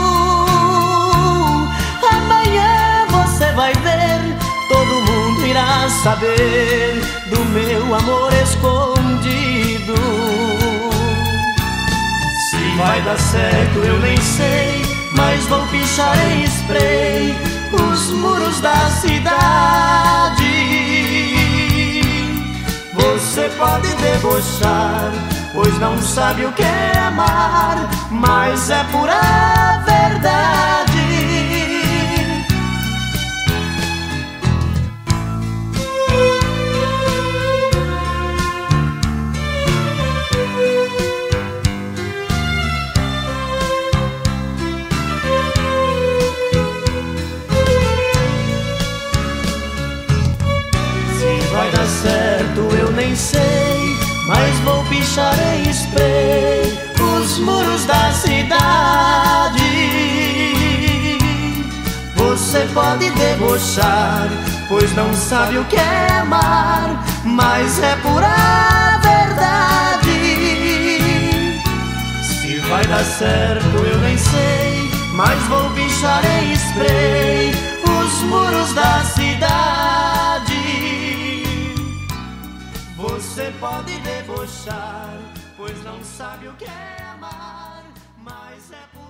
Amanhã você vai ver, todo mundo irá saber do meu amor escondido. Se vai dar certo eu nem sei, mas vou pichar em spray os muros da cidade. Você pode debochar, pois não sabe o que é amar, mas é pura verdade. Vai dar certo eu nem sei, mas vou pichar em spray os muros da cidade. Você pode debochar, pois não sabe o que é amar, mas é pura verdade. Se vai dar certo eu nem sei, mas vou pichar em spray os muros da cidade. Você pode debochar, pois não sabe o que é amar, mas é por